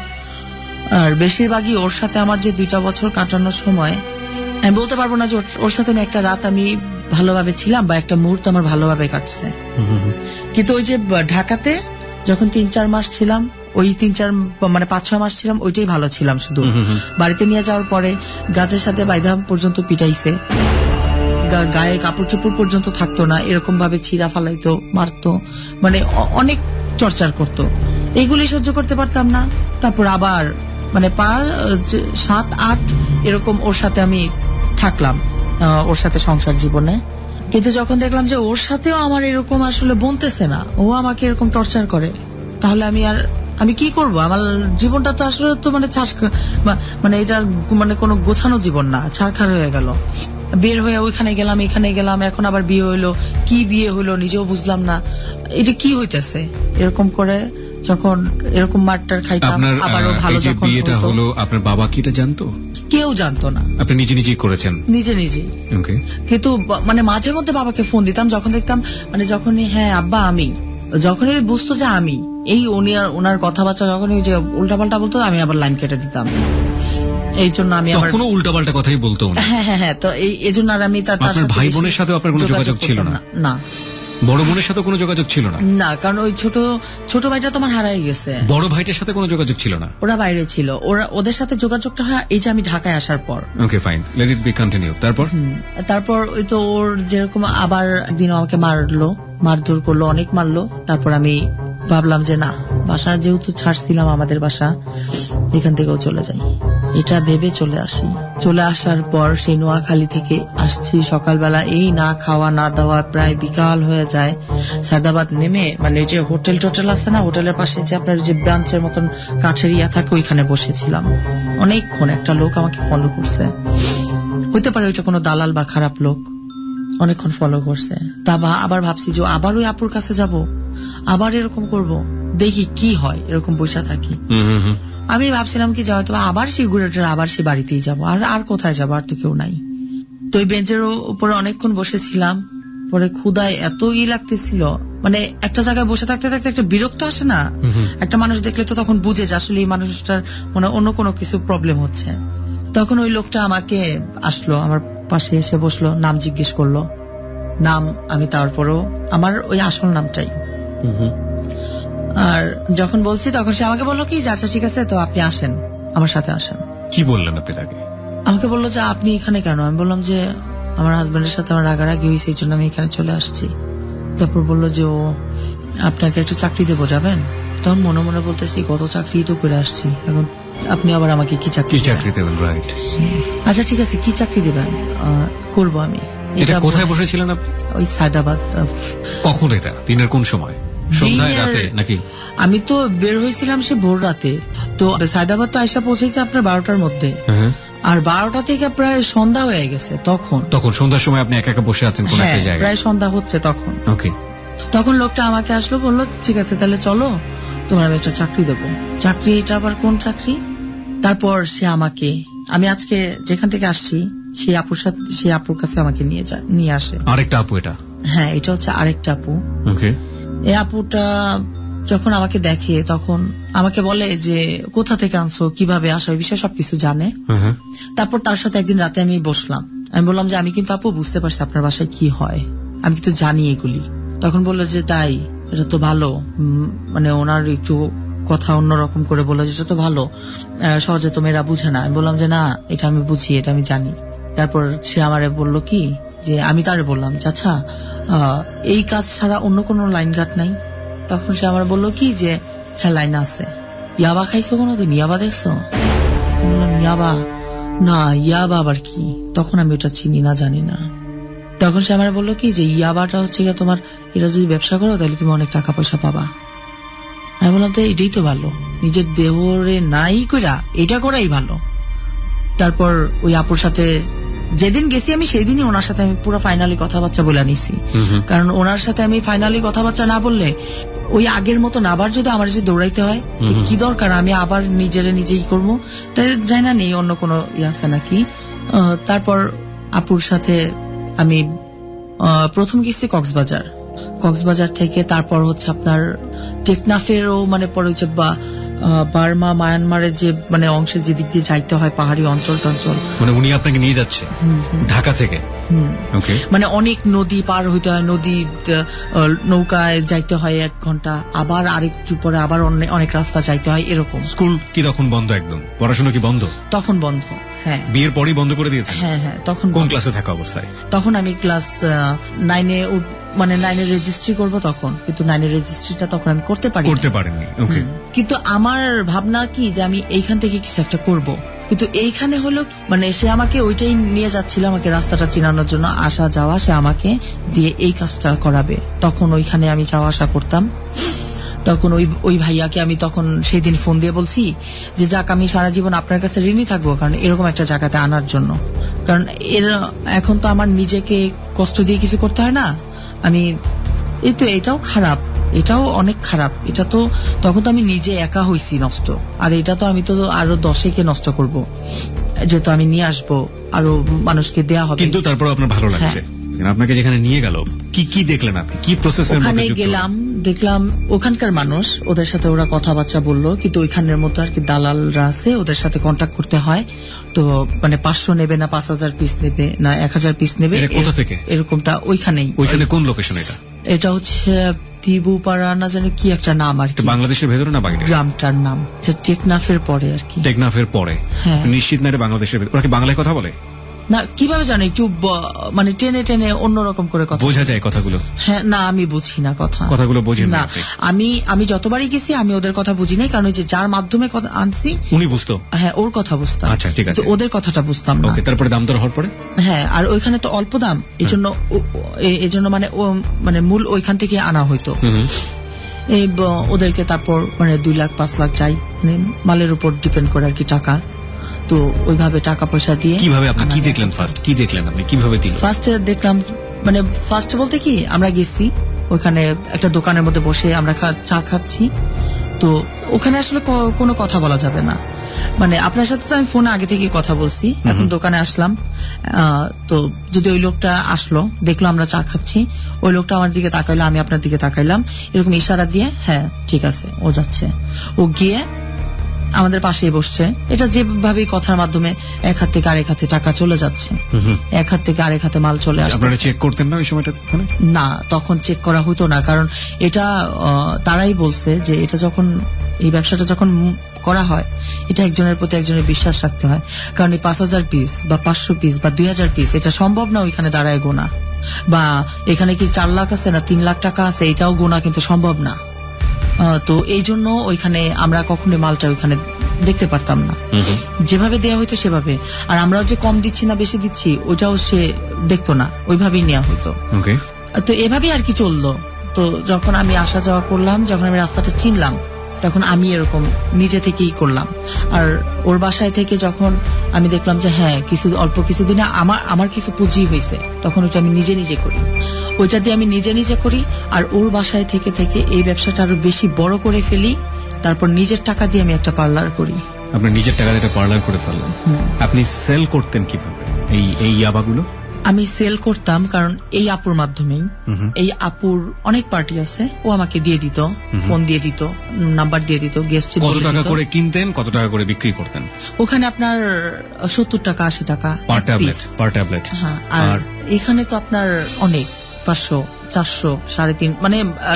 আর বেশিরভাগই ওর সাথে আমার যে দুইটা বছর কাটানোর সময় আমি বলতে পারবো না যে ওর সাথে আমি একটা রাত আমি ভালোভাবে ছিলাম বা একটা মুহূর্ত আমার ভালোভাবে কাটছে। কিন্তু ওই যে ঢাকাতে যখন তিন চার মাস ছিলাম, ওই তিন চার মানে পাঁচ ছয় মাস ছিলাম, ওইটাই ভালো ছিলাম। শুধু বাড়িতে নিয়ে যাওয়ার পরে গাছের সাথে বাইধা পর্যন্ত পিটাইছে, গায়ে কাপড় চোপড় পর্যন্ত থাকতো না, এরকম ভাবে ছিঁড়া ফালাইতো, মারতো, মানে অনেক টর্চার করতো। এইগুলি সহ্য করতে পারতাম না। তারপর আবার মানে পাঁচ সাত আট এরকম ওর সাথে আমি থাকলাম, ওর সাথে সংসার জীবনে। কিন্তু যখন দেখলাম যে ওর সাথেও আমার এরকম আসলে বনতেছে না, ও আমাকে এরকম টর্চার করে, তাহলে আমি আর আমি কি করব? আমার জীবনটা তো আসলে তো মানে মানে এটা মানে কোনো গোছানো জীবন না, ছাড়খাড় হয়ে গেল। বের হয়ে ওইখানে গেলাম, এখানে গেলাম, এখন আবার বিয়ে হইলো, কি বিয়ে হইলো নিজেও বুঝলাম না, এটা কি হইতেছে। এরকম করে যখন এরকম মারটার খাইতাম, আবারও ভালো যখন বিয়েটা হলো, আপনার বাবা কি এটা জানতো? কেউ জানতো না, আপনি নিজে নিজেই করেছেন? নিজে নিজে। কিন্তু মানে মাঝে মধ্যে বাবাকে ফোন দিতাম যখন দেখতাম মানে যখনই হ্যাঁ আব্বা আমি, যখনই বুঝতো যে আমি এই উনি আর ওনার কথাবার্তা যখনই যে উল্টাপাল্টা বলতো আমি আবার লাইন কেটে দিতাম। এই জন্য আমি আবার কোনো উল্টাপাল্টা কথাই বলতো না। হ্যাঁ হ্যাঁ হ্যাঁ, তো এই জন্য আর আমি তার ভাই বোনের সাথে আপনার কোনো যোগাযোগ ছিল না? না। বড় বোনের সাথে কোনো যোগাযোগ ছিল না? না, কারণ ওই ছোট ছোট ভাইটা তোমার হারাই গেছে। বড় ভাইটার সাথে কোনো যোগাযোগ ছিল না? ওরা বাইরে ছিল, ওরা ওদের সাথে যোগাযোগটা হয় এই যে আমি ঢাকায় আসার পর। Okay fine, let it be continue. তারপর তারপর ওই তো ওর যেরকম আবার দিন আমাকে মারলো, মারধর করলো, অনেক মারলো। তারপর আমি ভাবলাম যে না, বাসা যেহেতু ছাড়ছিলাম আমাদের বাসা, এখান থেকেও চলে যাই, এটা ভেবে চলে আসি। চলে আসার পর সেই নোয়াখালী থেকে আসছি সকালবেলা, এই না খাওয়া না দাওয়া, প্রায় বিকাল হয়ে যায়। সায়দাবাদ নেমে মানে ওই যে হোটেল টোটেল আছে না, হোটেলের পাশে যে আপনার যে ব্রাঞ্চের মতন কাঠের ইয়া থাকে, ওইখানে বসেছিলাম অনেকক্ষণ। একটা লোক আমাকে ফলো করছে, হইতে পারে ওইটা কোনো দালাল বা খারাপ লোক, অনেকক্ষণ ফলো করছে। তা আবার ভাবছি যে আবার ওই আপুর কাছে যাব, আবার এরকম করব, দেখি কি হয়, এরকম বসে থাকি। আমি ভাবছিলাম কি হয়তো আবার সেই ঘুরে আবার সে বাড়িতেই যাবো, আর আর কোথায় যাবো, আর তো কেউ নাই। তো ওই বেঞ্চের উপরে অনেকক্ষণ বসেছিলাম। পরে ক্ষুধায় এত ই লাগতেছিল, মানে একটা জায়গায় বসে থাকতে থাকতে একটা বিরক্ত আসে না, একটা মানুষ দেখলে তো তখন বুঝে যে আসলে এই মানুষটার মানে অন্য কোনো কিছু প্রবলেম হচ্ছে। তখন ওই লোকটা আমাকে আসলো, আমার পাশে এসে বসলো, নাম জিজ্ঞেস করলো। নাম আমি তারপরও আমার ওই আসল নামটাই। আর যখন বলছি তখন সে আমাকে বললো কি আচ্ছা ঠিক আছে, তো আপনি আসেন, আমার সাথে আসেন। কি বললেন আপনি তাকে? আমাকে বললো যে আপনি এখানে কেন? আমি বললাম যে আমার হাজবেন্ডের সাথে আমার রাগারাগি হয়েছে, এই জন্য আমি এখানে চলে আসছি। তারপর বললো যে ও আপনাকে একটা চাকরি দেবো, যাবেন? তখন মনে মনে বলতেছি কত চাকরি তো করে আসছি, এখন আপনি আবার আমাকে কি চাকরি চাকরি দেবেন? রাইট, আচ্ছা ঠিক আছে, কি চাকরি দেবেন? করবো আমি। এটা কোথায় বসেছিলেন আপনি? ওই সায়দাবাদ। কখন এটা? দিনের কোন সময়? সন্ধ্যায়, রাতে নাকি? আমি তো বের হয়েছিলাম সে ভোর রাতে, তো সায়দাবাদ তো আইসা পৌঁছেছে আপনার বারোটার মধ্যে, আর বারোটা থেকে প্রায় সন্ধ্যা হয়ে গেছে। তখন তখন সন্ধ্যার সময় আপনি একা একা বসে আছেন কোন একটা জায়গায়, প্রায় সন্ধ্যা হচ্ছে তখন। ওকে। তখন লোকটা আমাকে আসলো, বললো ঠিক আছে তাহলে চলো, তোমার আমি একটা চাকরি দেবো। চাকরি? এটা আবার কোন চাকরি? তারপর সে আমাকে, আমি আজকে যেখান থেকে আসছি সেই আপুর সাথে, সেই আপুর কাছে আমাকে নিয়ে যায়, নিয়ে আসে। আরেকটা আপু এটা? হ্যাঁ, এটা হচ্ছে আরেকটা আপু। ওকে। এই আপুটা যখন আমাকে দেখে তখন আমাকে বলে যে কোথা থেকে আনছো, কিভাবে আসো, এই বিষয়ে সবকিছু জানে। তারপর তার সাথে একদিন রাতে আমি বসলাম, আমি বললাম যে আমি কিন্তু আপু বুঝতে পারছি আপনার বাসায় কি হয়, আমি কিন্তু জানি এগুলি। তখন বললো যে তাই, এটা তো ভালো, মানে ওনার একটু কথা অন্যরকম করে বললো যে এটা তো ভালো, সহজে তো মেয়েরা বুঝে না। আমি বললাম যে না, এটা আমি বুঝি, এটা আমি জানি। তারপর সে আমারে বললো কি যে, আমি তারে বললাম যে আচ্ছা এই কাজ ছাড়া অন্য কোনো লাইন ঘাট নাই? তখন সে আমার বললো কি যে হ্যাঁ লাইন আছে। ইয়াবা খাইছো কোনোদিন? ইয়াবা দেখছো? বললাম ইয়াবা না, ইয়াবা আবার কি? তখন আমি ওটা চিনি না, জানি না। তখন সে আমার বললো কি যে ইয়াবাটা হচ্ছে গিয়ে তোমার, এটা যদি ব্যবসা করো তাহলে তুমি অনেক টাকা পয়সা পাবা। আমি বললাম তো এটাই তো ভালো, নিজের দেহরে নাই কইরা এটা করাই ভালো। তারপর ওই আপুর সাথে যেদিন গেছি আমি সেই দিনই ওনার সাথে আমি পুরো ফাইনালি কথাবার্তা বলে নিছি, কারণ ওনার সাথে আমি ফাইনালি কথাবার্তা না বললে ওই আগের মতো আবার যদি আমার যদি দৌড়াইতে হয় কি দরকার, আমি আবার নিজেরে নিজেই করবো, তাই জানি না নেই অন্য কোনো ইয়ে আছে নাকি। তারপর আপুর সাথে আমি প্রথম গেছি কক্সবাজার, কক্সবাজার থেকে তারপর হচ্ছে আপনার টেকনাফেরও মানে পরে হচ্ছে বা বার্মা মায়ানমারের যে মানে অংশের যে দিক দিয়ে যাইতে হয় পাহাড়ি অঞ্চল টঞ্চল, মানে উনি আপনাকে নিয়ে যাচ্ছে ঢাকা থেকে। মানে অনেক নদী পার হইতে হয়, নদী নৌকায় যাইতে হয় এক ঘন্টা, আবার আরেকটু পরে আবার অনেক রাস্তা যাইতে হয় এরকম। স্কুল কি তখন বন্ধ? একদম পড়াশোনা কি বন্ধ? তখন বন্ধ, হ্যাঁ। বিয়ের পরই বন্ধ করে দিয়েছে? হ্যাঁ হ্যাঁ। তখন কোন ক্লাসে থাকা অবস্থায়? তখন আমি ক্লাস নাইনে, মানে নাইনের রেজিস্ট্রি করবো তখন, কিন্তু নাইনের রেজিস্ট্রিটা তখন আমি করতে পারি করতে পারেননি। কিন্তু আমার ভাবনা কি যে আমি এইখান থেকে কিছু একটা করব, কিন্তু এইখানে হলো মানে সে আমাকে ওইটাই নিয়ে যাচ্ছিল, আমাকে রাস্তাটা চিনানোর জন্য, আসা যাওয়া সে আমাকে দিয়ে এই কাজটা করাবে। তখন ওইখানে আমি যাওয়া আসা করতাম। তখন ওই ওই ভাইয়াকে আমি তখন সেই দিন ফোন দিয়ে বলছি যে যাক আমি সারা জীবন আপনার কাছে ঋণী থাকবো, কারণ এরকম একটা জায়গাতে আনার জন্য, কারণ এর এখন তো আমার নিজেকে কষ্ট দিয়ে কিছু করতে হয় না। আমি এই তো এটাও খারাপ, এটাও অনেক খারাপ, এটা তো তখন তো আমি নিজে একা হইছি নষ্ট, আর এটা তো আমি তো আরো দশেকে নষ্ট করব, যেহেতু আমি নিয়ে আসবো আরো মানুষকে দেয়া হবে। কিন্তু তারপর আপনার ভালো লাগছে? আপনাকে যেখানে নিয়ে গেল কি কি দেখলেন আপনি? কি প্রসেসের মধ্যে ওখানে গেলাম, দেখলাম ওখানকার মানুষ, ওদের সাথে ওরা কথাবার্তা বললো, কিন্তু ওইখানের মধ্যে আর কি দালালরা আছে, ওদের সাথে কন্ট্যাক্ট করতে হয়। তো মানে পাঁচশো নেবে না পাঁচ হাজার পিস নেবে না এক হাজার পিস নেবে, কোথা থেকে এরকমটা ওইখানেই। ওইখানে কোন লোকেশন এটা? এটা হচ্ছে তিবুপাড়া না জানি কি একটা নাম আর কি, বাংলাদেশের ভেতরে না বাইরে? গ্রামটার নাম টেকনাফের পরে আর কি। টেকনাফের পরে? হ্যাঁ। নিশ্চিত না এটা বাংলাদেশের ভেতরে? ওরা কি বাংলায় কথা বলে? না কিভাবে জানো, একটু মানে টেনে টেনে অন্যরকম করে কথা বোঝা যায় কথাগুলো। হ্যাঁ না আমি বুঝি না কথা, কথাগুলো বুঝি না। আমি আমি যতবারই গেছি আমি ওদের কথা বুঝি নাই, কারণ যে যার মাধ্যমে কথা আনছি উনি বুঝতো। হ্যাঁ ওর কথা বুঝতাম। আচ্ছা ঠিক আছে, ওদের কথাটা বুঝতাম না। ওকে, তারপরে দাম দর হওয়ার পরে? হ্যাঁ, আর ওইখানে তো অল্প দাম, এই জন্য এই জন্য মানে মানে মূল ওইখান থেকে আনা হইতো। এই ওদেরকে তারপর মানে দুই লাখ পাঁচ লাখ চাই, মানে মালের উপর ডিপেন্ড করে আর কি টাকা। তো ওইভাবে টাকা পয়সা দিয়ে কিভাবে আপনি কি দেখলেন? ফার্স্ট কি দেখলেন আপনি, কিভাবে দিল? ফার্স্টে দেখলাম মানে ফার্স্ট বলতে কি আমরা গেছি ওখানে একটা দোকানের মধ্যে বসে আমরা চা খাচ্ছি, তো ওখানে আসলে কোনো কথা বলা যাবে না, মানে আপনার সাথে তো আমি ফোনে আগে থেকে কথা বলছি, এখন দোকানে আসলাম, তো যদি ওই লোকটা আসলো, দেখলো আমরা চা খাচ্ছি, ওই লোকটা আমার দিকে তাকাইলো, আমি আপনার দিকে তাকাইলাম, এরকম ইশারা দিয়ে হ্যাঁ ঠিক আছে ও যাচ্ছে, ও গিয়ে আমাদের পাশেই বসছে। এটা যেভাবে কথার মাধ্যমে এক হাত থেকে আরেক হাতে টাকা চলে যাচ্ছে, এক হাত থেকে আরেক হাতে মাল চলে আসছে। আপনারা চেক করতেন না ওই সময়টা? না, তখন চেক করা হতো না, কারণ এটা তারাই বলছে যে এটা যখন এই ব্যবসাটা যখন করা হয়, এটা একজনের প্রতি একজনের বিশ্বাস রাখতে হয়, কারণ এই পাঁচ হাজার পিস বা পাঁচশো পিস বা দুই হাজার পিস এটা সম্ভব না ওইখানে দাঁড়ায় গোনা, বা এখানে কি চার লাখ আছে না তিন লাখ টাকা আছে এটাও গোনা কিন্তু সম্ভব না। তো এই জন্য ওইখানে আমরা কখনোই মালটা ওইখানে দেখতে পারতাম না, যেভাবে দেওয়া হইতো সেভাবে, আর আমরাও যে কম দিচ্ছি না বেশি দিচ্ছি ওইটাও সে দেখতো না, ওইভাবেই নেওয়া হইতো। তো এভাবেই আর কি চললো। তো যখন আমি আসা যাওয়া করলাম, যখন আমি রাস্তাটা চিনলাম, তখন আমি এরকম নিজে থেকেই করলাম। আর ওর বাসায় থেকে যখন আমি দেখলাম যে হ্যাঁ কিছু অল্প কিছুদিনে আমার আমার কিছু পুঁজি হয়েছে, তখন ওইটা আমি নিজে নিজে করি, ওইটা দিয়ে আমি নিজে নিজে করি। আর ওর বাসায় থেকে থেকে এই ব্যবসাটা আরো বেশি বড় করে ফেলি, তারপর নিজের টাকা দিয়ে আমি একটা পার্লার করি। আপনি নিজের টাকা দিয়ে পার্লার করে ফেললেন। আপনি সেল করতেন কিভাবে এই এই ইয়াবাগুলো? আমি সেল করতাম কারণ এই আপুর মাধ্যমেই, এই আপুর অনেক পার্টি আছে, ও আমাকে দিয়ে দিত, ফোন দিয়ে দিত, নাম্বার দিয়ে দিত, গেস্ট। কত টাকা করে কিনতেন, কত টাকা করে বিক্রি করতেন? ওখানে আপনার সত্তর টাকা আশি টাকা পার ট্যাবলেট। পার ট্যাবলেট। হ্যাঁ, আর এখানে তো আপনার অনেক পাঁচশো চারশো সাড়ে তিন, মানে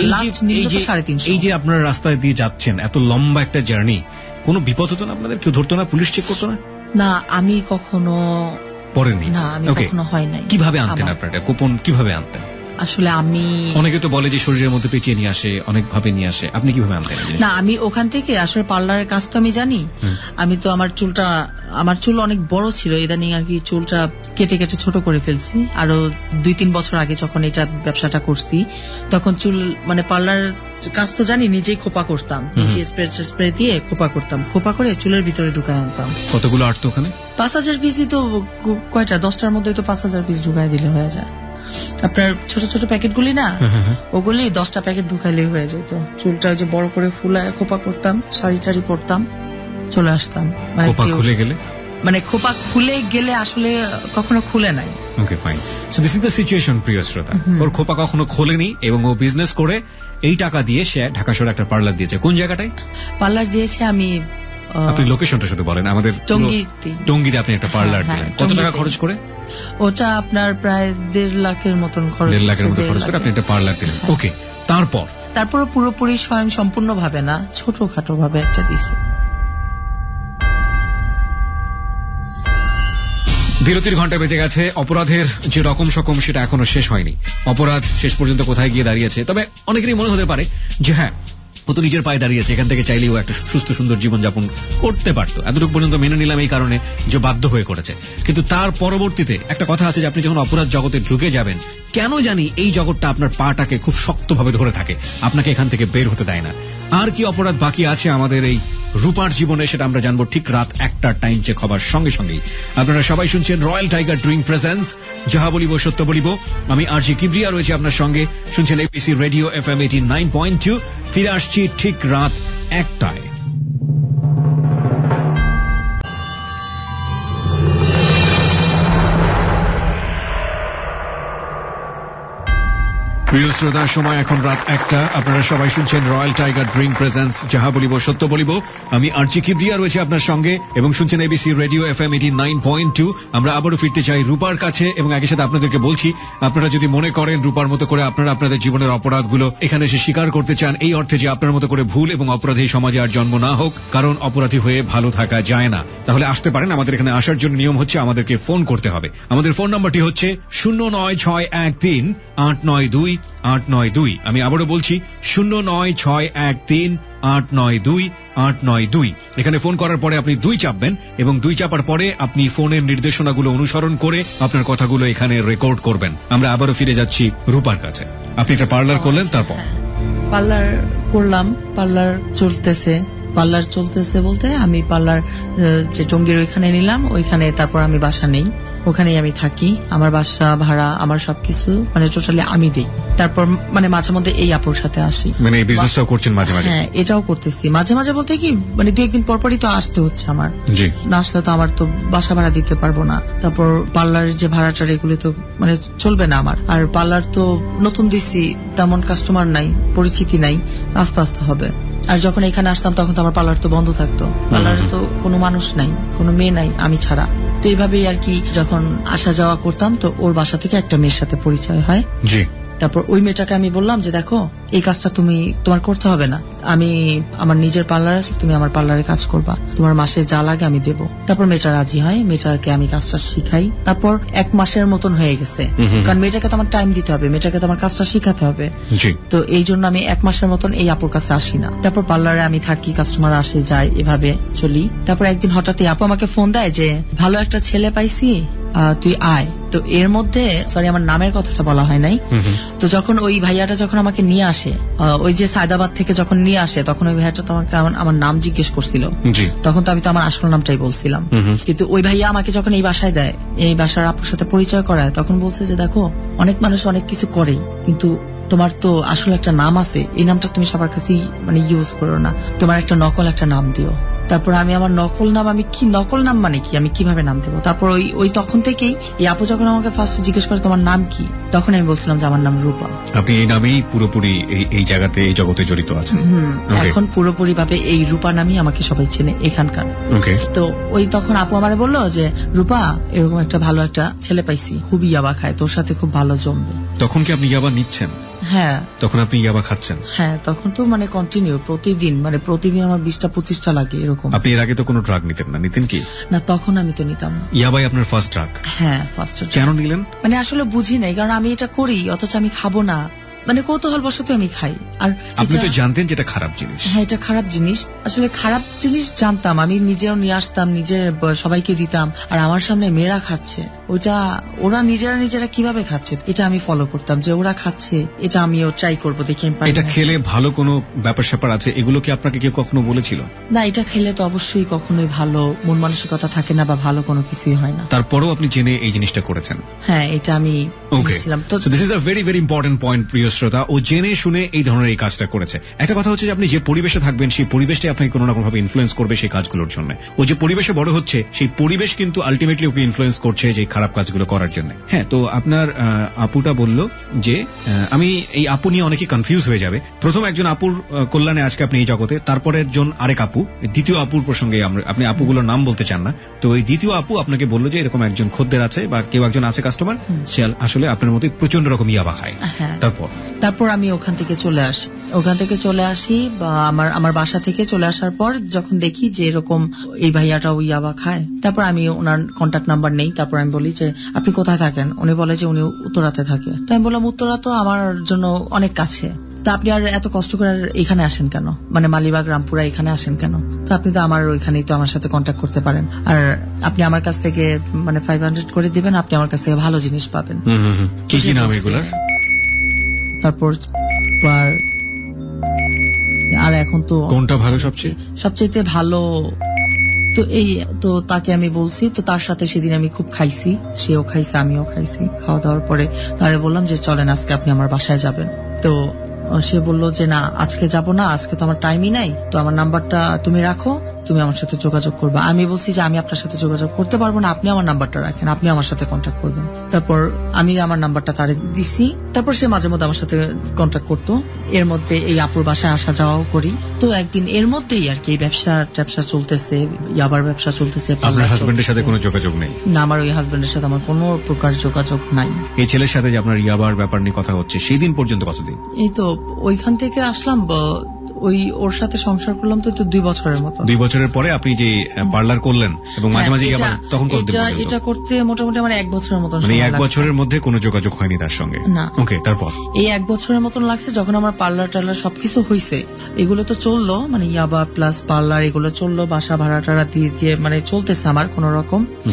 সাড়ে তিনশো। এই যে আপনারা রাস্তায় দিয়ে যাচ্ছেন, এত লম্বা একটা জার্নি, কোনো বিপদ হতো না আপনাদের? কেউ ধরতো না? পুলিশ চেক করতো না? না, আমি কখনো পড়েনি। না, আমি কখনো হয় নাই। কিভাবে আনতেন আপনারা কুপন? কিভাবে আনতেন? আসলে আমি, অনেকে তো বলে যে শরীরের মধ্যে পেঁচিয়ে নিয়ে আসে, অনেক ভাবে নিয়ে আসে, আপনি কিভাবে আনতেন? না, আমি ওখান থেকে আসলে পার্লারের কাজ তো আমি জানি। আমি তো আমার চুলটা, আমার চুল অনেক বড় ছিল, ইদানিং আর কি চুলটা কেটে কেটে ছোট করে ফেলছি। আরো দুই তিন বছর আগে যখন এটা ব্যবসাটা করছি, তখন চুল মানে পার্লার কাজ তো জানি, নিজেই খোপা করতাম, নিচে স্প্রে স্প্রে দিয়ে খোপা করতাম, খোপা করে চুলের ভিতরে ঢুকায় আনতাম। কতগুলো আটতো ওখানে? পাঁচ হাজার পিসই তো, কয়টা দশটার মধ্যে তো পাঁচ হাজার পিস ঢুকাই দিলে হয়ে যায়। আপনার ছোট ছোট প্যাকেটগুলি না, ওগুলি দশটা প্যাকেট ঢুকাইলেই হয়ে যেত। চুলটা যে বড় করে ফুলায় খোপা করতাম, শাড়ি টাড়ি পরতাম, চলে আসতাম। খোপা খুলে গেলে, মানে খোপা খুলে গেলে আসলে কখনো খুলে নাই। Okay, fine. So this is the situation, প্রিয় শ্রোতা। ওর খোপা কখনো খোলেনি এবং ও বিজনেস করে এই টাকা দিয়ে সে ঢাকা শহরে একটা পার্লার দিয়েছে। কোন জায়গাটায় পার্লার দিয়েছে? আমি, আপনি লোকেশনটা শুধু বলেন আমাদের। টঙ্গীতে। টঙ্গীতে আপনি একটা পার্লার দিলেন। কত টাকা খরচ করে? ওটা আপনার প্রায় দেড় লাখের মতন খরচ। দেড় লাখের মতো খরচ করে আপনি একটা পার্লার দিলেন। ওকে, তারপর? তারপর পুরোপুরি স্বয়ং সম্পূর্ণ ভাবে না, ছোটখাটো ভাবে একটা দিছি। বিরতির ঘন্টা বেজে গেছে। অপরাধের যে রকম সকম সেটা এখনো শেষ হয়নি। অপরাধ শেষ পর্যন্ত কোথায় গিয়ে দাঁড়িয়েছে? তবে অনেকেরই মনে হতে পারে যে হ্যাঁ, ও তো নিজের পায়ে দাঁড়িয়েছে, এখান থেকে চাইলেও একটা সুস্থ সুন্দর জীবনযাপন করতে পারতো। এতটুকু পর্যন্ত মেনে নিলাম এই কারণে যে বাধ্য হয়ে করেছে। কিন্তু তার পরবর্তীতে একটা কথা আছে যে আপনি যখন অপরাধ জগতে ঢুকে যাবেন, কেন জানি এই জগৎটা আপনার পাটাকে খুব শক্তভাবে ধরে থাকে, আপনাকে এখান থেকে বের হতে দেয় না। আর কি অপরাধ বাকি আছে আমাদের এই রূপার জীবনে, সেটা আমরা জানবো ঠিক রাত একটার টাইম চেক হবার সঙ্গে সঙ্গেই। আপনারা সবাই শুনছেন রয়্যাল টাইগার ড্রিঙ্ক প্রেজেন্স যাহা বলিব সত্য বলিব। আমি আরজি কিবরিয়া রয়েছি আপনার সঙ্গে। শুনছেন ABC radio F M eighty nine point two. ফিরে আসছি ঠিক রাত একটায়। প্রিয় শ্রোতার, সময় এখন রাত একটা। আপনারা সবাই শুনছেন রয়্যাল টাইগার ড্রিঙ্ক প্রেজেন্স যাহা বলিব সত্য বলিব। আমি আরজি কিবরিয়া রয়েছি আপনার সঙ্গে এবং শুনছেন ABC radio F M eighty nine point two. আমরা আবারও ফিরতে চাই রূপার কাছে এবং একই সাথে আপনাদেরকে বলছি, আপনারা যদি মনে করেন রূপার মতো করে আপনারা আপনাদের জীবনের অপরাধগুলো এখানে এসে স্বীকার করতে চান, এই অর্থে যে আপনার মতো করে ভুল এবং অপরাধী সমাজে আর জন্ম না হোক, কারণ অপরাধী হয়ে ভালো থাকা যায় না, তাহলে আসতে পারেন। আমাদের এখানে আসার জন্য নিয়ম হচ্ছে আমাদেরকে ফোন করতে হবে। আমাদের ফোন নম্বরটি হচ্ছে শূন্য নয় ছয় এক তিন আট নয় দুই আট নয় দুই। আমি আবারও বলছি শূন্য নয় ছয় এক তিন আট নয় দুই আট নয় দুই। এখানে ফোন করার পরে আপনি দুই চাপবেন এবং দুই চাপার পরে আপনি ফোনের নির্দেশনাগুলো অনুসরণ করে আপনার কথাগুলো এখানে রেকর্ড করবেন। আমরা আবারও ফিরে যাচ্ছি রূপার কাছে। আপনি একটা পার্লার করলেন, তারপর? পার্লার করলাম, পার্লার চলতেছে। পার্লার চলতেছে বলতে আমি পার্লার যে টঙ্গীর ওইখানে নিলাম, ওইখানে তারপর আমি বাসা নেই। ওখানেই আমি থাকি, আমার বাসা ভাড়া আমার সবকিছু মানে টোটালি আমি দিই। তারপর মানে মাঝে মধ্যে এই আপুর সাথে আসি, মানে এই বিজনেসটাও করছেন মাঝে মাঝে? হ্যাঁ, এটাও করতেছি মাঝে মাঝে বলতে কি মানে দু একদিন পর পরই তো আসতে হচ্ছে আমার। জি। না আসলে তো আমার তো বাসা ভাড়া দিতে পারবো না, তারপর পার্লারের যে ভাড়াটা এগুলো তো মানে চলবে না আমার। আর পার্লার তো নতুন দিছি, তেমন কাস্টমার নাই, পরিচিতি নাই, আস্তে আস্তে হবে। আর যখন এখানে আসতাম তখন তো আমার পার্লার তো বন্ধ থাকতো, পার্লারে তো কোনো মানুষ নাই, কোনো মেয়ে নাই, আমি ছাড়া। তো এইভাবেই আর কি যখন আসা যাওয়া করতাম তো ওর বাসা থেকে একটা মেয়ের সাথে পরিচয় হয়। জি। তারপর ওই মেয়েটাকে আমি বললাম যে দেখো এই কাজটা তুমি তোমার করতে হবে না, আমি আমার নিজের পার্লার আছে, তুমি আমার পার্লারে কাজ করবা, তোমার মাসে যা লাগে আমি দেবো। তারপর মেয়েটা রাজি হয়, মেয়েটাকে আমি কাজটা শিখাই। তারপর এক মাসের মতন হয়ে গেছে, কারণ মেয়েটাকে তো আমার টাইম দিতে হবে, মেয়েটাকে তো আমার কাজটা শিখাতে হবে। তো এই জন্য আমি এক মাসের মতন এই আপুর কাছে আসি না। তারপর পার্লারে আমি থাকি, কাস্টমার আসে যায়, এভাবে চলি। তারপর একদিন হঠাৎ আপু আমাকে ফোন দেয় যে ভালো একটা ছেলে পাইছি, তুই আয়। তো এর মধ্যে সরি আমার নামের কথাটা বলা হয় নাই। তো যখন ওই ভাইয়াটা যখন আমাকে নিয়ে আসে, ওই যে সায়দাবাদ থেকে যখন নিয়ে আসে, তখন ওই ভাইয়াটা তোমাকে আমার নাম জিজ্ঞেস করছিল। তখন তো আমি তো আমার আসল নামটাই বলছিলাম। কিন্তু ওই ভাইয়া আমাকে যখন এই বাসায় দেয়, এই বাসার আপুর সাথে পরিচয় করায়, তখন বলছে যে দেখো অনেক মানুষ অনেক কিছু করে, কিন্তু তোমার তো আসলে একটা নাম আছে, এই নামটা তুমি সবার কাছেই মানে ইউজ করো না, তোমার একটা নকল একটা নাম দিও। তারপর আমি আমার নকল নাম, আমি কি নকল নাম মানে কি, আমি কিভাবে নাম দেবো? তারপর ওই ওই তখন থেকেই এই আপু যখন আমাকে ফার্স্ট জিজ্ঞেস করে তোমার নাম কি, তখন আমি বলছিলাম যে আমার নাম রূপা। আপনি এই নামেই পুরোপুরি এই জায়গাতে এই জগতে জড়িত আছেন? হুম, এখন পুরোপুরি ভাবে এই রূপা নামই আমাকে সবাই চেনে এখানকার। তো ওই তখন আপু আমারে বললো যে রূপা এরকম একটা ভালো একটা ছেলে পাইছি, খুবই ইয়াবা খায়, তোর সাথে খুব ভালো জমবে। তখন কি আপনি ইয়াবা নিচ্ছেন? হ্যাঁ। তখন আপনি ইয়াবা খাচ্ছেন? হ্যাঁ, তখন তো মানে কন্টিনিউ প্রতিদিন, মানে প্রতিদিন আমার বিশটা পঁচিশটা লাগে এরকম। আপনি এর আগে তো কোনো ড্রাগ নিতেন না? নিতেন কি? না, তখন আমি তো নিতাম না। ইয়াবাই আপনার ফার্স্ট ড্রাগ? হ্যাঁ, ফার্স্ট ড্রাগ। কেন নিলেন? মানে আসলে বুঝি নাই, কারণ আমি এটা করি অথচ আমি খাবো না, মানে কৌতূহল বশত আমি খাই। আর আপনি তো জানতেন যেটা খারাপ জিনিস। হ্যাঁ, এটা খারাপ জিনিস, আসলে খারাপ জিনিস জানতাম, আমি নিজেও নিয়ে আসতাম, নিজে সবাইকে দিতাম, আর আমার সামনে মেয়েরা খাচ্ছে, ওটা ওরা নিজেরা নিজেরা কিভাবে খাচ্ছে এটা আমি ফলো করতাম, যে ওরা খাচ্ছে এটা আমিও ট্রাই করবো, দেখি আমি পারি। এটা খেলে ভালো কোনো ব্যাপার স্যাপার আছে, এগুলো কি আপনাকে কেউ কখনো বলেছিল? না, এটা খেলে তো অবশ্যই কখনোই ভালো মন মানসিকতা থাকে না, বা ভালো কোনো কিছুই হয় না। তারপরেও আপনি জেনে এই জিনিসটা করেছেন? হ্যাঁ, এটা আমি বুঝছিলাম। তো this is a very very important point প্রিয় শ্রোতা, ও জেনে শুনে এই ধরনের এই কাজটা করেছে। একটা কথা হচ্ছে যে আপনি যে পরিবেশে থাকবেন সেই পরিবেশটাই আপনাকে কোনো না কোনোভাবে ইনফ্লুয়েন্স করবে সেই কাজগুলোর জন্য। ও যে পরিবেশে বড় হচ্ছে সেই পরিবেশ কিন্তু আলটিমেটলি ওকে ইনফ্লুয়েন্স করছে যে খারাপ কাজগুলো করার জন্য। হ্যাঁ, তো আপনার আপুটা বলল যে আমি এই আপু নিয়ে অনেকে কনফিউজ হয়ে যাবে। প্রথম একজন আপুর কল্যাণে আজকে আপনি এই জগতে, তারপরে একজন আরেক আপু, দ্বিতীয় আপুর প্রসঙ্গে আপনি আপুগুলোর নাম বলতে চান না, তো এই দ্বিতীয় আপু আপনাকে বললো যে এরকম একজন খদ্দের আছে বা কেউ একজন আছে কাস্টমার, সে আসলে আপনার মতো প্রচন্ড রকম ইয়াবা খায়। তারপর তারপর আমি ওখান থেকে চলে আসি ওখান থেকে চলে আসি বা আমার আমার বাসা থেকে চলে আসার পর যখন দেখি যে এরকম এই ভাইয়াটা ওই ইয়াবা খায়, তারপর আমি ওনার কন্ট্যাক্ট নাম্বার নেই। তারপর আমি বলি যে আপনি কোথায় থাকেন? উনি বলে যে উনি উত্তরাতে থাকে। তো আমি বললাম উত্তরা তো আমার জন্য অনেক কাছে, তা আপনি আর এত কষ্ট করে এখানে আসেন কেন, মানে মালিবাগ রামপুরা এখানে আসেন কেন? তো আপনি তো আমার ওইখানেই তো আমার সাথে কন্ট্যাক্ট করতে পারেন, আর আপনি আমার কাছ থেকে মানে ফাইভ হান্ড্রেড করে দিবেন, আপনি আমার কাছ থেকে ভালো জিনিস পাবেন। কি কি নাম এগুলার? তারপর আর এখন তো কোনটা ভালো সবচেয়ে সবচেয়ে ভালো তো এই তো তাকে আমি বলছি, তো তার সাথে সেদিন আমি খুব খাইছি, সেও খাইছে আমিও খাইছি। খাওয়া দাওয়ার পরে তারে বললাম যে চলেন আজকে আপনি আমার বাসায় যাবেন। তো সে বলল যে না আজকে যাব না, আজকে তো আমার টাইমই নাই, তো আমার নাম্বারটা তুমি রাখো, তুমি আমার সাথে যোগাযোগ করবে। আমি বলছি যে আমি আপনার সাথে যোগাযোগ করতে পারবো না, আপনি আমার নাম্বারটা রাখেন, আপনি আমার সাথে কন্ট্যাক্ট করবেন। তারপর আমি আমার নাম্বারটা তারে দিছি। তারপর সে মাঝে মধ্যে আমার সাথে কন্ট্যাক্ট করতো। এর মধ্যে এই আপুর বাসায় আসা যাওয়াও করি। তো একদিন এর মধ্যেই আর কি এই ব্যবসা ব্যবসা চলতেছে, ইয়াবার ব্যবসা চলতেছে। আপনার হাজবেন্ডের সাথে কোনো যোগাযোগ নেই? না, আমার ওই হাজবেন্ডের সাথে আমার কোনো প্রকার যোগাযোগ নাই। এই ছেলের সাথে যে আপনার ইয়াবার ব্যাপার নিয়ে কথা হচ্ছে সেই দিন পর্যন্ত কতদিন? এই তো ওইখান থেকে আসলাম, ওই ওর সাথে সংসার করলাম তো দুই বছরের মতো। দুই বছরের পরে আপনি যে পার্লার করলেন এবং মাঝে মাঝে তখন এটা করতে মোটামুটি আমার এক বছরের মতন, মানে এক বছরের মধ্যে কোনো যোগাযোগ হয়নি তার সঙ্গে? না। ওকে, তারপর এই এক বছরের মতন লাগছে যখন আমার পার্লার টার্লার সবকিছু হয়েছে, এগুলো তো চললো, মানে ইয়াবা প্লাস পার্লার এগুলো চললো, বাসা ভাড়া টাড়া দিয়ে দিয়ে মানে চলতেছে আমার কোন রকম।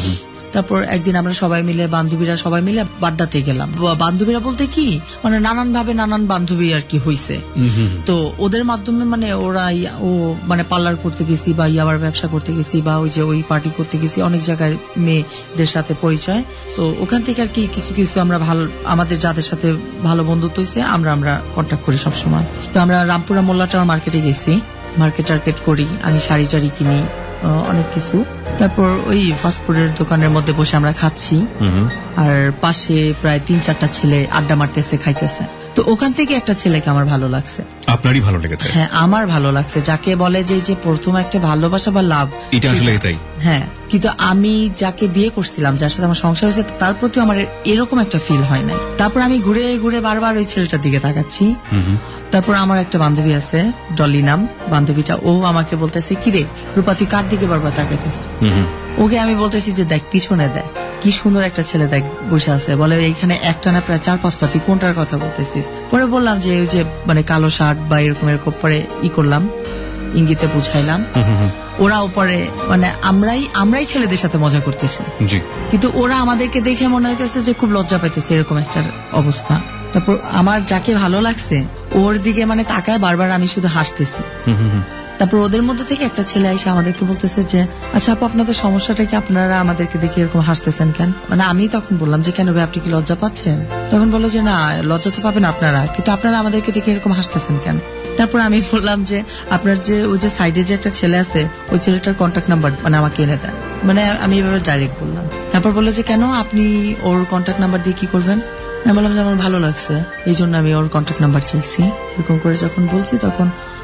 তারপর একদিন আমরা সবাই মিলে বান্ধবীরা সবাই মিলে বাড্ডাতে গেলাম। বান্ধবীরা বলতে কি মানে নানান ভাবে নানান বান্ধবী আর কি হইছে। তো ওদের মাধ্যমে মানে ওরা ও মানে পার্লার করতে গেছি বা ইয়াবার ব্যবসা করতে গেছি বা ওই যে ওই পার্টি করতে গেছি, অনেক জায়গায় মেয়েদের সাথে পরিচয়। তো ওখান থেকে আর কি কিছু কিছু আমরা ভালো আমাদের যাদের সাথে ভালো বন্ধুত্ব হয়েছে আমরা আমরা কন্ট্যাক্ট করি সবসময়। তো আমরা রামপুরা মোল্লা টাওয়ার মার্কেটে গেছি, মার্কেট টার্কেট করি, আমি শাড়ি টাড়ি কিনি অনেক কিছু। তারপর ওই ফাস্টফুডের দোকানের মধ্যে বসে আমরা খাচ্ছি, আর পাশে প্রায় তিন চারটা ছেলে আড্ডা মারতেছে খাইতেছে। তো ওখান থেকে একটা ছেলেকে আমার ভালো লাগছে। আপনারই ভালো লেগেছে? হ্যাঁ, আমার ভালো লাগছে। যাকে বলে যে যে প্রথম একটা ভালোবাসা বা লাভ, এটা আসলে এটাই। হ্যাঁ, কিন্তু আমি যাকে বিয়ে করছিলাম, যার সাথে আমার সংসার হয়েছে, তার প্রতি আমার এরকম একটা ফিল হয় নাই। তারপর আমি ঘুরে ঘুরে বারবার ওই ছেলেটার দিকে তাকাচ্ছি। তারপর আমার একটা বান্ধবী আছে, ডলি নাম বান্ধবীটা, ও আমাকে বলতেছে কিরে রূপা তুই কার দিকে বারবার তাকাইতেছিস? ওকে আমি বলতেছি যে দেখ পিছনে দেখ, কি সুন্দর একটা ছেলে দেখ বসে আছে। বলে এইখানে একটা না প্রায় চার পাঁচটা, তুই কোনটার কথা বলতেছিস? পরে বললাম যে ওই যে মানে কালো শার্ট বা এরকম এরকম, পরে ই করলাম, ইঙ্গিতে বুঝাইলাম। ওরা উপরে মানে আমরাই আমরাই ছেলেদের সাথে মজা করতেছি, কিন্তু ওরা আমাদেরকে দেখে মনে হইতেছে যে খুব লজ্জা পাইতেছে, এরকম একটা অবস্থা। তারপর আমার যাকে ভালো লাগছে ওর দিকে মানে তাকায় বারবার আমি শুধু হাসতেছি। তারপর ওদের মধ্যে থেকে একটা ছেলে এসে আমাদেরকে বলতেছে যে আচ্ছা আপু আপনাদের সমস্যাটা কি, আপনারা আমাদেরকে দেখে এরকম হাসতেছেন কেন? মানে আমি তখন বললাম যে কেন ভাই আপনি কি লজ্জা পাচ্ছেন? তখন বললো যে না লজ্জা তো পাবেন আপনারা, কিন্তু আপনারা আমাদেরকে দেখে এরকম হাসতেছেন কেন? তারপর আমি বললাম যে আপনার যে ওই যে সাইডে যে একটা ছেলে আছে ওই ছেলেটার কন্ট্যাক্ট নাম্বার মানে আমাকে এনে দেন। মানে আমি এভাবে ডাইরেক্ট বললাম। তারপর বললো যে কেন আপনি ওর কন্ট্যাক্ট নাম্বার দিয়ে কি করবেন? আমি বললাম যে আমার ভালো লাগছে এই জন্য আমি ওর কন্ট্যাক্ট নাম্বার চাইছি। এরকম করে যখন বলছি তখন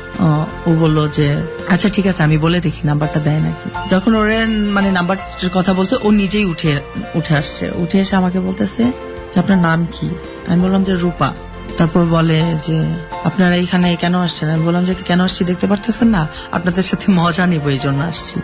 ও বললো যে আচ্ছা ঠিক আছে আমি বলে দেখি নাম্বারটা দেয় নাকি। যখন ওর মানে নাম্বারটার কথা বলছে ও নিজেই উঠে উঠে আসছে, উঠে এসে আমাকে বলতেছে যে আপনার নাম কি? আমি বললাম যে রূপা। তারপর বলে যে আপনারা এখানে কেন আসছেন? আমি বললাম যে কেন আসছি দেখতে পারতেছেন না, আপনাদের সাথে মজা নিব এই জন্য আসছি।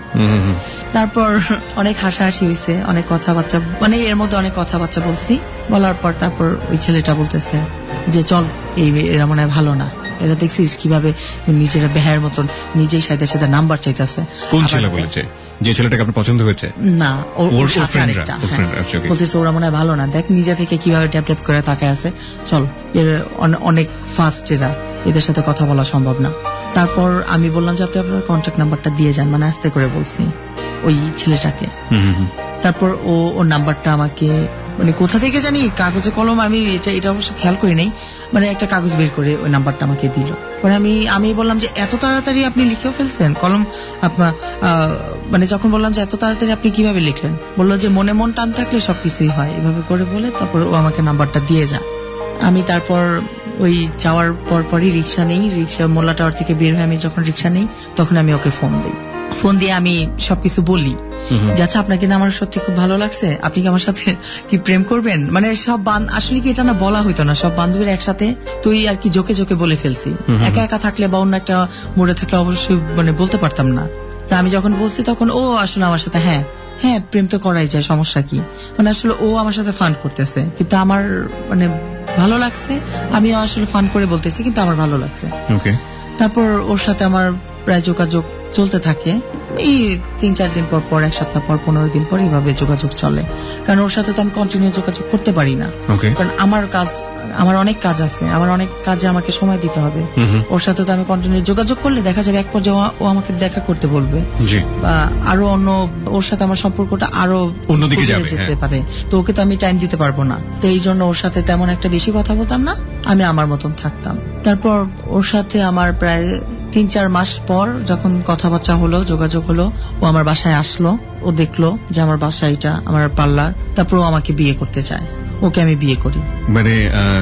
তারপর অনেক হাসাহাসি হয়েছে, অনেক কথাবার্তা মানে এর মধ্যে অনেক কথাবার্তা বলছি। বলার পর তারপর ওই ছেলেটা বলতেছে যে চল এই এরা মনে হয় ভালো না, এরা দেখছিস কিভাবে নিজেরা বেহায়ের মতন নিজেই সাথে সাথে নাম্বার চাইতেছে। কোন ছেলে বলেছে? যে ছেলেটাকে আপনার পছন্দ হয়েছে? না ওর সাথে আরেকটা বলতেছে ওরা মনে হয় ভালো না, দেখ নিজে থেকে কিভাবে ট্যাপ ট্যাপ করে তাকায় আছে, চল এর অনেক ফাস্ট, এরা এদের সাথে কথা বলা সম্ভব না। তারপর আমি বললাম যে আপনি আপনার কন্ট্যাক্ট নাম্বারটা দিয়ে যান, মানে আস্তে করে বলছি ওই ছেলেটাকে। তারপর ও ওর নাম্বারটা আমাকে মানে কোথা থেকে জানি কাগজে কলম, আমি এটা এটা অবশ্য খেয়াল করি নাই, মানে একটা কাগজ বের করে ওই নাম্বারটা আমাকে দিল। পরে আমি আমি বললাম যে এত তাড়াতাড়ি আপনি লিখেও ফেলছেন কলম আপনার, মানে যখন বললাম যে এত তাড়াতাড়ি আপনি কিভাবে লিখলেন, বললো যে মনে মন টান থাকলে সবকিছুই হয়, এভাবে করে বলে তারপর ও আমাকে নাম্বারটা দিয়ে যায়। আমি তারপর ওই যাওয়ার পর পরই রিক্সা নেই, রিক্সা মোল্লা টাওয়ার থেকে বের হয়ে আমি যখন রিক্সা নেই তখন আমি ওকে ফোন দিই। ফোন দিয়ে আমি সবকিছু বলি যে আচ্ছা আপনাকে না আমার সত্যি খুব ভালো লাগছে, আপনি কি আমার সাথে কি প্রেম করবেন? মানে সব আসলে কি এটা না বলা হইতো না, সব বান্ধবীরা একসাথে তুই আর কি জোকে জোকে বলে ফেলছি। একা একা থাকলে বা অন্য একটা মোড়ে থাকলে অবশ্যই মানে বলতে পারতাম না। তা আমি যখন বলছি তখন ও আসলে আমার সাথে হ্যাঁ হ্যাঁ প্রেম তো করাই যায়, সমস্যা কি? মানে আসলে ও আমার সাথে ফান করতেছে, কিন্তু আমার মানে ভালো লাগছে, আমিও আসলে ফান করে বলতেছি, কিন্তু আমার ভালো লাগছে। তারপর ওর সাথে আমার প্রায় যোগাযোগ চলতে থাকে, এই তিন চার দিন পর পর, এক সপ্তাহ পর, পনেরো দিন পর এইভাবে যোগাযোগ চলে। কারণ ওর সাথে তো আমি কন্টিনিউ যোগাযোগ করতে পারি না, কারণ আমার কাজ, আমার অনেক কাজ আছে, আমার অনেক কাজে আমাকে সময় দিতে হবে। ওর সাথে তো আমি কন্টিনিউ যোগাযোগ করলে দেখা যাবে এক পর্যায়ে ও আমাকে দেখা করতে বলবে, বা আরো অন্য ওর সাথে আমার সম্পর্কটা আরো অন্যদিকে যেতে পারে, তো ওকে তো আমি টাইম দিতে পারবো না। তো এই জন্য ওর সাথে তেমন একটা বেশি কথা বলতাম না, আমি আমার মতন থাকতাম। তারপর ওর সাথে আমার প্রায় তিন চার মাস পর যখন কথাবার্তা হলো, যোগাযোগ হলো, ও আমার বাসায় আসলো, ও দেখলো যে আমার বাসা এটা আমার পার্লার, তারপর ও আমাকে বিয়ে করতে চায়, ওকে আমি বিয়ে করি। মানে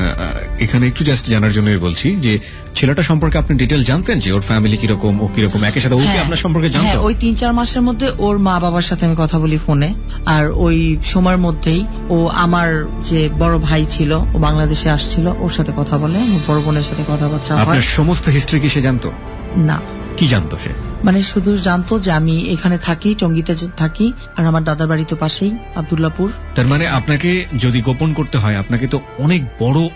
এখানে একটু জাস্ট জানার জন্য বলছি যে ছেলেটা সম্পর্কে আপনি ডিটেল জানতেন যে ওর ফ্যামিলি কিরকম, ও কিরকম, একই সাথে ও কি আপনার সম্পর্কে জানতো? ওই তিন চার মাসের মধ্যে ওর মা বাবার সাথে আমি কথা বলি ফোনে, আর ওই সময়ের মধ্যেই ও আমার যে বড় ভাই ছিল ও বাংলাদেশে আসছিল, ওর সাথে কথা বলে, বড় বোনের সাথে কথাবার্তা হয়। আপনার সমস্ত হিস্ট্রি কি সে জানতো? না। কি জানতো সে? মানে শুধু জানতো যে আমি এখানে থাকি, টঙ্গীতে থাকি, আর আমার দাদার বাড়ি তো পাশেই আব্দুল্লাহপুর। তার মানে আপনাকে যদি গোপন করতে হয় আপনাকে তো অনেক বড়, অনেক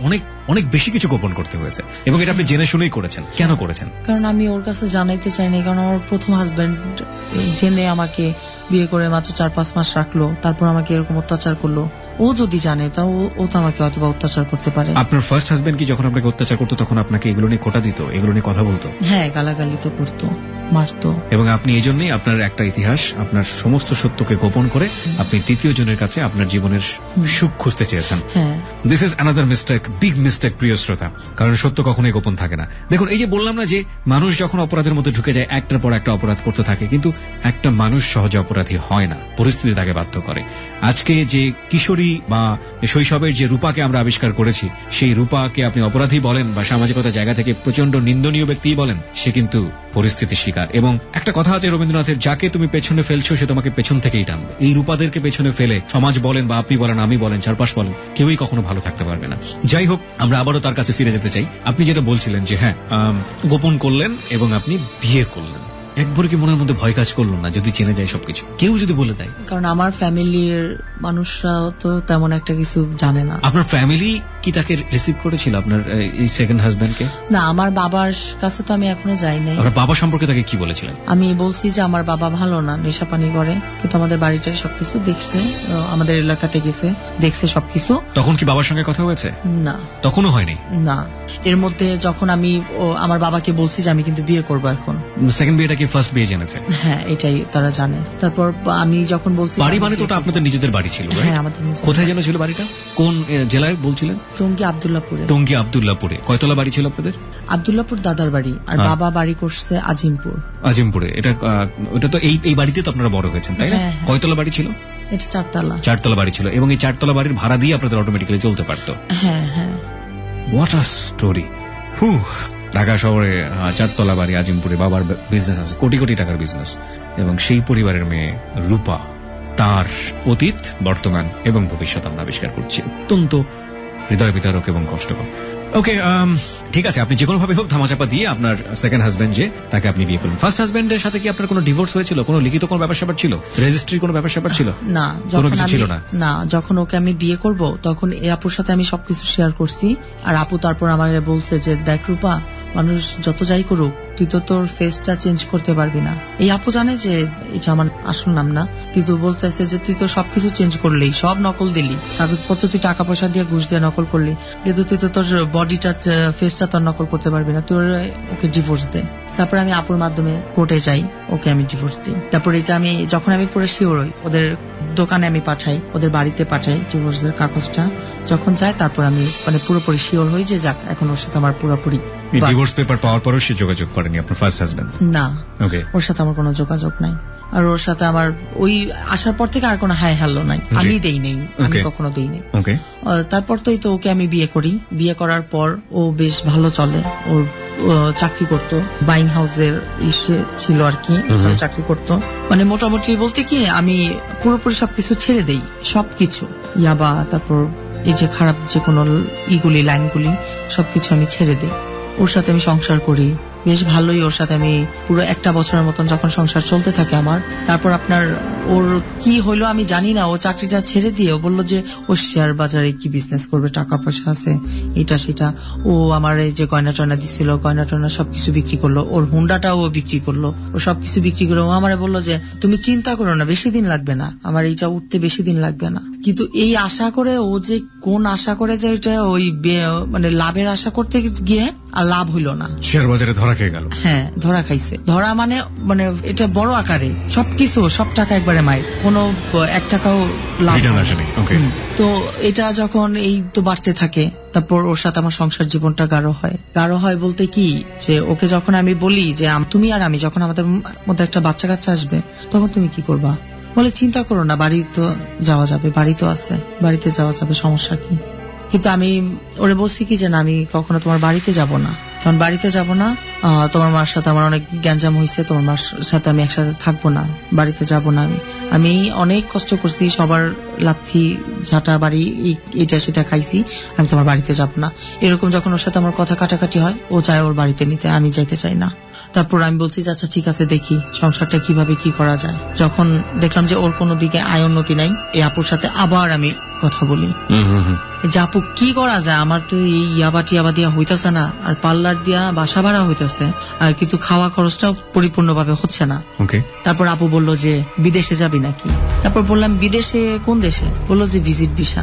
অনেক বেশি কিছু গোপন করতে হয়েছে, এবং এটা আপনি জেনে শুনেই করেছেন। কেন করেছেন? কারণ আমি ওর কাছে জানাইতে চাইনি, কারণ আমার প্রথম হাজবেন্ড জেনে আমাকে বিয়ে করে মাত্র চার পাঁচ মাস রাখলো, তারপর আমাকে এরকম অত্যাচার করলো। ও যদি জানে তা ও তো আমাকে অথবা অত্যাচার করতে পারে। আপনার ফার্স্ট হাজবেন্ড কি যখন আপনাকে অত্যাচার করতো তখন আপনাকে এগুলো নিয়ে খোটা দিত, এগুলো নিয়ে কথা বলতো? হ্যাঁ, গালাগালি তো করতো, মারতো। এবং আপনি এই জন্যই আপনার একটা ইতিহাস, আপনার সমস্ত সত্যকে গোপন করে আপনি তৃতীয় জনের কাছে আপনার জীবনের সুখ খুঁজতে চেয়েছেন। হ্যাঁ, this is another mistake, big mistake, প্রিয় শ্রোতা। কারণ সত্য কখনোই গোপন থাকে না। দেখুন, এই যে বললাম না যে মানুষ যখন অপরাধের মধ্যে ঢুকে যায় একটার পর একটা অপরাধ করতে থাকে, কিন্তু একটা মানুষ সহজে অপরাধী হয় না, পরিস্থিতি তাকে বাধ্য করে। আজকে যে কিশোরী বা শৈশবের যে রূপাকে আমরা আবিষ্কার করেছি, সেই রূপাকে আপনি অপরাধী বলেন বা সামাজিকতার জায়গা থেকে প্রচন্ড নিন্দনীয় ব্যক্তিই বলেন, সে কিন্তু পরিস্থিতির শিকার। এবং একটা কথা আছে রবীন্দ্রনাথের, যাকে তুমি পেছনে ফেলছো সে তোমাকে পেছন থেকেই টানবে। এই রূপাদেরকে পেছনে ফেলে সমাজ বলেন বা আপনি বলেন, আমি বলেন, চারপাশ বলেন, কেউই কখনো ভালো থাকতে পারবে না। যাই হোক, আমরা আবারও তার কাছে ফিরে যেতে চাই। আপনি যেটা বলছিলেন যে হ্যাঁ, গোপন করলেন এবং আপনি বিয়ে করলেন, একবার কি মনের মধ্যে ভয় কাজ করলো না যদি জেনে যায় সবকিছু, কেউ যদি বলে দেয়? কারণ আমার ফ্যামিলির মানুষরাও তো তেমন একটা কিছু জানে না। আপনার ফ্যামিলি কি তাকে রিসিভ করেছিল, আপনার এই সেকেন্ড হাজবেন্ডকে? না, আমার বাবার কাছে তো আমি এখনো যাই নাই। আপনার বাবা সম্পর্কে তাকে কি বলেছিলেন? আমি বলছি যে আমার বাবা ভালো না, নেশা পানি করে, কিন্তু আমাদের বাড়িটা সবকিছু দেখছে, আমাদের এলাকাতে গেছে, দেখছে সবকিছু। তখন কি বাবার সঙ্গে কথা হয়েছে? না, তখনও হয়নি। না, এর মধ্যে যখন আমি আমার বাবাকে বলছি যে আমি কিন্তু বিয়ে করবো এখন। সেকেন্ড বিয়েটা কি ফার্স্ট বিয়ে জেনেছে? হ্যাঁ, এটাই তারা জানে। তারপর আমি যখন বলছি বাড়ি মানে তো আপনাদের নিজেদের বাড়ি ছিল? হ্যাঁ, আমাদের নিজেদের। কোথায় যেন ছিল বাড়িটা? কোন জেলায় বলছিলেন? টঙ্গী আব্দুল্লাহপুরে। টঙ্গী আব্দুল্লাহপুরে। কয়তলা বাড়ি ছিল আপনাদের? আব্দুল্লাহপুর দাদার বাড়ি, আর বাবা বাড়ি করছে আজিমপুর। আজিমপুরে। এটা ওটা তো এই এই বাড়িতে তো আপনারা বড় হয়েছেন, তাই না? কয়তলা বাড়ি ছিল? এটা চারতলা। চারতলা বাড়ি ছিল, এবং এই চারতলা বাড়ির ভাড়া দিয়ে আপনাদের অটোমেটিক্যালি চলতে পারতো? হ্যাঁ হ্যাঁ। What a story. হু, ঢাকা শহরে চারতলা বাড়ি, আজিমপুরে বাবার বিজনেস আছে, কোটি কোটি টাকার বিজনেস, এবং সেই পরিবারের মেয়ে রূপা, তার অতীত, বর্তমান এবং ভবিষ্যৎ আমরা আবিষ্কার করছি। অত্যন্ত হৃদয় বিদারক এবং কষ্টকর। ওকে, ঠিক আছে, আপনি যে কোনো ভাবে হোক ধামাচাপা দিয়ে আপনার সেকেন্ড হাজবেন্ড যে, তাকে আপনি বিয়ে করলেন। ফার্স্ট হাজবেন্ডের সাথে কি আপনার কোনো ডিভোর্স হয়েছিল? কোনো লিখিত কোনো ব্যাপার স্যাপার ছিল? রেজিস্ট্রি কোনো ব্যাপার স্যাপার ছিল? না, কোনো কিছু ছিল না। না, যখন ওকে আমি বিয়ে করব তখন এই আপুর সাথে আমি সবকিছু শেয়ার করছি, আর আপু তারপর আমাকে বলছে যে দেখ রূপা, মানুষ যত যাই করুক তুই তো তোর ফেসটা চেঞ্জ করতে পারবি না। এই আপু জানে যে এটা আমার আসল নাম না, কিন্তু বলতেছে যে তুই তো সবকিছু চেঞ্জ করলি, সব নকল দিলি, কাগজপত্র তুই টাকা পয়সা দিয়ে ঘুষ দিয়ে নকল করলি, কিন্তু তুই তো তোর বডিটা ফেসটা তোর নকল করতে পারবি না, তুই ওকে ডিভোর্স দে। তারপরে আমি আপুর মাধ্যমে কোর্টে যাই, ওকে আমি ডিভোর্স দিই। তারপর এটা আমি যখন আমি পুরো শিওর হই, ওদের দোকানে আমি পাঠাই, ওদের বাড়িতে পাঠাই ডিভোর্সের কাগজটা। যখন যায় তারপর আমি মানে পুরোপুরি শিওর হই যে যাক, এখন ওর সাথে আমার পুরোপুরি। ডিভোর্স পেপার পাওয়ার পরও সে যোগাযোগ করেনি আপনার ফার্স্ট হাজবেন্ড? না, ওকে, ওর সাথে আমার কোনো যোগাযোগ নাই। আর ওর সাথে আমার ওই আসার পর থেকে আর কোনো হাই হ্যালো নাই, আমি দেই নেই, আমি কখনো দেই নেই। ওকে, তারপর তোই তো ওকে আমি বিয়ে করি। বিয়ে করার পর ও বেশ ভালো চলে, ওর চাকরি করতো, বাইং হাউসের ইসে ছিল আর কি, চাকরি করতো। মানে মোটামুটি বলতে কি আমি পুরোপুরি সবকিছু ছেড়ে দেই, সবকিছু ইয়াবা, তারপর এই যে খারাপ যে কোনো ইগুলি লাইনগুলি সবকিছু আমি ছেড়ে দিই। ওর সাথে আমি সংসার করি, বেশ ভালোই। ওর সাথে আমি পুরো একটা বছরের মতন যখন সংসার চলতে থাকে আমার, তারপর আপনার ওর কি হইলো আমি জানি না, ও চাকরিটা ছেড়ে দিয়ে ও বললো যে ও শেয়ার বাজারে কি বিজনেস করবে, টাকা পয়সা আছে, এটা সেটা। ও আমার এই যে গয়না টয়না দিচ্ছিল, গয়না টয়না সবকিছু বিক্রি করলো, ওর হুন্ডাটাও ও বিক্রি করলো, ও সবকিছু বিক্রি করে ও আমারে বললো যে তুমি চিন্তা করো না, বেশি দিন লাগবে না, আমার এইটা উঠতে বেশি দিন লাগবে না। কিন্তু এই আশা করে ও যে কোন আশা করে যে এটা ওই মানে লাভের আশা করতে গিয়ে আর লাভ হইল না, শেয়ার বাজারে ধরা খেয়ে গেল। হ্যাঁ, ধরা খাইছে। ধরা মানে মানে এটা বড় আকারে, সবকিছু সব টাকা একবারে মায়ের, কোনো এক টাকাও লাভ আসেনি। তো এটা যখন এই তো বাড়তে থাকে, তারপর ওর সাথে আমার সংসার জীবনটা গাঢ় হয়। গাঢ় হয় বলতে কি, যে ওকে যখন আমি বলি যে তুমি আর আমি যখন আমাদের মধ্যে একটা বাচ্চা কাচ্চা আসবে তখন তুমি কি করবা, বলে চিন্তা করো না, বাড়ি তো যাওয়া যাবে, বাড়ি তো আছে, বাড়িতে যাওয়া যাবে, সমস্যা কি। কিন্তু আমি ওরে বলছি কি যে না, আমি কখনো তোমার বাড়িতে যাব না, কারণ বাড়িতে যাব না, তোমার মার সাথে আমার অনেক গ্যাঞ্জাম হয়েছে, তোমার মার সাথে আমি একসাথে থাকবো না, বাড়িতে যাব না। আমি আমি অনেক কষ্ট করছি, সবার লাথি ঝাঁটা বাড়ি এটা সেটা খাইছি, আমি তোমার বাড়িতে যাব না। এরকম যখন ওর সাথে আমার কথা কাটাকাটি হয়, ও চায় ওর বাড়িতে নিতে, আমি যাইতে চাই না। তারপর আমি বলছি যে আচ্ছা ঠিক আছে দেখি সংসারটা কিভাবে কি করা যায়। যখন দেখলাম যে ওর কোনো দিকে আয় উন্নতি নাই, এই আপুর সাথে আবার আমি কথা বলি যে আপু কি করা যায়, আমার তো এই ইয়াবা টিয়াবা দিয়া হইতেছে না, আর পার্লার দিয়া বাসা ভাড়া হইতেছে, আর কিন্তু খাওয়া খরচটাও পরিপূর্ণভাবে হচ্ছে না। তারপর আপু বলল যে বিদেশে যাবি নাকি? তারপর বললাম বিদেশে কোন দেশে? বললো যে ভিজিট ভিসা।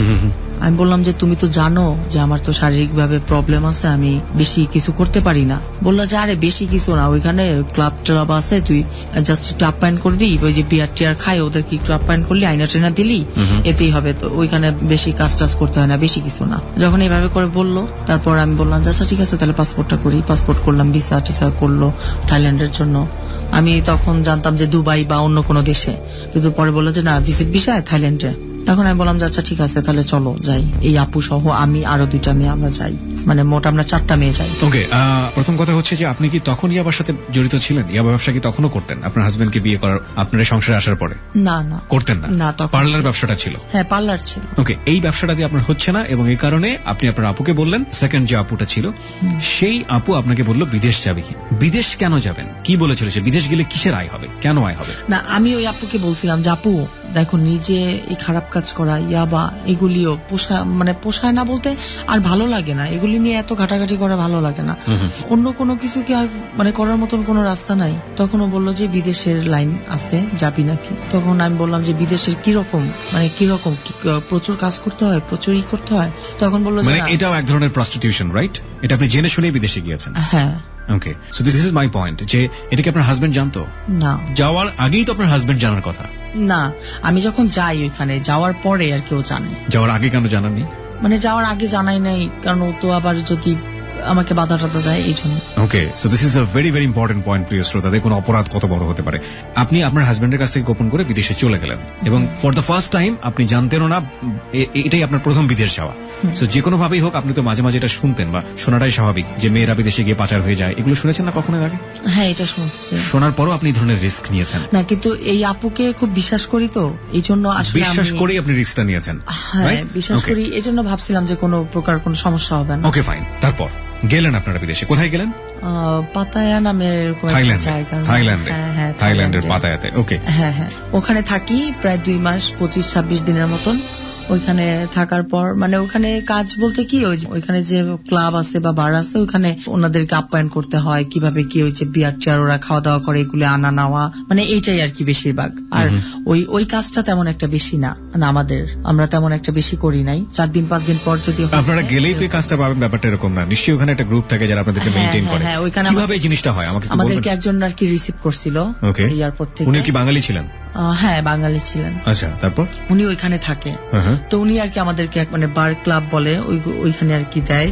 আমি বললাম যে তুমি তো জানো যে আমার তো শারীরিক ভাবে প্রবলেম আছে, আমি বেশি কিছু করতে পারি না। বললো যে আরে বেশি কিছু না, ওইখানে ক্লাব ট্লাব আছে, তুই জাস্ট একটু আপ্যায়ন করবি, ওই যে বিয়ার টিয়ার খায় ওদেরকে একটু আপ্যায়ন করলি, আইনা ট্রেনা দিলি, এতেই হবে, তো ওইখানে বেশি কাজ টাজ করতে হয় না, বেশি কিছু না। যখন এইভাবে করে বললো তারপর আমি বললাম আচ্ছা ঠিক আছে তাহলে পাসপোর্টটা করি। পাসপোর্ট করলাম, ভিসা টিসা করলো থাইল্যান্ডের জন্য। আমি তখন জানতাম যে দুবাই বা অন্য কোনো দেশে, কিন্তু পরে বললো যে না ভিজিট ভিসা থাইল্যান্ডে। তখন আমি বললাম যে আচ্ছা ঠিক আছে তাহলে চলো যাই, এই আপু সহ আমি আরো দুইটা মেয়ে আমরা যাই, মানে মোট আমরা চারটা মেয়ে যাই। ওকে, প্রথম কথা হচ্ছে যে আপনি কি তখন ইয়াবার সাথে জড়িত ছিলেন? ইয়াবা ব্যবসা কি তখনও করতেন আপনার হাজবেন্ডকে বিয়ে করার, আপনার সংসারে আসার পরে? না না করতেন না। না, তখন পার্লার ব্যবসাটা ছিল। হ্যাঁ পার্লার ছিল। ওকে, এই ব্যবসাটা দিয়ে আপনার হচ্ছে না এবং এই কারণে আপনি আপনার আপুকে বললেন, সেকেন্ড যে আপুটা ছিল সেই আপু আপনাকে বললো বিদেশ যাবে কি? বিদেশ কেন যাবেন? কি বলেছিল সে? বিদেশ গেলে কিসের আয় হবে, কেন আয় হবে? না আমি ওই আপুকে বলছিলাম যে আপু দেখো নিজে এই খারাপ কাজ করা ইয়াবা এগুলিও পোষায়, মানে পোষায় না বলতে আর ভালো লাগে না, এগুলি নিয়ে এত ঘাটাঘাটি করা ভালো লাগে না, অন্য কোনো কিছু কি আর মানে করার মতন কোনো রাস্তা নাই? তখন ও বললো যে বিদেশের লাইন আছে, যাবি নাকি? তখন আমি বললাম যে বিদেশের কিরকম, মানে কিরকম, প্রচুর কাজ করতে হয়, প্রচুর ই করতে হয়? তখন বললো যে এটাও এক ধরনের প্রস্টিটিউশন, রাইট? এটা আপনি জেনে শুনে বিদেশে গিয়েছেন? হ্যাঁ। Okay, so this is my point, যে এটা কি আপনার হাজবেন্ড জানতো? না, যাওয়ার আগেই তো আপনার হাজবেন্ড জানার কথা। না আমি যখন যাই ওইখানে, যাওয়ার পরে আর কেউ জানে। যাওয়ার আগে কেন জানাননি? মানে যাওয়ার আগে জানাই নাই কারণ ও তো আবার যদি আমাকে বাধা টাধা দেয় এই জন্য। Okay, so this is a very very important point প্রিয় শ্রোতা। দেখুন অপরাধ কত বড় হতে পারে। আপনি আপনার হাজবেন্ডের কাছ থেকে গোপন করে বিদেশে চলে গেলেন এবং ফর দ্য ফার্স্ট টাইম আপনি জানতেনও না, এটাই আপনার প্রথম বিদেশ যাওয়া। সো যে কোনো ভাবেই হোক আপনি তো মাঝে মাঝে এটা শুনতেন বা শোনাটাই স্বাভাবিক যে মেয়েরা বিদেশে গিয়ে পাচার হয়ে যায়, এগুলো শুনেছেন না কখনো আগে? হ্যাঁ এটা শুনছি। শোনার পরও আপনি এই ধরনের রিস্ক নিয়েছেন? না, কিন্তু এই আপুকে খুব বিশ্বাস করি তো এই জন্য আসলে বিশ্বাস করেই আপনি রিস্কটা নিয়েছেন? হ্যাঁ বিশ্বাস করি, এই জন্য ভাবছিলাম যে কোনো প্রকার কোনো সমস্যা হবে না। ওকে ফাইন, তারপর গেলেন আপনারা বিদেশে, কোথায় গেলেন? পাতায়া নামের জায়গা, থাইল্যান্ডে। থাইল্যান্ডের পাতায়াতে। ওকে, হ্যাঁ হ্যাঁ ওখানে থাকি প্রায় দুই মাস পঁচিশ ছাব্বিশ দিনের মতন। ওইখানে থাকার পর মানে ওখানে কাজ বলতে কি ওইখানে যে ক্লাব আছে বা বার আছে ওইখানে ওনাদেরকে আপ্যায়ন করতে হয়, কিভাবে কি ওই যে বিয়ার টিয়ার ওরা খাওয়া দাওয়া করে এগুলো আনা নেওয়া, মানে এইটাই আর কি বেশিরভাগ। আর ওই ওই কাজটা তেমন একটা বেশি না, মানে আমাদের আমরা তেমন একটা বেশি করি নাই। চার দিন পাঁচ দিন পর যদি আপনারা গেলেই তো কাজটা পাবেন, ব্যাপারটা এরকম না। নিশ্চয়ই ওখানে একটা গ্রুপ থাকে যারা আপনাদেরকে মেইনটেইন করে। কিভাবে এই জিনিসটা হয় আমাকে আমাদেরকে একজন আর কি রিসিভ করছিল এয়ারপোর্ট থেকে। উনি কি বাঙালি ছিলেন? হ্যাঁ বাঙালি ছিলেন। আচ্ছা, তারপর উনি ওইখানে থাকে, তো উনি আর কি আমাদেরকে মানে বার ক্লাব বলে ওইখানে আর কি দেয়,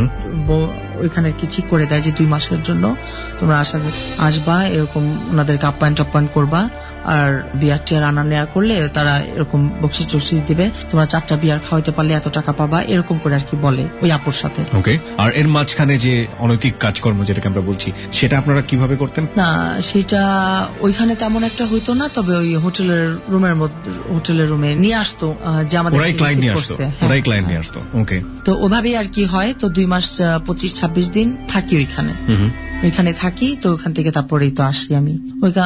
ওইখানে আর কি ঠিক করে দেয় যে দুই মাসের জন্য তোমরা আসা আসবা, এরকম ওনাদেরকে আপ্যায়ন টাপ্যায়ন করবা, আর বিয়ার টিয়ার আনা নেওয়া করলে তারা এরকম বকশিস টকশিস দিবে, তোমরা চারটা বিয়ার খাওয়াইতে পারলে এত টাকা পাবা, এরকম করে আর কি বলে ওই আপুর সাথে। ওকে, আর এর মাঝখানে যে অনৈতিক কাজকর্ম যেটাকে আমরা বলছি সেটা আপনারা কিভাবে করতেন? না সেটা ওইখানে তেমন একটা হইতো না, তবে ওই হোটেলের রুমের মধ্যে হোটেলের রুমে নিয়ে আসতো যে আমাদের ওরাই ক্লায়েন্ট নিয়ে আসতো। ওরাই ক্লায়েন্ট নিয়ে আসতো। ওকে, তো ওভাবেই আর কি হয়। তো দুই মাস পঁচিশ ছাব্বিশ দিন থাকি ওইখানে। ওইখানে থাকি, তো ওখান থেকে তারপরেই তো আসি আমি।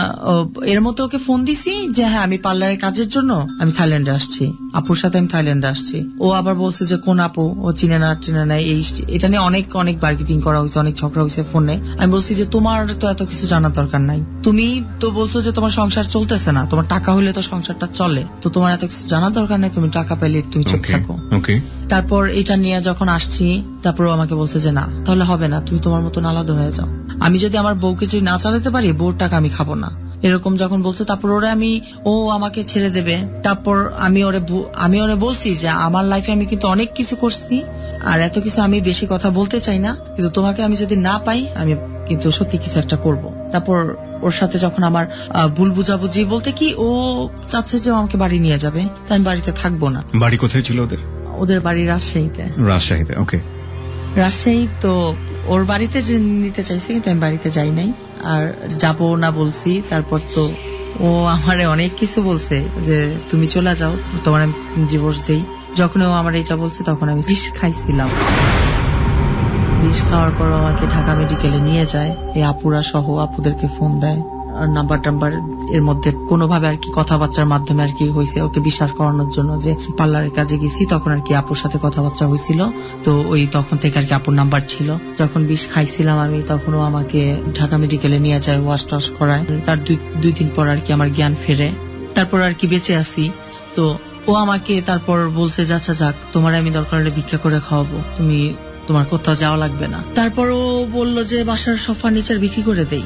এর মতো ওকে ফোন দিছি যে হ্যাঁ আমি পার্লারের কাজের জন্য আমি থাইল্যান্ডে আসছি, আপুর সাথে আমি থাইল্যান্ডে আসছি। ও আবার বলছে যে কোন আপু, ও চিনে না চিনে না, এই এটা নিয়ে অনেক অনেক মার্কেটিং করা হয়েছে, অনেক ঝগড়া হয়েছে ফোনে। আমি বলছি যে তোমার তো এত কিছু জানার দরকার নাই, তুমি তো বলছো যে তোমার সংসার চলতেছে না, তোমার টাকা হইলে তো সংসারটা চলে, তো তোমার এত কিছু জানার দরকার নাই, তুমি টাকা পেলে তুমি চুপ থাকো। তারপর এটা নিয়ে যখন আসছি তারপর আমাকে বলছে যে না তাহলে হবে না, তুমি তোমার মতন আলাদা হয়ে যাও, আমি যদি আমার বউকে যদি না চালাতে পারি বউর টাকা আমি খাবো না, এরকম যখন বলছে তারপর ওরা আমি ও আমাকে ছেড়ে দেবে। তারপর আমি ওরে আমি ওরে বলছি যে আমার লাইফে আমি কিন্তু অনেক কিছু করছি, আর এত কিছু আমি বেশি কথা বলতে চাই না, কিন্তু তোমাকে আমি যদি না পাই আমি কিন্তু সত্যি কিছু একটা করব। তারপর ওর সাথে যখন আমার ভুল বুঝাবুঝি বলতে কি ও চাচ্ছে যে আমাকে বাড়ি নিয়ে যাবে, তাই আমি বাড়িতে থাকবো না। বাড়ি কোথায় ছিল ওদের? ওদের বাড়ি রাজশাহীতে। রাজশাহীতে, ওকে। রাজশাহী, তো ওর বাড়িতে যে নিতে চাইছে কিন্তু আমি বাড়িতে যাই নাই, আর যাবো না বলছি। তারপর তো ও আমারে অনেক কিছু বলছে যে তুমি চলে যাও, তোমার আমি ডিভোর্স দেই। যখন ও আমার এটা বলছে তখন আমি বিষ খাইছিলাম। বিষ খাওয়ার পর আমাকে ঢাকা মেডিকেলে নিয়ে যায়। এই আপুরা সহ আপুদেরকে ফোন দেয়, নাম্বার টাম্বার এর মধ্যে কোনোভাবে আর কি কথাবার্তার মাধ্যমে আর কি হয়েছে ওকে বিশ্বাস করানোর জন্য যে পার্লারের কাজে গেছি, তখন আর কি আপুর সাথে কথাবার্তা হয়েছিল। তো ওই তখন থেকে আর কি আপুর নাম্বার ছিল। যখন বিষ খাইছিলাম আমি, তখনও আমাকে ঢাকা মেডিকেলে নিয়ে যায়, ওয়াশ টস করায়। তার দুই দুই দিন পর আর কি আমার জ্ঞান ফেরে, তারপর আর কি বেঁচে আছি। তো ও আমাকে তারপর বলছে যে আচ্ছা যাক, তোমার আমি দরকার হলে ভিক্ষা করে খাওয়াবো, তুমি তোমার কোথাও যাওয়া লাগবে না। তারপর ও বললো যে বাসার সব ফার্নিচার বিক্রি করে দেই,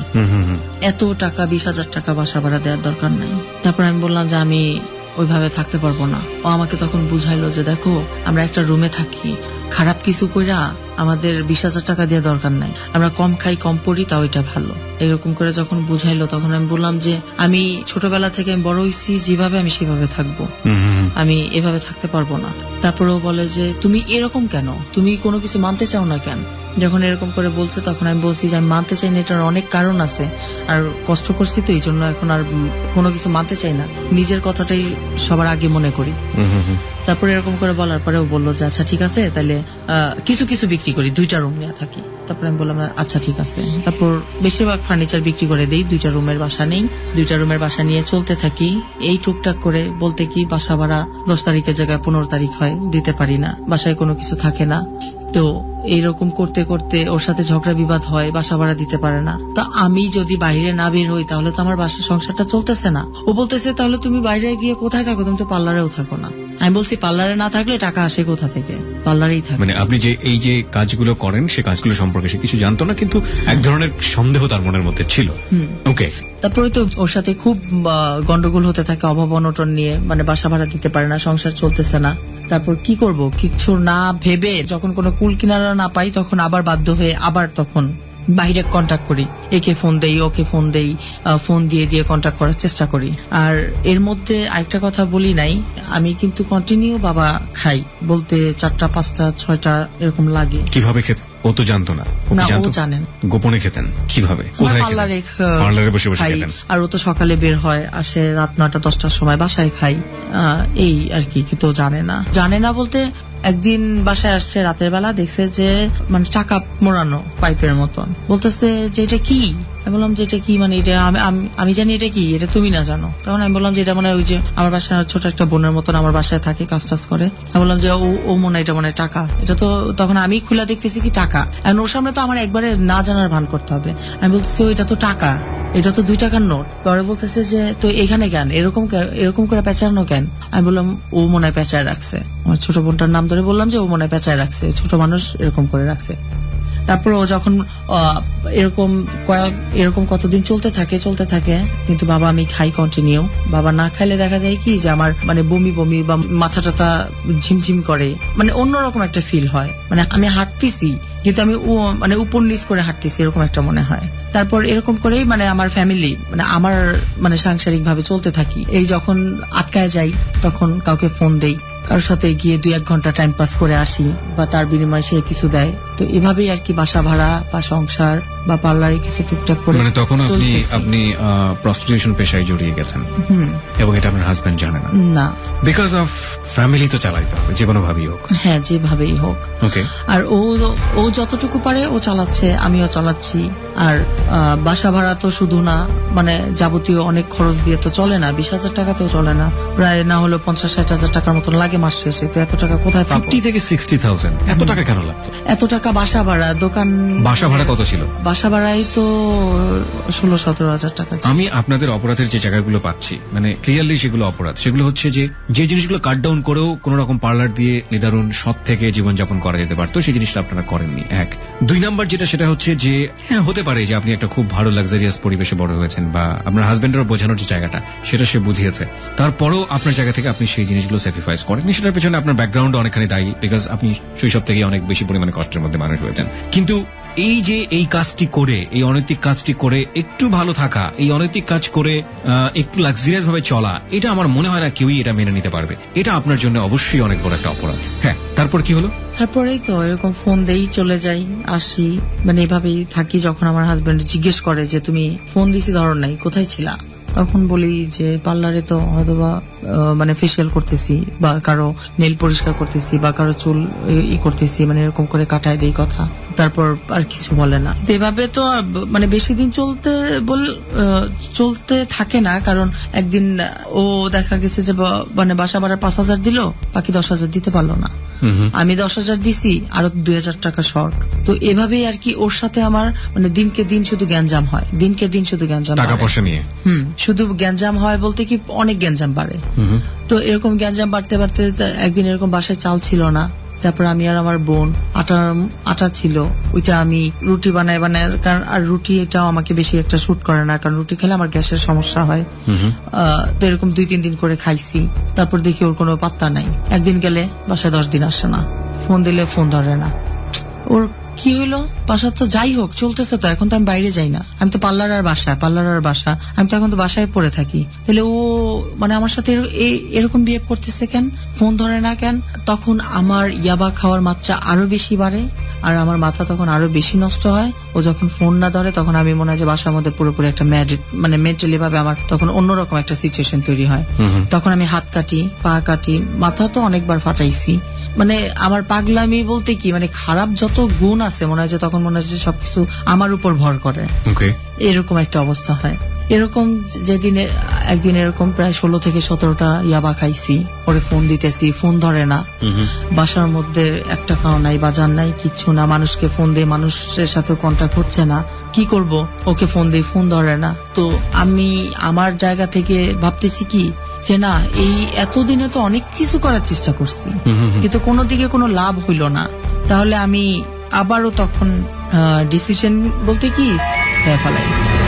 এত টাকা বিশ হাজার টাকা বাসা ভাড়া দেওয়ার দরকার নাই। তারপর আমি বললাম যে আমি ওইভাবে থাকতে পারবো না। ও আমাকে তখন বুঝাইলো যে দেখো আমরা একটা রুমে থাকি, খারাপ কিছু কইরা আমাদের বিশ হাজার টাকা দিয়ে দরকার নাই, আমরা কম খাই কম পড়ি, তাও এটা ভালো। এরকম করে যখন বুঝাইলো তখন আমি বললাম যে আমি ছোটবেলা থেকে আমি বড় হয়েছি, যেভাবে আমি সেভাবে থাকবো, আমি এভাবে থাকতে পারবো না। তারপরেও বলে যে তুমি এরকম কেন, তুমি কোনো কিছু মানতে চাও না কেন? যখন এরকম করে বলছে তখন আমি বলছি যে আমি মানতে চাই না, এটার অনেক কারণ আছে, আর কষ্ট করছি তো এই জন্য এখন আর কোনো কিছু মানতে চাই না, নিজের কথাটাই সবার আগে মনে করি। তারপরে এরকম করে বলার পরেও বললো যে আচ্ছা ঠিক আছে, তাহলে কিছু কিছু বিক্রি করি, দুইটা রুম নিয়ে থাকি। তারপরে আমি বললাম আচ্ছা ঠিক আছে। তারপর বেশিরভাগ ফার্নিচার বিক্রি করে দেই, দুইটা রুমের বাসা নেই, দুইটা রুমের বাসা নিয়ে চলতে থাকি। এই টুকটাক করে বলতে কি বাসা ভাড়া দশ তারিখের জায়গায় পনেরো তারিখ হয়, দিতে পারি না, বাসায় কোনো কিছু থাকে না। তো এইরকম করতে করতে ওর সাথে ঝগড়া বিবাদ হয়, বাসা ভাড়া দিতে পারে না। তো আমি যদি বাইরে না বের হই তাহলে তো আমার বাসার সংসারটা চলতেছে না। ও বলতেছে তাহলে তুমি বাইরে গিয়ে কোথায় থাকো, তুমি তো পার্লারেও থাকো না। আমি বলছি পার্লারে না থাকলে টাকা আসে কোথা থেকে, পার্লারেই থাকে। মানে আপনি যে এই যে কাজগুলো করেন সে কাজগুলো সম্পর্কে সে কিছু জানতো না, কিন্তু এক ধরনের সন্দেহ তার মনের মধ্যে ছিল। ওকে, তারপরে তো ওর সাথে খুব গন্ডগোল হতে থাকে অভাব অনটন নিয়ে, মানে বাসা ভাড়া দিতে পারে না, সংসার চলতেছে না। তারপর কি করব, কিছু না ভেবে যখন কোনো কুল কিনারা না পাই তখন আবার বাধ্য হয়ে আবার তখন বাইরে কন্ট্যাক্ট করি, একে ফোন দেই ওকে ফোন দেই, ফোন দিয়ে দিয়ে কন্ট্যাক্ট করার চেষ্টা করি। আর এর মধ্যে আরেকটা কথা বলি নাই, আমি কিন্তু কন্টিনিউ বাবা খাই, বলতে চারটা পাঁচটা ছয়টা এরকম লাগে। কিভাবে খেতে ও তো জানতো না? না, ও জানেন। গোপনে খেতেন কিভাবে? কোথায় পার্লারে পার্লারে বসে বসে খেতেন? আর ও তো সকালে বের হয়, আসে রাত নয়টা দশটার সময়, বাসায় খাই, এই আর কি। কিন্তু জানে না, জানে না বলতে একদিন বাসায় আসছে রাতের বেলা, দেখছে যে মানে টাকা মোড়ানো পাইপের মতন, বলতেছে যে এটা কি? আমি বললাম যে এটা কি, মানে এটা আমি জানি এটা কি, এটা তুমি না জানো। তখন আমি বললাম যে এটা মনে হয় ওই যে আমার বাসায় ছোট একটা বোনের মতন আমার বাসায় থাকে, কাজ টাজ করে। আমি বললাম যে ও ও মনে হয় এটা মনে হয় টাকা, এটা তো। তখন আমি খুলে দেখতেছি কি টাকা, আর ওর সামনে তো আমার একবারে না জানার ভান করতে হবে। আমি বলতেছি এটা তো টাকা, এটা তো দুই টাকার নোট। পরে বলতেছে যে তো এখানে কেন এরকম এরকম করে পেঁচানো কেন? আমি বললাম ও মনে হয় পেঁচায় রাখছে। আমার ছোট বোনটার নাম ধরে বললাম যে ও মনে হয় পেঁচায় রাখছে, ছোট মানুষ এরকম করে রাখছে। তারপর ও যখন এরকম কয়েক এরকম কতদিন চলতে থাকে চলতে থাকে কিন্তু বাবা আমি খাই কন্টিনিউ। বাবা না খাইলে দেখা যায় কি যে আমার মানে বমি বমি বা মাথা টাথা ঝিমঝিম করে, মানে অন্যরকম একটা ফিল হয়, মানে আমি হাঁটতেছি কিন্তু আমি মানে উপর নিচ করে হাঁটতেছি এরকম একটা মনে হয়। তারপর এরকম করেই মানে আমার ফ্যামিলি মানে আমার মানে সাংসারিক ভাবে চলতে থাকি। এই যখন আটকায় যাই তখন কাউকে ফোন দেই, কারোর সাথে গিয়ে দুই এক ঘন্টা টাইম পাস করে আসি বা তার বিনিময়ে সে কিছু দেয়। তো এভাবেই আর কি বাসা ভাড়া বা সংসার বা পার্লারে কিছু টুকটাক করে। মানে তখন আপনি আপনি প্রস্টিটিউশন পেশায় জড়িয়ে গেছেন এবং এটা আপনার হাজবেন্ড জানে না? না, বিকজ অফ ফ্যামিলি তো চালাইতে হবে যে কোনো ভাবেই হোক। হ্যাঁ, যেভাবেই হোক। ওকে। আর ও ও যতটুকু পারে ও চালাচ্ছে, আমিও চালাচ্ছি। আর বাসা ভাড়া তো শুধু না, মানে যাবতীয় অনেক খরচ দিয়ে তো চলে না, বিশ হাজার টাকা তো চলে না, প্রায় না হলো পঞ্চাশ ষাট হাজার টাকার মতন লাগে মাস শেষে। তো এত টাকা কোথায় পাবো? ফিফটি থেকে সিক্সটি থাউজেন্ড এত টাকা কেন লাগতো? এত টাকা বাসা ভাড়া, দোকান বাসা ভাড়া কত ছিল? বাসা ভাড়াই তো ষোলো সতেরো হাজার টাকা। আমি আপনাদের অপরাধের যে জায়গাগুলো পাচ্ছি মানে ক্লিয়ারলি সেগুলো অপরাধ। সেগুলো হচ্ছে যে যে জিনিসগুলো কাট ডাউন করেও কোন রকম পার্লার দিয়ে নিদারুণ সৎ থেকে জীবনযাপন করা যেতে পারতো সেই জিনিসটা আপনারা করেননি। এক। দুই নাম্বার যেটা সেটা হচ্ছে যে হ্যাঁ হতে পারে যে আপনি একটা খুব ভালো লাক্সারিয়াস পরিবেশে বড় হয়েছেন বা আপনার হাজবেন্ডেরও বোঝানোর যে জায়গাটা সেটা সে বুঝিয়েছে, তারপরও আপনার জায়গা থেকে আপনি সেই জিনিসগুলো স্যাক্রিফাইস করেননি। সেটার পেছনে আপনার ব্যাকগ্রাউন্ড অনেকখানি দায়ী, বিকজ আপনি শৈশব থেকে অনেক বেশি পরিমাণে কষ্টের মধ্যে মানুষ হয়েছেন। কিন্তু এই যে এই কাজটি করে, এই অনৈতিক কাজটি করে একটু ভালো থাকা, এই অনৈতিক কাজ করে একটু লাক্সারিয়াস ভাবে চলা, এটা আমার মনে হয় না কেউই এটা মেনে নিতে পারবে। এটা আপনার জন্য অবশ্যই অনেক বড় একটা অপরাধ। হ্যাঁ, তারপর কি হলো? তারপরেই তো এরকম ফোন দেই, চলে যাই, আসি, মানে এভাবেই থাকি। যখন আমার হাজবেন্ড জিজ্ঞেস করে যে তুমি ফোন দিছি ধরো নাই, কোথায় ছিলা, তখন বলি যে পার্লারে তো হয়তোবা মানে ফেসিয়াল করতেছি বা কারো নেল পরিষ্কার করতেছি বা কারো চুল ই করতেছি, মানে এরকম করে কাটায় দেই কথা, তারপর আর কিছু বলে না। এভাবে তো মানে বেশি দিন চলতে বল চলতে থাকে না, কারণ একদিন ও দেখা গেছে যে মানে বাসা ভাড়া পাঁচ হাজার দিল, বাকি দশ হাজার দিতে পারলো না, আমি দশ হাজার দিছি আরো দুই হাজার টাকা শর্ট। তো এভাবেই আর কি ওর সাথে আমার মানে দিনকে দিন শুধু গ্যাঞ্জাম হয়, দিনকে দিন শুধু গ্যাঞ্জাম, টাকা পয়সা নিয়ে হুম শুধু গ্যাঞ্জাম হয় বলতে কি অনেক গ্যাঞ্জাম বাড়ে। তো এরকম গ্যাঞ্জাম বাড়তে বাড়তে একদিন এরকম বাসায় চাল ছিল না, তারপর আমি আর আমার বোন আটা আটা ছিল, ওইটা আমি রুটি বানাই বানাই কারণ আর রুটি এটাও আমাকে বেশি একটা শুট করে না, কারণ রুটি খেলে আমার গ্যাসের সমস্যা হয়। তো এরকম দুই তিন দিন করে খাইছি, তারপর দেখি ওর কোনো পাত্তা নাই। একদিন গেলে বাসায় দশ দিন আসে না, ফোন দিলে ফোন ধরে না। ওর কি হইলো, বাসা তো যাই হোক চলতেছে তো, এখন তো আমি বাইরে যাই না, আমি তো পার্লার আর বাসা পার্লার আর বাসা, আমি তো এখন তো বাসায় পড়ে থাকি। তাহলে ও মানে আমার সাথে এরকম বিহেভ করতেছে কেন, ফোন ধরে না কেন? তখন আমার ইয়াবা খাওয়ার মাত্রা আরো বেশি বাড়ে আর আমার মাথা তখন আরো বেশি নষ্ট হয়। ও যখন ফোন না ধরে তখন আমি মনে হয় যে বাসার মধ্যে পুরোপুরি একটা মানে মেন্টালি ভাবে আমার তখন অন্যরকম একটা সিচুয়েশন তৈরি হয়। তখন আমি হাত কাটি, পা কাটি, মাথা তো অনেকবার ফাটাইছি। মানে আমার পাগলামি বলতে কি মানে খারাপ যত গুণ আছে মনে হয় যে তখন মনে হয় যে সবকিছু আমার উপর ভর করে, এরকম একটা অবস্থা হয়। এরকম যেদিন একদিন এরকম প্রায় ষোলো থেকে সতেরোটা ইয়াবা খাইছি, পরে ফোন দিতেছি, ফোন ধরে না, বাসার মধ্যে একটা খাওয়া নাই, বাজার নাই, কিচ্ছু না, মানুষকে ফোন দিয়ে মানুষের সাথে কন্ট্যাক্ট হচ্ছে না, কি করব, ওকে ফোন দিয়ে ফোন ধরে না। তো আমি আমার জায়গা থেকে ভাবতেছি কি যে না এই এতদিনে তো অনেক কিছু করার চেষ্টা করছি কিন্তু কোনো দিকে কোনো লাভ হইল না, তাহলে আমি আবারও তখন ডিসিশন বলতে কি ফেলাই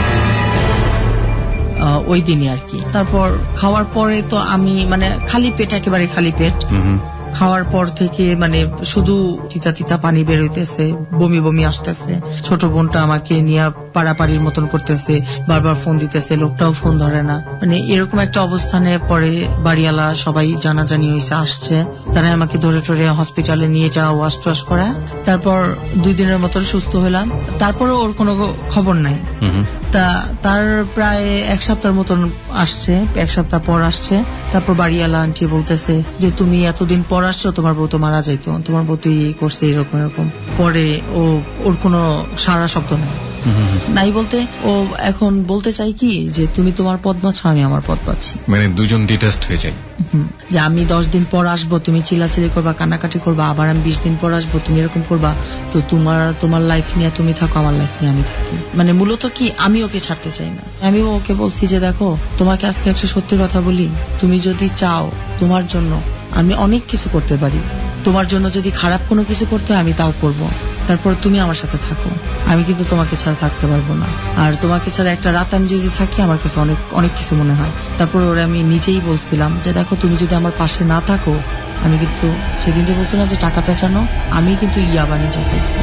ওই দিনই আর কি। তারপর খাওয়ার পরে তো আমি মানে খালি পেট, একেবারে খালি পেট, খাওয়ার পর থেকে মানে শুধু তিতা তিতা পানি বের হইতেছে, বমি বমি আসতেছে, ছোট বোনটা আমাকে নিয়ে পাড়াপাড়ির মতন করতেছে, বারবার ফোন দিতেছে, লোকটাও ফোন ধরে না, মানে এরকম একটা অবস্থানে পরে বাড়িওয়ালা সবাই জানাজানি হয়েছে, আসছে, তারা আমাকে ধরে ধরে হসপিটালে নিয়ে যাওয়া, ওয়াশ টোয়াশ করা। তারপর দুই দিনের মতন সুস্থ হলাম, তারপরে ওর কোনো খবর নাই। তা তার প্রায় এক সপ্তাহ মতন আসছে, এক সপ্তাহ পর আসছে, তারপর বাড়িওয়ালা আন্টি বলতেছে যে তুমি এতদিন পর আসছো, তোমার বউ তো মারা যাইতো, তোমার বউ তো এই করছে এরকম এরকম। পরে ও ওর কোনো সারা শব্দ নাই নাই বলতে ও এখন বলতে চাই কি যে তুমি তোমার পথ বাছো, আমি আমার পথ বাছি, মানে দুজন ডিটাচড হয়ে যায়। যে আমি দশ দিন পর আসবো, তুমি চিল্লাচিল্লি করবা, কান্নাকাটি করবা, আবার আমি বিশ দিন পর আসবো, তুমি এরকম করবা, তো তোমার তোমার লাইফ নিয়ে তুমি থাকো, আমার লাইফ নিয়ে আমি থাকি। মানে মূলত কি আমি ওকে ছাড়তে চাই না। আমি ওকে বলছি যে দেখো তোমাকে আজকে একটা সত্যি কথা বলি, তুমি যদি চাও তোমার জন্য আমি অনেক কিছু করতে পারি, তোমার জন্য যদি খারাপ কোনো কিছু করতে হয় আমি তাও করব, তারপর তুমি আমার সাথে থাকো, আমি কিন্তু তোমাকে ছাড়া থাকতে পারবো না। আর তোমাকে ছাড়া একটা রাত আমি যদি থাকি আমার কাছে অনেক অনেক কিছু মনে হয়। তারপর ওরা আমি নিজেই বলছিলাম যে দেখো তুমি যদি আমার পাশে না থাকো, আমি কিন্তু সেদিন যে বলছিলাম যে টাকা পেঁচানো, আমি কিন্তু ইয়াবা নিজে খাইছি।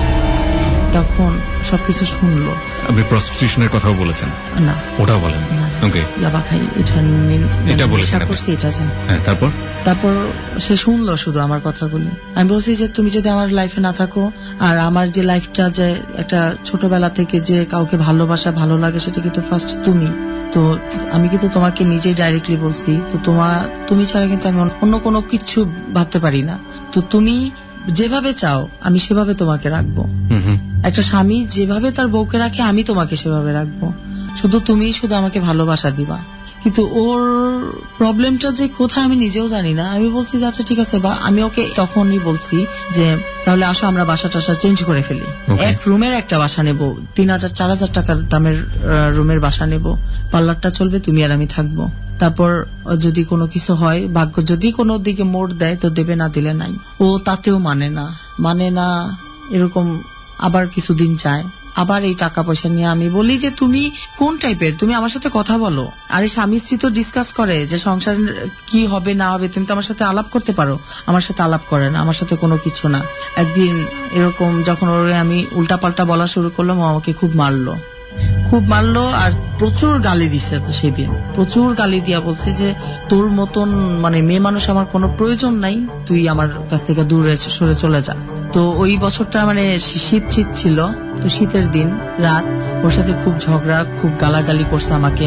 তখন সবকিছু শুনলো। আপনি প্রস্টিটিউশনের কথাও বলেছেন? না, ওটা বলেন না। ওকে, ইয়াবা খাই এটা এটা বলেছেন করছি, এটা জানি। হ্যাঁ, তারপর তারপর সে শুনলো শুধু আমার কথাগুলি। আমি বলছি যে তুমি যদি আমার লাইফে না থাকো, আর আমার যে লাইফটা যে একটা ছোটবেলা থেকে যে কাউকে ভালোবাসা ভালো লাগে সেটা কিন্তু ফার্স্ট তুমি, তো আমি কিন্তু তোমাকে নিজেই ডাইরেক্টলি বলছি, তো তোমার তুমি ছাড়া কিন্তু আমি অন্য কোনো কিছু ভাবতে পারি না, তো তুমি যেভাবে চাও আমি সেভাবে তোমাকে রাখবো। একটা স্বামী যেভাবে তার বউকে রাখে আমি তোমাকে সেভাবে রাখবো, শুধু তুমি শুধু আমাকে ভালোবাসা দিবা। কিন্তু ওর প্রবলেমটা যে কোথায় আমি নিজেও জানি না। আমি বলছি যে আচ্ছা ঠিক আছে, বা আমি ওকে তখনই বলছি যে তাহলে আসো আমরা বাসা টাসা চেঞ্জ করে ফেলি, এক রুমের একটা বাসা নেব, তিন হাজার চার হাজার টাকার দামের রুমের বাসা নেব, পার্লারটা চলবে, তুমি আর আমি থাকবো। তারপর যদি কোনো কিছু হয়, ভাগ্য যদি কোনো দিকে মোড় দেয় তো দেবে, না দিলে নাই। ও তাতেও মানে না মানে না এরকম আবার কিছুদিন যায়, আবার এই টাকা পয়সা নিয়ে আমি বলি যে তুমি কোন টাইপের, তুমি আমার সাথে কথা বলো। আরে স্বামী স্ত্রী তো ডিসকাস করে যে সংসার কি হবে না হবে, তুমি তো আমার সাথে আলাপ করতে পারো, আমার সাথে আলাপ করে না, আমার সাথে কোনো কিছু না। একদিন এরকম যখন ওরে আমি উল্টাপাল্টা বলা শুরু করলাম, ও আমাকে খুব মারলো খুব মারলো আর প্রচুর গালি দিছে। তো সেদিন প্রচুর গালি দিয়া বলছে যে তোর মতন মানে মেয়ে মানুষ আমার কোনো প্রয়োজন নাই, তুই আমার কাছ থেকে দূরে সরে চলে যা। তো ওই বছরটা মানে শীত শীত ছিল, তো শীতের দিন রাত ওর সাথে খুব ঝগড়া, খুব গালাগালি করছে আমাকে।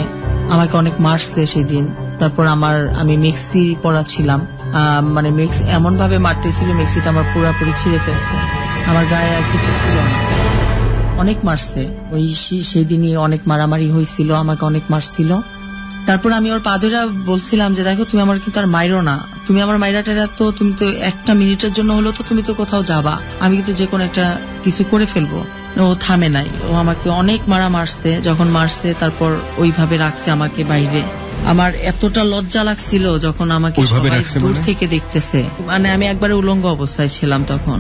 আমাকে অনেক মারছে সেই দিন। তারপর আমার আমি মেক্সি পরা ছিলাম, মানে মেক্স এমন ভাবে মারতেছিল মেক্সিটা আমার পুরাপুরি ছিঁড়ে ফেলছে, আমার গায়ে আর কিছু ছিল না। অনেক মারছে, ওই সেই দিনই অনেক মারামারি হয়েছিল, আমাকে অনেক মারছিল। তারপর আমি ওর পা ধরে বলছিলাম যে দেখো তুমি আমার কিন্তু আর মাইরো না, তুমি আমার মাইরাটা তো তুমি তো একটা মিনিটের জন্য হলো তো তুমি তো কোথাও যাবা, আমি কিন্তু যে কোনো একটা কিছু করে ফেলবো। ও থামে নাই, ও আমাকে অনেক মারা মারছে। যখন মারছে তারপর ওইভাবে রাখছে আমাকে বাইরে। আমার এতটা লজ্জা লাগছিল যখন আমাকে সবাই দূর থেকে দেখতেছে, মানে আমি একবারে উলঙ্গ অবস্থায় ছিলাম তখন।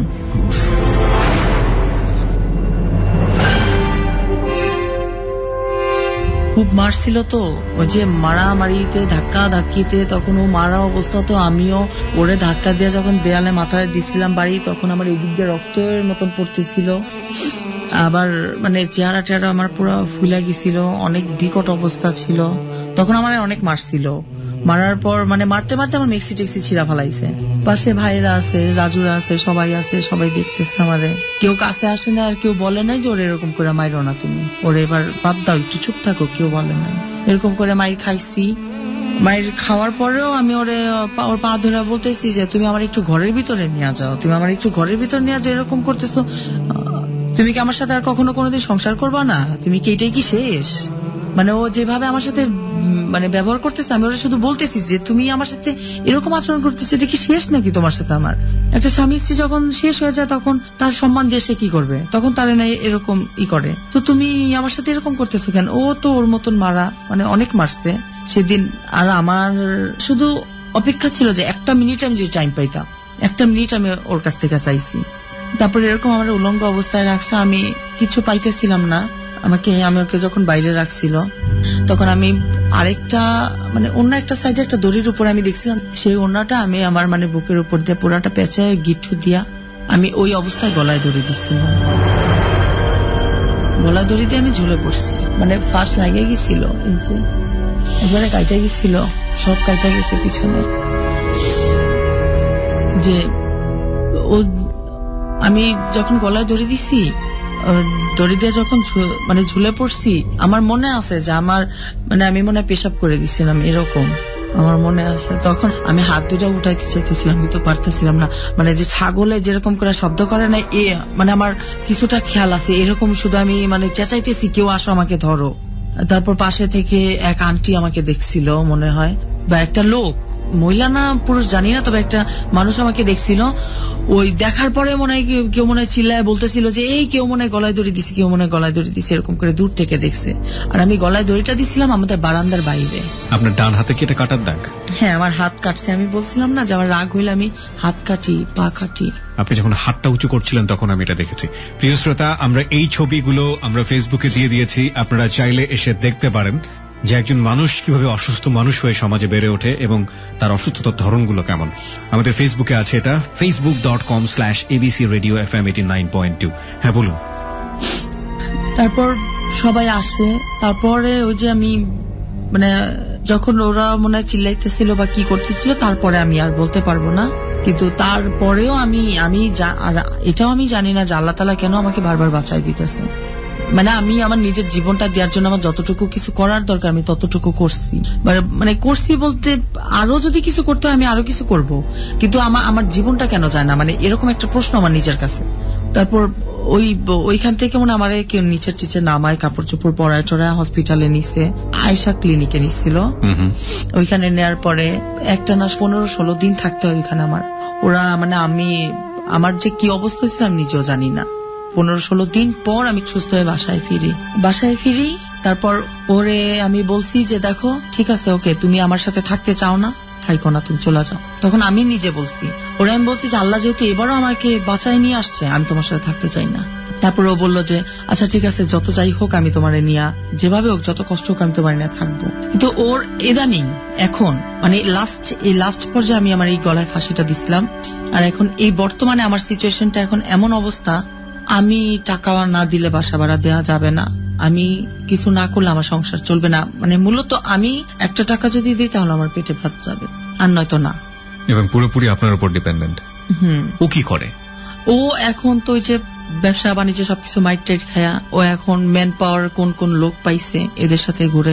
খুব মারছিল তো, ওই যে মারামারিতে ধাক্কা ধাক্কিতে তখন ও মারা অবস্থা, তো আমিও ওরে ধাক্কা দিয়ে যখন দেয়ালে মাথায় দিছিলাম বাড়ি, তখন আমার এদিক দিয়ে রক্তের মতন পড়তেছিল। আবার মানে চেহারা টেহারা আমার পুরো ফুলে গেছিল, অনেক বিকট অবস্থা ছিল। তখন আমার অনেক মারছিল, মারার পর মানে মারতে মারতে আমার মেক্সি টেক্সি ছিঁড়া ফেলাইছে। পাশে ভাইরা আছে, রাজুরা আছে, সবাই আছে, সবাই দেখতেছে আমারে। কেউ কাছে আসে না, আর কেউ বলে নাই যে ওরে এরকম করে মাইরো না তুমি, ওরে এবার বাদ দাও, একটু চুপ থাকো, কেউ বলে নাই। এরকম করে মাইর খাইছি। মাইর খাওয়ার পরেও আমি ওরে ওর পা ধরে বলতেছি যে তুমি আমার একটু ঘরের ভিতরে নিয়ে যাও, তুমি আমার একটু ঘরের ভিতরে নিয়ে যাও, এরকম করতেছো, তুমি কি আমার সাথে আর কখনো কোনোদিন সংসার করবা না, তুমি কি এটাই কি শেষ? মানে ও যেভাবে আমার সাথে মানে ব্যবহার করতেছে, আমি ওরা শুধু বলতেছি যে তুমি আমার সাথে এরকম আচরণ করতেছো, এটা কি শেষ নাকি তোমার সাথে আমার? একটা স্বামী স্ত্রী যখন শেষ হয়ে যায় তখন তার সম্মান দিয়ে সে কি করবে, তখন তারে না এরকম ই করে, তো তুমি আমার সাথে এরকম করতেছো কেন? ও তো ওর মতন মারা, মানে অনেক মারছে সেদিন। আর আমার শুধু অপেক্ষা ছিল যে একটা মিনিট আমি যে টাইম পাইতাম, একটা মিনিট আমি ওর কাছ থেকে চাইছি। তারপরে এরকম আমার উলঙ্গ অবস্থায় রাখছে, আমি কিছু পাইতেছিলাম না। আমাকে আমাকে যখন বাইরে রাখছিল তখন আমি আরেকটা মানে অন্য একটা সাইডে একটা দড়ির উপরে আমি দেখছিলাম, সেই ওড়নাটা আমি আমার মানে বুকের উপর দিয়ে পুরাটা পেঁচায় গিট্টু দিয়া আমি ওই অবস্থায় গলায় দড়ি দিচ্ছিলাম। গলায় দড়ি দিয়ে আমি ঝুলে পড়ছি, মানে ফাঁস লাগিয়ে গেছিল, এই যে একবারে কাইটা গেছিল, সব কাইটা গেছে পিছনে। যে ও আমি যখন গলায় দড়ি দিছি, দড়ি দিয়ে যখন মানে ঝুলে পড়ছি, আমার মনে আছে যে আমার মানে আমি মনে হয় পেশাব করে দিছিলাম, এরকম আমার মনে আছে। তখন আমি হাত দুটা উঠাইতে চাইতেছিলাম কিন্তু পারতেছিলাম না, মানে যে ছাগলে যেরকম করে শব্দ করে না, এ মানে আমার কিছুটা খেয়াল আছে, এরকম শুধু আমি মানে চেঁচাইতেছি কেউ আসো আমাকে ধরো। তারপর পাশে থেকে এক আন্টি আমাকে দেখছিল মনে হয়, বা একটা লোক, মহিলা না পুরুষ জানি না, তবে একটা মানুষ আমাকে দেখছিল। ওই দেখার পরে মনে হয় কেউ মনে হয় চিল্লায় বলতেছিল যে এই কেউ মনে হয় গলায় দড়ি দিছে, কেউ মনে হয় গলায় দড়ি দিছে, এরকম করে দূর থেকে দেখছে। আর আমি গলায় দড়িটা দিছিলাম আমাদের বারান্দার বাইরে। আপনার ডান হাতে কি এটা কাটার দাগ? হ্যাঁ, আমার হাত কাটছে। আমি বলছিলাম না যে আমার রাগ হইলে আমি হাত কাটি, পা কাটি। আপনি যখন হাতটা উঁচু করছিলেন তখন আমি এটা দেখেছি। প্রিয় শ্রোতা, আমরা এই ছবিগুলো আমরা ফেসবুকে দিয়ে দিয়েছি, আপনারা চাইলে এসে দেখতে পারেন যে একজন মানুষ কিভাবে অসুস্থ মানুষ হয়ে সমাজে বেড়ে ওঠে এবং তার অসুস্থতার ধরনগুলো কেমন। আমাদের ফেসবুকে আছে এটা, Facebook dot com slash ABC radio F M eighty nine point two. হ্যাঁ বলুন। তারপর সবাই আসে, তারপরে ওই যে আমি মানে যখন ওরা মনে হয় চিল্লাইতেছিল বা কি করতেছিল, তারপরে আমি আর বলতে পারবো না, কিন্তু তারপরেও আমি আমি এটাও আমি জানি না যে আল্লাহ তাআলা কেন আমাকে বারবার বাঁচাই দিতেছে। মানে আমি আমার নিজের জীবনটা দেওয়ার জন্য আমার যতটুকু কিছু করার দরকার আমি ততটুকু করছি, মানে করছি বলতে আরো যদি কিছু করতে হয় আমি আরো কিছু করব, কিন্তু আমার আমার জীবনটা কেন যায় না, মানে এরকম একটা প্রশ্ন আমার নিজের কাছে। তারপর ওই ওইখান থেকে মনে আমার নিচের টিচে নামায়, কাপড় চোপড় পরায় টরায় হসপিটালে নিছে, আয়সা ক্লিনিকে নিছিল। ওইখানে নেওয়ার পরে একটা না পনেরো ষোলো দিন থাকতে হয় ওইখানে আমার। ওরা মানে আমি আমার যে কি অবস্থা ছিল আমি নিজেও জানি না। পনেরো ষোলো দিন পর আমি সুস্থ হয়ে বাসায় ফিরি বাসায় ফিরি তারপর ওরে আমি বলছি যে দেখো ঠিক আছে, ওকে তুমি আমার সাথে থাকতে চাও না, থাইকো না, তুমি চলে যাও। তখন আমি নিজে বলছি, ওরে আমি বলছি যে আল্লাহ যেহেতু এবারও আমাকে বাঁচায় নিয়ে আসছে, আমি তোমার সাথে থাকতে চাই না। তারপর ও বললো যে আচ্ছা ঠিক আছে, যত যাই হোক আমি তোমার নিয়ে, যেভাবে হোক যত কষ্ট হোক আমি তোমার নিয়ে থাকবো। কিন্তু ওর ইদানিং এখন মানে লাস্ট এই লাস্ট পর্যায়ে আমি আমার এই গলায় ফাঁসিটা দিছিলাম, আর এখন এই বর্তমানে আমার সিচুয়েশনটা এখন এমন অবস্থা, আমি টাকা না দিলে বাসা ভাড়া দেওয়া যাবে না, আমি কিছু না করলে আমার সংসার চলবে না, মানে মূলত আমি একটা টাকা যদি দিই তাহলে আমার পেটে ভাত যাবে, আর নয়তো না। এবং পুরোপুরি আপনার উপর ডিপেন্ডেন্ট। হুম। ও কি করে? ও এখন তো ওই যে ব্যবসা বাণিজ্য সবকিছু মাইট টাইট খায়া, ও এখন ম্যান পাওয়ার কোন কোন লোক পাইছে এদের সাথে ঘুরে,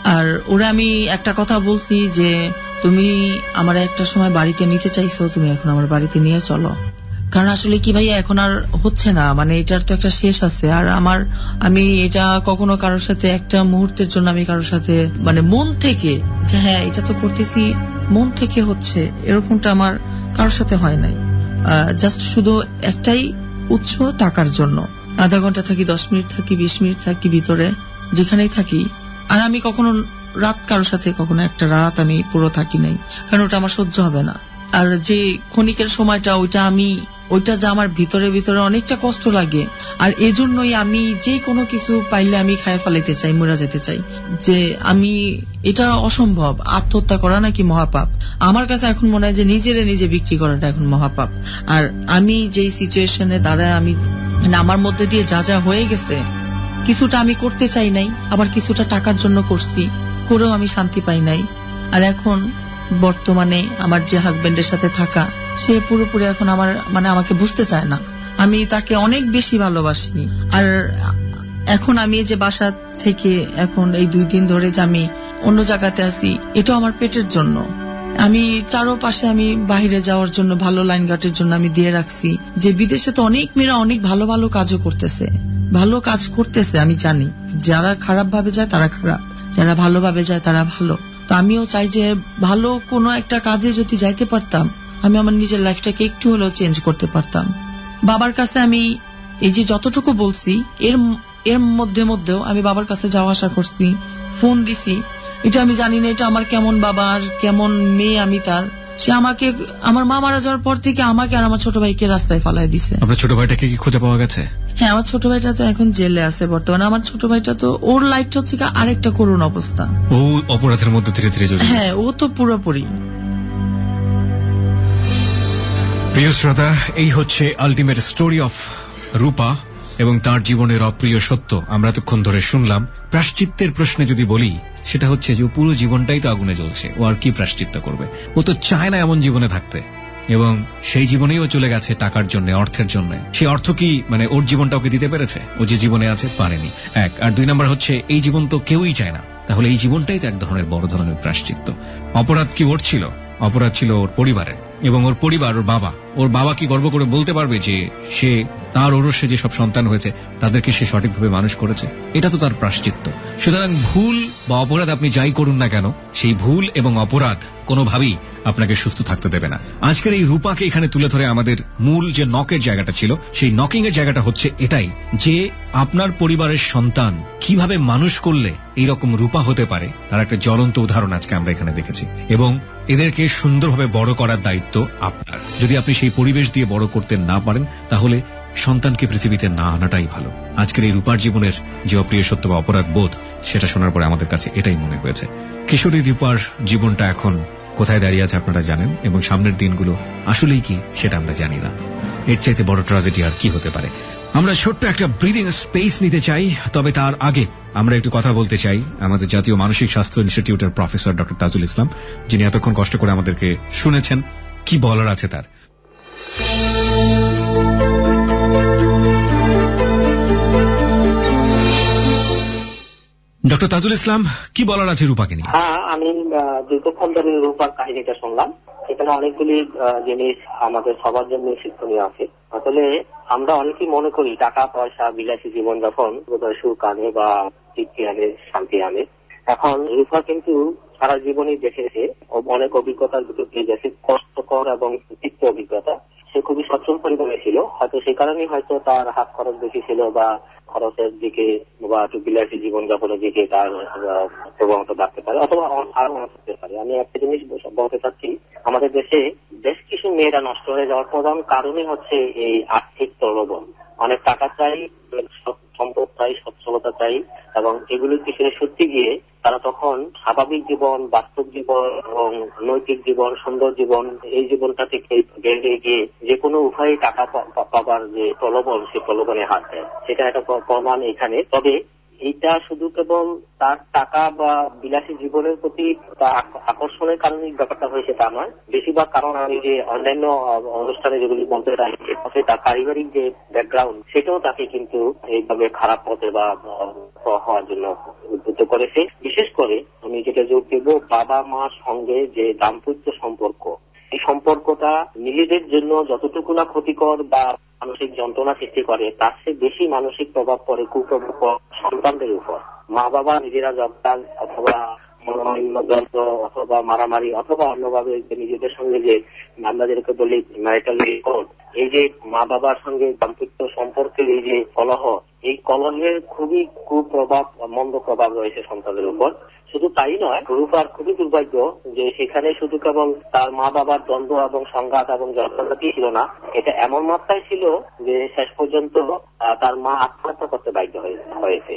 আর ওরা আমি একটা কথা বলছি যে তুমি আমার একটা সময় বাড়িতে নিতে চাইছো, তুমি এখন আমার বাড়িতে নিয়ে চলো। কারণ আসলে কি ভাইয়া এখন আর হচ্ছে না, মানে এটার তো একটা শেষ আছে। আর আমার আমি এটা কখনো কারোর সাথে একটা মুহূর্তের জন্য আমি কারোর সাথে মানে মন থেকে যে হ্যাঁ এটা তো করতেছি মন থেকে হচ্ছে, এরকমটা আমার কারোর সাথে হয় নাই। জাস্ট শুধু একটাই উৎস, টাকার জন্য। আধা ঘন্টা থাকি, দশ মিনিট থাকি, বিশ মিনিট থাকি ভিতরে, যেখানেই থাকি। আর আমি কখনো রাত কারোর সাথে কখনো একটা রাত আমি পুরো থাকি নাই, কারণ ওটা আমার সহ্য হবে না। আর যে ক্ষণিকের সময়টা ওইটা আমি ওইটা যা আমার ভিতরে ভিতরে অনেকটা কষ্ট লাগে। আর এজন্যই আমি যে কোনো কিছু পাইলে আমি খায় ফেলাইতে চাই, মরে যেতে চাই। যে আমি এটা অসম্ভব, আত্মহত্যা করা নাকি মহাপাপ। আমার কাছে এখন মনে হয় যে নিজেরে নিজে বিক্রি করাটা এখন মহাপাপ। আর আমি যেই সিচুয়েশনে দাঁড়ায় আমি মানে আমার মধ্যে দিয়ে যা যা হয়ে গেছে, কিছুটা আমি করতে চাই নাই, আবার কিছুটা টাকার জন্য করছি, করেও আমি শান্তি পাই নাই। আর এখন বর্তমানে আমার যে হাজবেন্ডের সাথে থাকা, সে পুরোপুরি এখন আমার মানে আমাকে বুঝতে চায় না। আমি তাকে অনেক বেশি ভালোবাসি। আর এখন আমি যে বাসা থেকে এখন এই দুই দিন ধরে যে আমি অন্য জায়গাতে আছি, এটা আমার পেটের জন্য। আমি চারোপাশে আমি বাইরে যাওয়ার জন্য ভালো লাইন গার্ডের জন্য আমি দিয়ে রাখছি, যে বিদেশে তো অনেক মেয়েরা অনেক ভালো ভালো কাজও করতেছে, ভালো কাজ করতেছে। আমি জানি যারা খারাপ ভাবে যায় তারা খারাপ, যারা ভালোভাবে যায় তারা ভালো। তো আমিও চাই যে ভালো কোনো একটা কাজে যদি যাইতে পারতাম, আমি আমার নিজের লাইফটাকে একটু হলেও চেঞ্জ করতে পারতাম। বাবার কাছে আমি এই যে যতটুকু বলছি, এর এর মধ্যে মধ্যেও আমি বাবার কাছে যাওয়া আসা করছি, ফোন দিছি। এটা আমি জানি না এটা আমার কেমন বাবা আর কেমন মেয়ে আমি তার। সে আমাকে আমার মা মারা যাওয়ার পর থেকে আমাকে আর আমার ছোট ভাইকে রাস্তায় ফালাই দিছে। আপনার ছোট ভাইটাকে কি খুঁজে পাওয়া গেছে? হ্যাঁ, আমার ছোট ভাইটা তো এখন জেলে আছে বর্তমানে। আমার ছোট ভাইটা তো ওর লাইফটা হচ্ছে আরেকটা করুণ অবস্থা, ও অপরাধের মধ্যে ধীরে ধীরে জড়িয়ে। হ্যাঁ, ও তো পুরোপুরি। প্রিয় শ্রোতা, এই হচ্ছে আলটিমেট স্টোরি অফ রূপা এবং তার জীবনের অপ্রিয় সত্য আমরা এতক্ষণ ধরে শুনলাম। প্রায়শ্চিত্তের প্রশ্নে যদি বলি, সেটা হচ্ছে যে পুরো জীবনটাই তো আগুনে জ্বলছে, ও আর কি প্রায়শ্চিত্ত করবে? ও তো চায় না এমন জীবনে থাকতে, এবং সেই জীবনেই ও চলে গেছে টাকার জন্য, অর্থের জন্য। সেই অর্থ কি মানে ওর জীবনটা ওকে দিতে পেরেছে? ও যে জীবনে আছে পারেনি, এক। আর দুই নম্বর হচ্ছে এই জীবন তো কেউই চায় না, তাহলে এই জীবনটাই তো এক ধরনের বড় ধরনের প্রায়শ্চিত্ত। অপরাধ কি ওর ছিল? অপরাধ ছিল ওর পরিবারের, এবং ওর পরিবার, ওর বাবা। ওর বাবা কি গর্ব করে বলতে পারবে যে সে তার ওরসে যে সব সন্তান হয়েছে তাদেরকে সে সঠিকভাবে মানুষ করেছে? এটা তো তার প্রায়শ্চিত্ত। সুতরাং ভুল বা অপরাধ আপনি যাই করুন না কেন, সেই ভুল এবং অপরাধ কোনোভাবেই আপনাকে সুস্থ থাকতে দেবে না। আজকের এই রূপাকে এখানে তুলে ধরে আমাদের মূল যে নকের জায়গাটা ছিল, সেই নকিং এর জায়গাটা হচ্ছে এটাই যে আপনার পরিবারের সন্তান কিভাবে মানুষ করলে এইরকম রূপা হতে পারে, তার একটা জ্বলন্ত উদাহরণ আজকে আমরা এখানে দেখেছি। এবং এদেরকে সুন্দরভাবে বড় করার দায়িত্ব আপনার। যদি আপনি সেই পরিবেশ দিয়ে বড় করতে না পারেন, তাহলে সন্তানকে পৃথিবীতে না আনাটাই ভালো। আজকের এই রূপার জীবনের যে অপ্রিয় সত্য বা অপরাধ বোধ, সেটা শোনার পরে আমাদের কাছে এটাই মনে হয়েছে। কিশোরী রূপার জীবনটা এখন কোথায় দাঁড়িয়ে আছে আপনারা জানেন, এবং সামনের দিনগুলো আসলেই কি সেটা আমরা জানি না। এর চাইতে বড় ট্র্যাজেডি আর কি হতে পারে? আমরা ছোট্ট একটা ব্রিদিং স্পেস নিতে চাই, তবে তার আগে আমরা একটু কথা বলতে চাই আমাদের জাতীয় মানসিক স্বাস্থ্য ইনস্টিটিউটের প্রফেসর ডক্টর তাজুল ইসলাম, যিনি এতক্ষণ কষ্ট করে আমাদেরকে শুনেছেন। কি বলার আছে তার? ডক্টর তাজুল ইসলাম, কি বলার আছে রূপাকে নিয়ে? হ্যাঁ, আমি দীর্ঘক্ষণ ধরে রূপার কাহিনীটা শুনলাম। এখানে অনেকগুলি জিনিস আমাদের সবার জন্য শিক্ষণীয় আছে। আসলে আমরা অনেকেই মনে করি টাকা পয়সা, বিলাসী জীবনযাপন বোধহয় সুখ আনে বা তৃপ্তি আনে, শান্তি আনে। এখন রূপা কিন্তু সারা জীবনই দেখেছে, অনেক অভিজ্ঞতার ভিতর দিয়ে গেছে, কষ্টকর এবং তিক্ত অভিজ্ঞতা। সে খুবই সচ্ছল পরিবারে ছিল, হয়তো সে কারণেই হয়তো তার হাত খরচ বেশি ছিল বা খরচের দিকে বা একটু বিলাসী জীবনযাপনের দিকে তার প্রবণতা থাকতে পারে, অথবা আরো অনেক থাকতে পারে। আমি একটা জিনিস বলতে চাচ্ছি, আমাদের দেশে বেশ কিছু মেয়েরা নষ্ট হয়ে যাওয়ার প্রধান কারণই হচ্ছে এই আর্থিক প্রলোভন। অনেক টাকা চাই, সম্পদ চাই, সচ্ছলতা চাই, এবং এগুলোর পিছনে সত্যি গিয়ে তারা তখন স্বাভাবিক জীবন, বাস্তব জীবন এবং নৈতিক জীবন, সুন্দর জীবন, এই জীবনটা থেকে বেরিয়ে গিয়ে যে কোনো উপায়ে টাকা পাবার যে প্রলোভন, সেই প্রলোভনে হাত দেয়। সেটা একটা প্রমাণ এখানে। তবে এইটা শুধু কেবল তার টাকা বা বিলাসী জীবনের প্রতি আকর্ষণের কারণে ব্যাপারটা হয়েছে তা নয়। বেশিরভাগ কারণ আমি যে অন্যান্য অনুষ্ঠানে যেগুলি বলতে চাই, তার পারিবারিক যে ব্যাকগ্রাউন্ড, সেটাও তাকে কিন্তু এইভাবে খারাপ পথে বা হওয়ার জন্য উদ্বুদ্ধ উদ্বুদ্ধ করেছে। বিশেষ করে আমি যেটা জোর দেব, বাবা মার সঙ্গে যে দাম্পত্য সম্পর্ক, এই সম্পর্কটা নিজেদের জন্য যতটুকু না ক্ষতিকর বা মানসিক যন্ত্রণা সৃষ্টি করে, তার চেয়ে বেশি মানসিক প্রভাব পড়ে কুপ্রভাব সন্তানদের উপর। মা বাবা নিজেরা জবদান অথবা মনোমালিন্য যন্ত্র অথবা মারামারি অথবা অন্যভাবে নিজেদের সঙ্গে যে আমরা যেটাকে বলি ম্যারিটাল রেকর্ড, এই যে মা বাবার সঙ্গে দাম্পত্য সম্পর্কের এই যে কলহ, এই কলহের খুবই কুপ্রভাব, মন্দ প্রভাব রয়েছে সন্তানদের উপর। শুধু তাই নয়, রূপার খুবই দুর্ভাগ্য যে সেখানে শুধু কেবল তার মা বাবার দ্বন্দ্ব এবং সংঘাত এবং যন্ত্রণাটি ছিল না, এটা এমন মাত্রায় ছিল যে শেষ পর্যন্ত তার মা আত্মহত্যা করতে বাধ্য হয়েছে।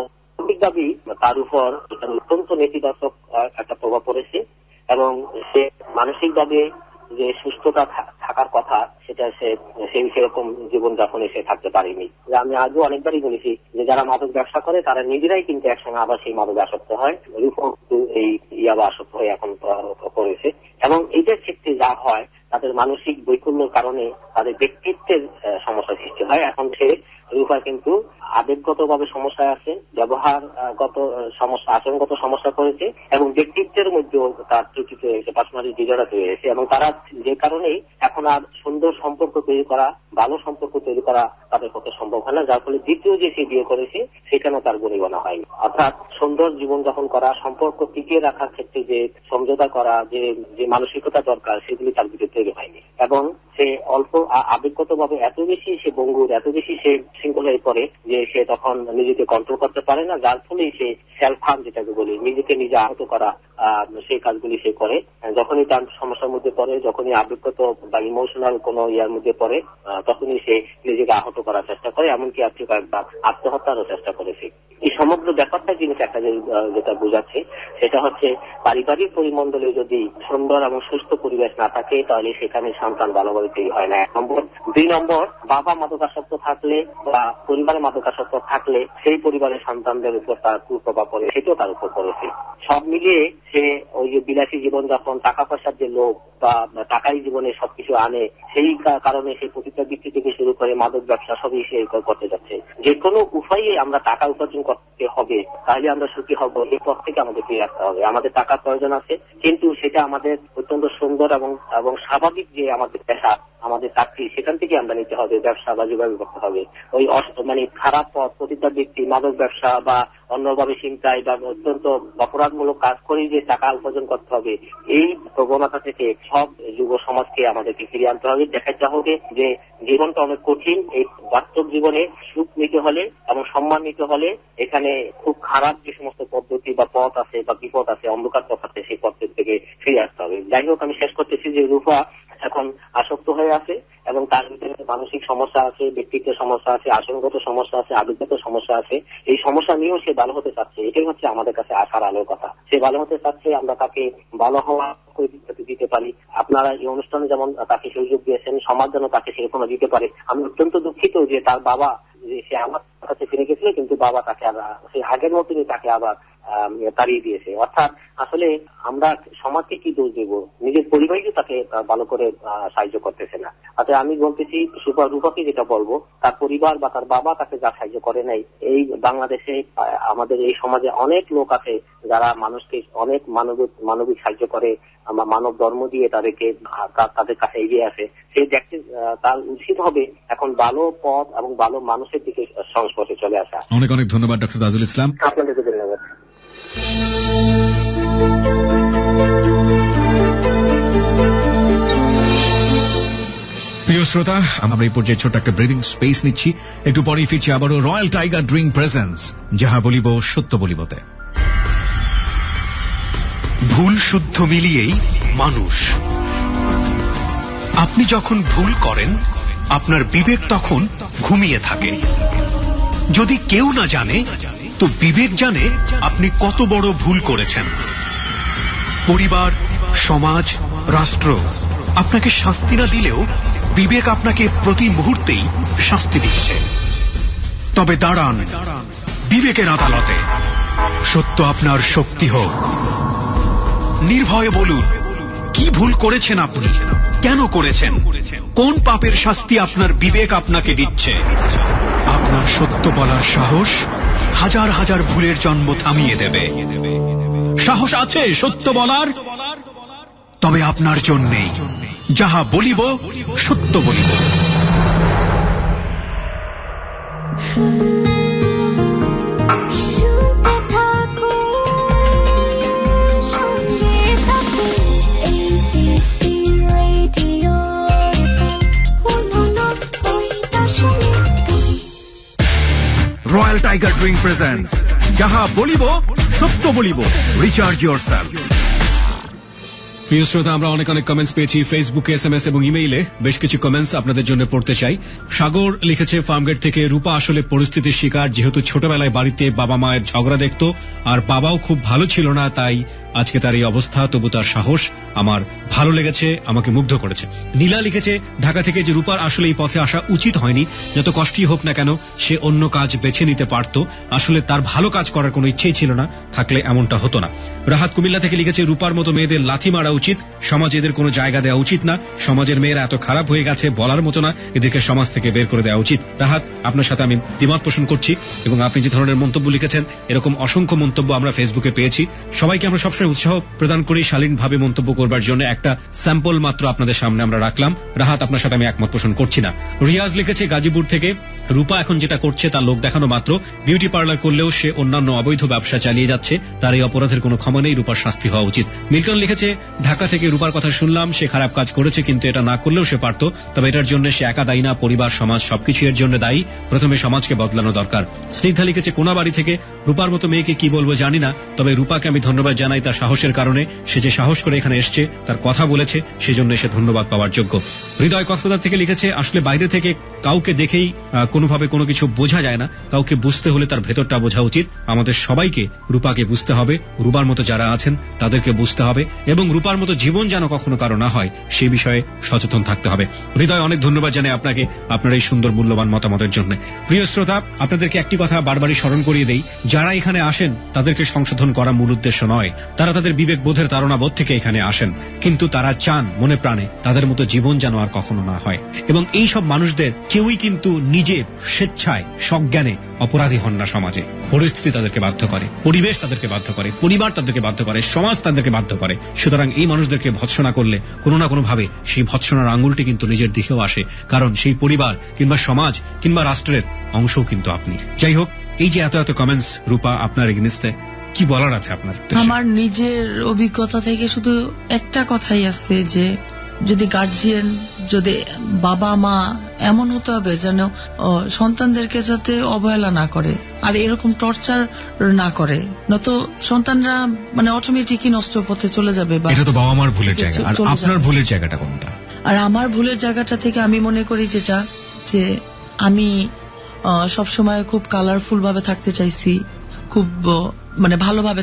দাবি তার উপর অত্যন্ত নেতিবাচক একটা প্রভাব পড়েছে এবং সে মানসিকভাবে যে সুস্থতা থাকার কথা সেটা সে সেই সেরকম জীবনযাপনে সে থাকতে পারেনি। আমি আজও অনেকবারই বলেছি যে যারা মাদক ব্যবসা করে তারা নিজেরাই কিন্তু একসঙ্গে আবার সেই মাদক আসক্ত হয়, রূপও এই ইয়াবা আসক্ত হয়ে এখন করেছে। এবং এইটার ক্ষেত্রে যা হয়, তাদের মানসিক বৈকল্যের কারণে তাদের ব্যক্তিত্বের সমস্যা সৃষ্টি হয়। এখন সে রূপা কিন্তু আবেগগত ভাবে সমস্যায় আছে, ব্যবহারগত সমস্যা, আচরণগত সমস্যা করেছে এবং ব্যক্তিত্বের মধ্যেও তার ত্রুটি রয়েছে, পার্সোনালিটি ডিজঅর্ডার রয়েছে এবং তারা যে কারণেই এখন আর সুন্দর সম্পর্ক তৈরি করা, ভালো সম্পর্ক তৈরি করা তাদের পক্ষে সম্ভব হয় না, যার ফলে দ্বিতীয় যে সে বিয়ে করেছে সেখানেও তার গরিবনা হয়নি। অর্থাৎ সুন্দর জীবনযাপন করা, সম্পর্ক টিকিয়ে রাখার ক্ষেত্রে যে সমঝোতা করা, যে যে মানসিকতা দরকার, সেগুলি তার ভিতরে তৈরি হয়নি এবং সে অল্প আবেগগত ভাবে এত বেশি সে বঙ্গুর, এত বেশি সে শৃঙ্খল হয়ে পড়ে যে সে তখন নিজেকে কন্ট্রোল করতে পারে না, যার ফলে সে সেলফ হার্ম যেটাকে বলি, নিজেকে নিজে আহত করা, সেই কাজগুলি সে করে। যখনই তার সমস্যার মধ্যে পড়ে, যখনই আবেগগত বা ইমোশনাল কোনো ইয়ার মধ্যে পড়ে, তখনই সে নিজেকে আহত করার চেষ্টা করে, এমনকি আপনি কয়েকবার আত্মহত্যারও চেষ্টা করেছে। এই সমগ্র ব্যাপারটা জিনিস একটা যেটা বোঝাচ্ছে সেটা হচ্ছে পারিবারিক পরিমণ্ডলে যদি সুন্দর এবং সুস্থ পরিবেশ না থাকে তাহলে সেখানে সন্তান ভালোভাবে তৈরি হয় না, এক নম্বর। দুই নম্বর, বাবা মাদকাসক্ত থাকলে বা পরিবারে মাদকাসক্ত থাকলে সেই পরিবারের সন্তানদের উপর তার কুপ্রভাব পড়ে, সেটাও তার উপর পড়েছে। সব মিলিয়ে সে ওই যে বিলাসী জীবনযাপন, টাকা পয়সার যে লোভ বা টাকাই জীবনে সবকিছু আনে, সেই কারণে সে প্রতিটা বৃত্তি থেকে শুরু করে মাদক ব্যবসা সবই সে করতে যাচ্ছে। যে কোনো উপায়ে আমরা টাকা উপার্জন করতে হবে, তাহলে আমরা সুখী হব, এই পথ থেকে আমাদের ফিরে আসতে হবে। আমাদের টাকার প্রয়োজন আছে, কিন্তু সেটা আমাদের অত্যন্ত সুন্দর এবং এবং স্বাভাবিক যে আমাদের পেশা, আমাদের চাকরি, সেখান থেকে আমরা নিতে হবে, ব্যবসা বা যোগাযোগ করতে হবে। ওই মানে খারাপ পথ, প্রতিটা ব্যক্তি মাদক ব্যবসা বা অন্যভাবে চিন্তায় বা অত্যন্ত অপরাধমূলক কাজ করেই যে টাকা উপার্জন করতে হবে, এই প্রবণতা থেকে সব যুব সমাজকে আমাদেরকে ফিরিয়ে আনতে হবে। দেখাতে হবে যে জীবনটা অনেক কঠিন, এই বাস্তব জীবনে সুখ নিতে হলে এবং সম্মান নিতে হলে এখানে খুব খারাপ যে সমস্ত পদ্ধতি বা পথ আছে বা বিপদ আছে, অন্ধকার পথ আছে, সেই পথ থেকে ফিরে আসতে হবে। যাই হোক, আমি শেষ করতেছি যে রূপা এখন আসক্ত হয়ে আছে এবং তার ভিতরে মানসিক সমস্যা আছে, ব্যক্তিত্বের সমস্যা আছে, আচরণগত সমস্যা আছে, আবেগগত সমস্যা আছে। এই সমস্যা নিয়েও সে ভালো হতে চাচ্ছে, এটাই হচ্ছে আমাদের কাছে আশার আলোর কথা। সে ভালো হতে চাচ্ছে, আমরা তাকে ভালো হওয়া দিতে পারি। আপনারা এই অনুষ্ঠানে যেমন তাকে সুযোগ দিয়েছেন, সমাজ যেন তাকে সেরকম দিতে পারে। আমি অত্যন্ত দুঃখিত যে তার বাবা, যে সে আমার কাছে ফিরে গেছিল কিন্তু বাবা তাকে সেই আগের মতনই তাকে আবার তাড়িয়ে দিয়েছে। অর্থাৎ আসলে আমরা সমাজকে কি দোষ দেব, নিজের পরিবারকে তাকে ভালো করে সাহায্য করতেছে না। অর্থাৎ আমি বলতেছি রূপাকে যেটা বলবো, তার পরিবার বা তার বাবা তাকে যা সাহায্য করে নাই, এই বাংলাদেশে আমাদের এই সমাজে অনেক লোক আছে যারা মানুষকে অনেক মানবিক মানবিক সাহায্য করে, মানব ধর্ম দিয়ে তাদেরকে তাদের কাছে এগিয়ে আসে। সে দেখতে তার উচিত হবে এখন ভালো পথ এবং ভালো মানুষের দিকে সংস্পর্শে চলে আসা। অনেক অনেক ধন্যবাদ ডক্টর তাজুল ইসলাম। আপনাদেরকে ধন্যবাদ। প্রিয় শ্রোতা, আমরা এই পর্যায়ে ছোট একটা ব্রিদিং স্পেস নিচ্ছি, একটু পরেই ফিরছি আবারও রয়্যাল টাইগার ড্রিঙ্ক প্রেজেন্স যাহা বলিব সত্য বলিবতে। ভুল শুদ্ধ মিলিয়েই মানুষ। আপনি যখন ভুল করেন আপনার বিবেক তখন ঘুমিয়ে থাকে। যদি কেউ না জানে তো বিবেক জানে আপনি কত বড় ভুল করেছেন। পরিবার, সমাজ, রাষ্ট্র আপনাকে শাস্তি না দিলেও বিবেক আপনাকে প্রতি মুহূর্তেই শাস্তি দিচ্ছে। তবে দাঁড়ান বিবেকের আদালতে, সত্য আপনার শক্তি হোক। নির্ভয়ে বলুন কি ভুল করেছেন আপনি, কেন করেছেন, কোন পাপের শাস্তি আপনার বিবেক আপনাকে দিচ্ছে। আপনার সত্য বলার সাহস হাজার হাজার ভুলের জন্ম থামিয়ে দেবে। সাহস আছে সত্য বলার? তবে আপনার জন্যেই যাহা বলিব সত্য বলিব। রয়্যাল টাইগার ড্রিঙ্ক প্রেজেন্টস যাহা বলিব সত্য বলিব। Recharge yourself. প্রিয় শ্রোতা, আমরা অনেক অনেক কমেন্টস পেয়েছি ফেসবুকে, এস এম এস এবং ইমেইলে। বেশ কিছু কমেন্টস আপনাদের জন্য পড়তে চাই। সাগর লিখেছে ফার্মগেট থেকে, রূপা আসলে পরিস্থিতির শিকার। যেহেতু ছোটবেলায় বাড়িতে বাবা মায়ের ঝগড়া দেখত আর বাবাও খুব ভালো ছিল না, তাই আজকে তার এই অবস্থা। তবু তার সাহস আমার ভালো লেগেছে, আমাকে মুগ্ধ করেছে। নীলা লিখেছে ঢাকা থেকে যে রূপার আসলে এই পথে আসা উচিত হয়নি। যত কষ্টই হোক না কেন সে অন্য কাজ বেছে নিতে পারত। আসলে তার ভালো কাজ করার কোনো ইচ্ছেই ছিল না, থাকলে এমনটা হতো না। রাহাত কুমিল্লা থেকে লিখেছে রূপার মতো মেয়েদের লাথি মারা উচিত, সমাজ এদের কোনো জায়গা দেওয়া উচিত না। সমাজের মেয়েরা এত খারাপ হয়ে গেছে বলার মতো না, এদেরকে সমাজ থেকে বের করে দেওয়া উচিত। রাহাত, আপনার সাথে আমি দ্বিমত পোষণ করছি এবং আপনি যে ধরনের মন্তব্য লিখেছেন এরকম অসংখ্য মন্তব্য আমরা ফেসবুকে পেয়েছি। সবাইকে আমরা সবসময় উৎসাহ প্রদান করি শালীনভাবে মন্তব্য করবার জন্য। একটা স্যাম্পল মাত্র আপনাদের সামনে আমরা রাখলাম। রাহাত, আপনার সাথে আমি একমত পোষণ করছি না। রিয়াজ লিখেছে গাজীপুর থেকে, রূপা এখন যেটা করছে তা লোক দেখানো মাত্র। বিউটি পার্লার করলেও সে অন্যান্য অবৈধ ব্যবসা চালিয়ে যাচ্ছে, তার এই অপরাধের কোনো ক্ষমা নেই, রূপার শাস্তি হওয়া উচিত। মিল্টন লিখেছে ঢাকা থেকে, রূপার কথা শুনলাম, সে খারাপ কাজ করেছে কিন্তু এটা না করলেও সে পারত। তবে এটার জন্য সে একা দায়ী না, পরিবার সমাজ সবকিছু এর জন্য দায়ী। প্রথমে সমাজকে বদলানো দরকার। স্নিগ্ধা লিখেছে কোনাবাড়ি থেকে, রূপার মতো মেয়েকে কি বলবো জানি না, তবে রূপাকে আমি ধন্যবাদ জানাই তার সাহসের কারণে। সে যে সাহস করে এখানে এসছে, তার কথা বলেছে, সেজন্য সে ধন্যবাদ পাওয়ার যোগ্য। হৃদয় কক্সবাজার থেকে লিখেছে আসলে বাইরে থেকে কাউকে দেখেই কোনোভাবে কোনো কিছু বোঝা যায় না, কাউকে বুঝতে হলে তার ভেতরটা বোঝা উচিত। আমাদের সবাইকে রূপাকে বুঝতে হবে, রূপার মতো যারা আছেন তাদেরকে বুঝতে হবে এবং রূপার মতো জীবন যেন কখনো কারো না হয় সেই বিষয়ে সচেতন থাকতে হবে। হৃদয়, অনেক ধন্যবাদ জানাই আপনাকে আপনার এই সুন্দর মূল্যবান মতামতের জন্য। প্রিয় শ্রোতা, আপনাদেরকে একটি কথা বারবারই স্মরণ করিয়ে দেই, যারা এখানে আসেন তাদেরকে সংশোধন করা মূল উদ্দেশ্য নয়। তারা তাদের বিবেক বোধের তাড়নাবোধ থেকে এখানে আসেন, কিন্তু তারা চান মনে প্রাণে তাদের মতো জীবন যেন আর কখনো না হয়। এবং এই সব মানুষদের কেউই কিন্তু নিজে স্বেচ্ছায় সজ্ঞানে অপরাধী হন না। সমাজে পরিস্থিতি তাদেরকে বাধ্য করে, পরিবেশ তাদেরকে বাধ্য করে, পরিবার তাদেরকে বাধ্য করে, সমাজ তাদেরকে বাধ্য করে। সুতরাং এই মানুষদেরকে ভৎসনা করলে কোনো না কোনো ভাবে সেই ভৎসনার আঙুলটি কিন্তু নিজের দিকেও আসে, কারণ সেই পরিবার কিংবা সমাজ কিংবা রাষ্ট্রের অংশও কিন্তু আপনি। যাই হোক, এই যে এত এত কমেন্টস রূপা আপনার এগেইনস্টে, কি বলার আছে আপনার? আমার নিজের অভিজ্ঞতা থেকে শুধু একটা কথাই আছে যে যদি গার্জিয়ান, যদি বাবা মা এমন হতে হবে যেন সন্তানদেরকে যাতে অবহেলা না করে আর এরকম টর্চার না করে, নয়তো সন্তানরা মানে অটোমেটিকই নষ্ট পথে চলে যাবে। এটা তো বাবা মার ভুলের জায়গা। আর আপনার ভুলের জায়গাটা কোনটা? আর আমার ভুলের জায়গাটা থেকে আমি মনে করি যেটা যে আমি সবসময় খুব কালারফুল ভাবে থাকতে চাইছি, খুব মানে ভালোভাবে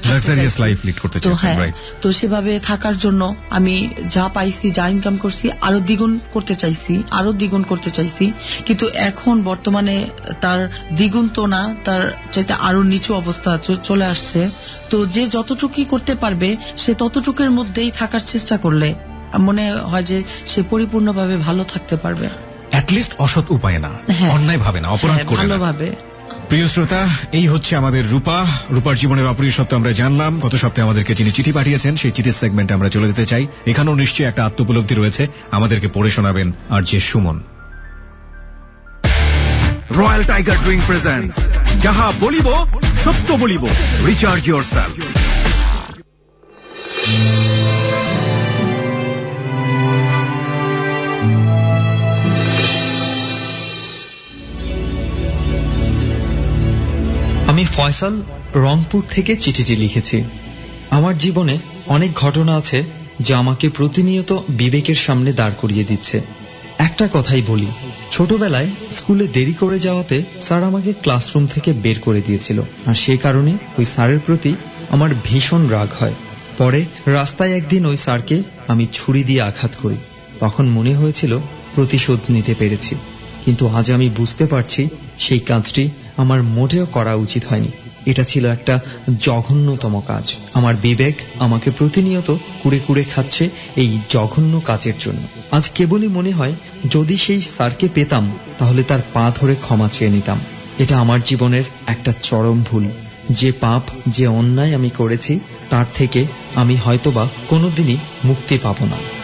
তো সেভাবে থাকার জন্য আমি যা পাইছি, যা ইনকাম করছি আরো দ্বিগুণ করতে চাইছি, আরো দ্বিগুণ করতে চাইছি। কিন্তু এখন বর্তমানে তার দ্বিগুণ তো না, তার চাইতে আরো নিচু অবস্থা চলে আসছে। তো যে যতটুকুই করতে পারবে সে ততটুকুর মধ্যেই থাকার চেষ্টা করলে মনে হয় যে সে পরিপূর্ণভাবে ভালো থাকতে পারবে। অ্যাটলিস্ট অসৎ উপায় না, অন্যায় ভাবে না, অপরাধ করে ভালোভাবে। প্রিয় শ্রোতা, এই হচ্ছে আমাদের রূপা। রূপার জীবনের অপ্রিয় সত্য আমরা জানলাম। গত সপ্তাহে আমাদেরকে যিনি চিঠি পাঠিয়েছেন সেই চিঠির সেগমেন্টে আমরা চলে যেতে চাই। এখানেও নিশ্চয়ই একটা আত্মোপলব্ধি রয়েছে, আমাদেরকে পড়ে শোনাবেন আর যে Suman. Royal tiger drink presents যাহা বলিব সত্য বলিব। Recharge yourself. আমি ফয়সাল রংপুর থেকে চিঠিটি লিখেছি। আমার জীবনে অনেক ঘটনা আছে যা আমাকে প্রতিনিয়ত বিবেকের সামনে দাঁড় করিয়ে দিচ্ছে। একটা কথাই বলি, ছোটবেলায় স্কুলে দেরি করে যাওয়াতে স্যার আমাকে ক্লাসরুম থেকে বের করে দিয়েছিল, আর সেই কারণে ওই স্যারের প্রতি আমার ভীষণ রাগ হয়। পরে রাস্তায় একদিন ওই স্যারকে আমি ছুরি দিয়ে আঘাত করি, তখন মনে হয়েছিল প্রতিশোধ নিতে পেরেছি। কিন্তু আজ আমি বুঝতে পারছি সেই কাজটি আমার মোটেও করা উচিত হয়নি। এটা ছিল একটা জঘন্যতম কাজ। আমার বিবেক আমাকে প্রতিনিয়ত কুড়ে কুড়ে খাচ্ছে এই জঘন্য কাজের জন্য। আজ কেবলই মনে হয় যদি সেই স্যারকে পেতাম তাহলে তার পা ধরে ক্ষমা চেয়ে নিতাম। এটা আমার জীবনের একটা চরম ভুল। যে পাপ, যে অন্যায় আমি করেছি তার থেকে আমি হয়তোবা কোনোদিনই মুক্তি পাব না।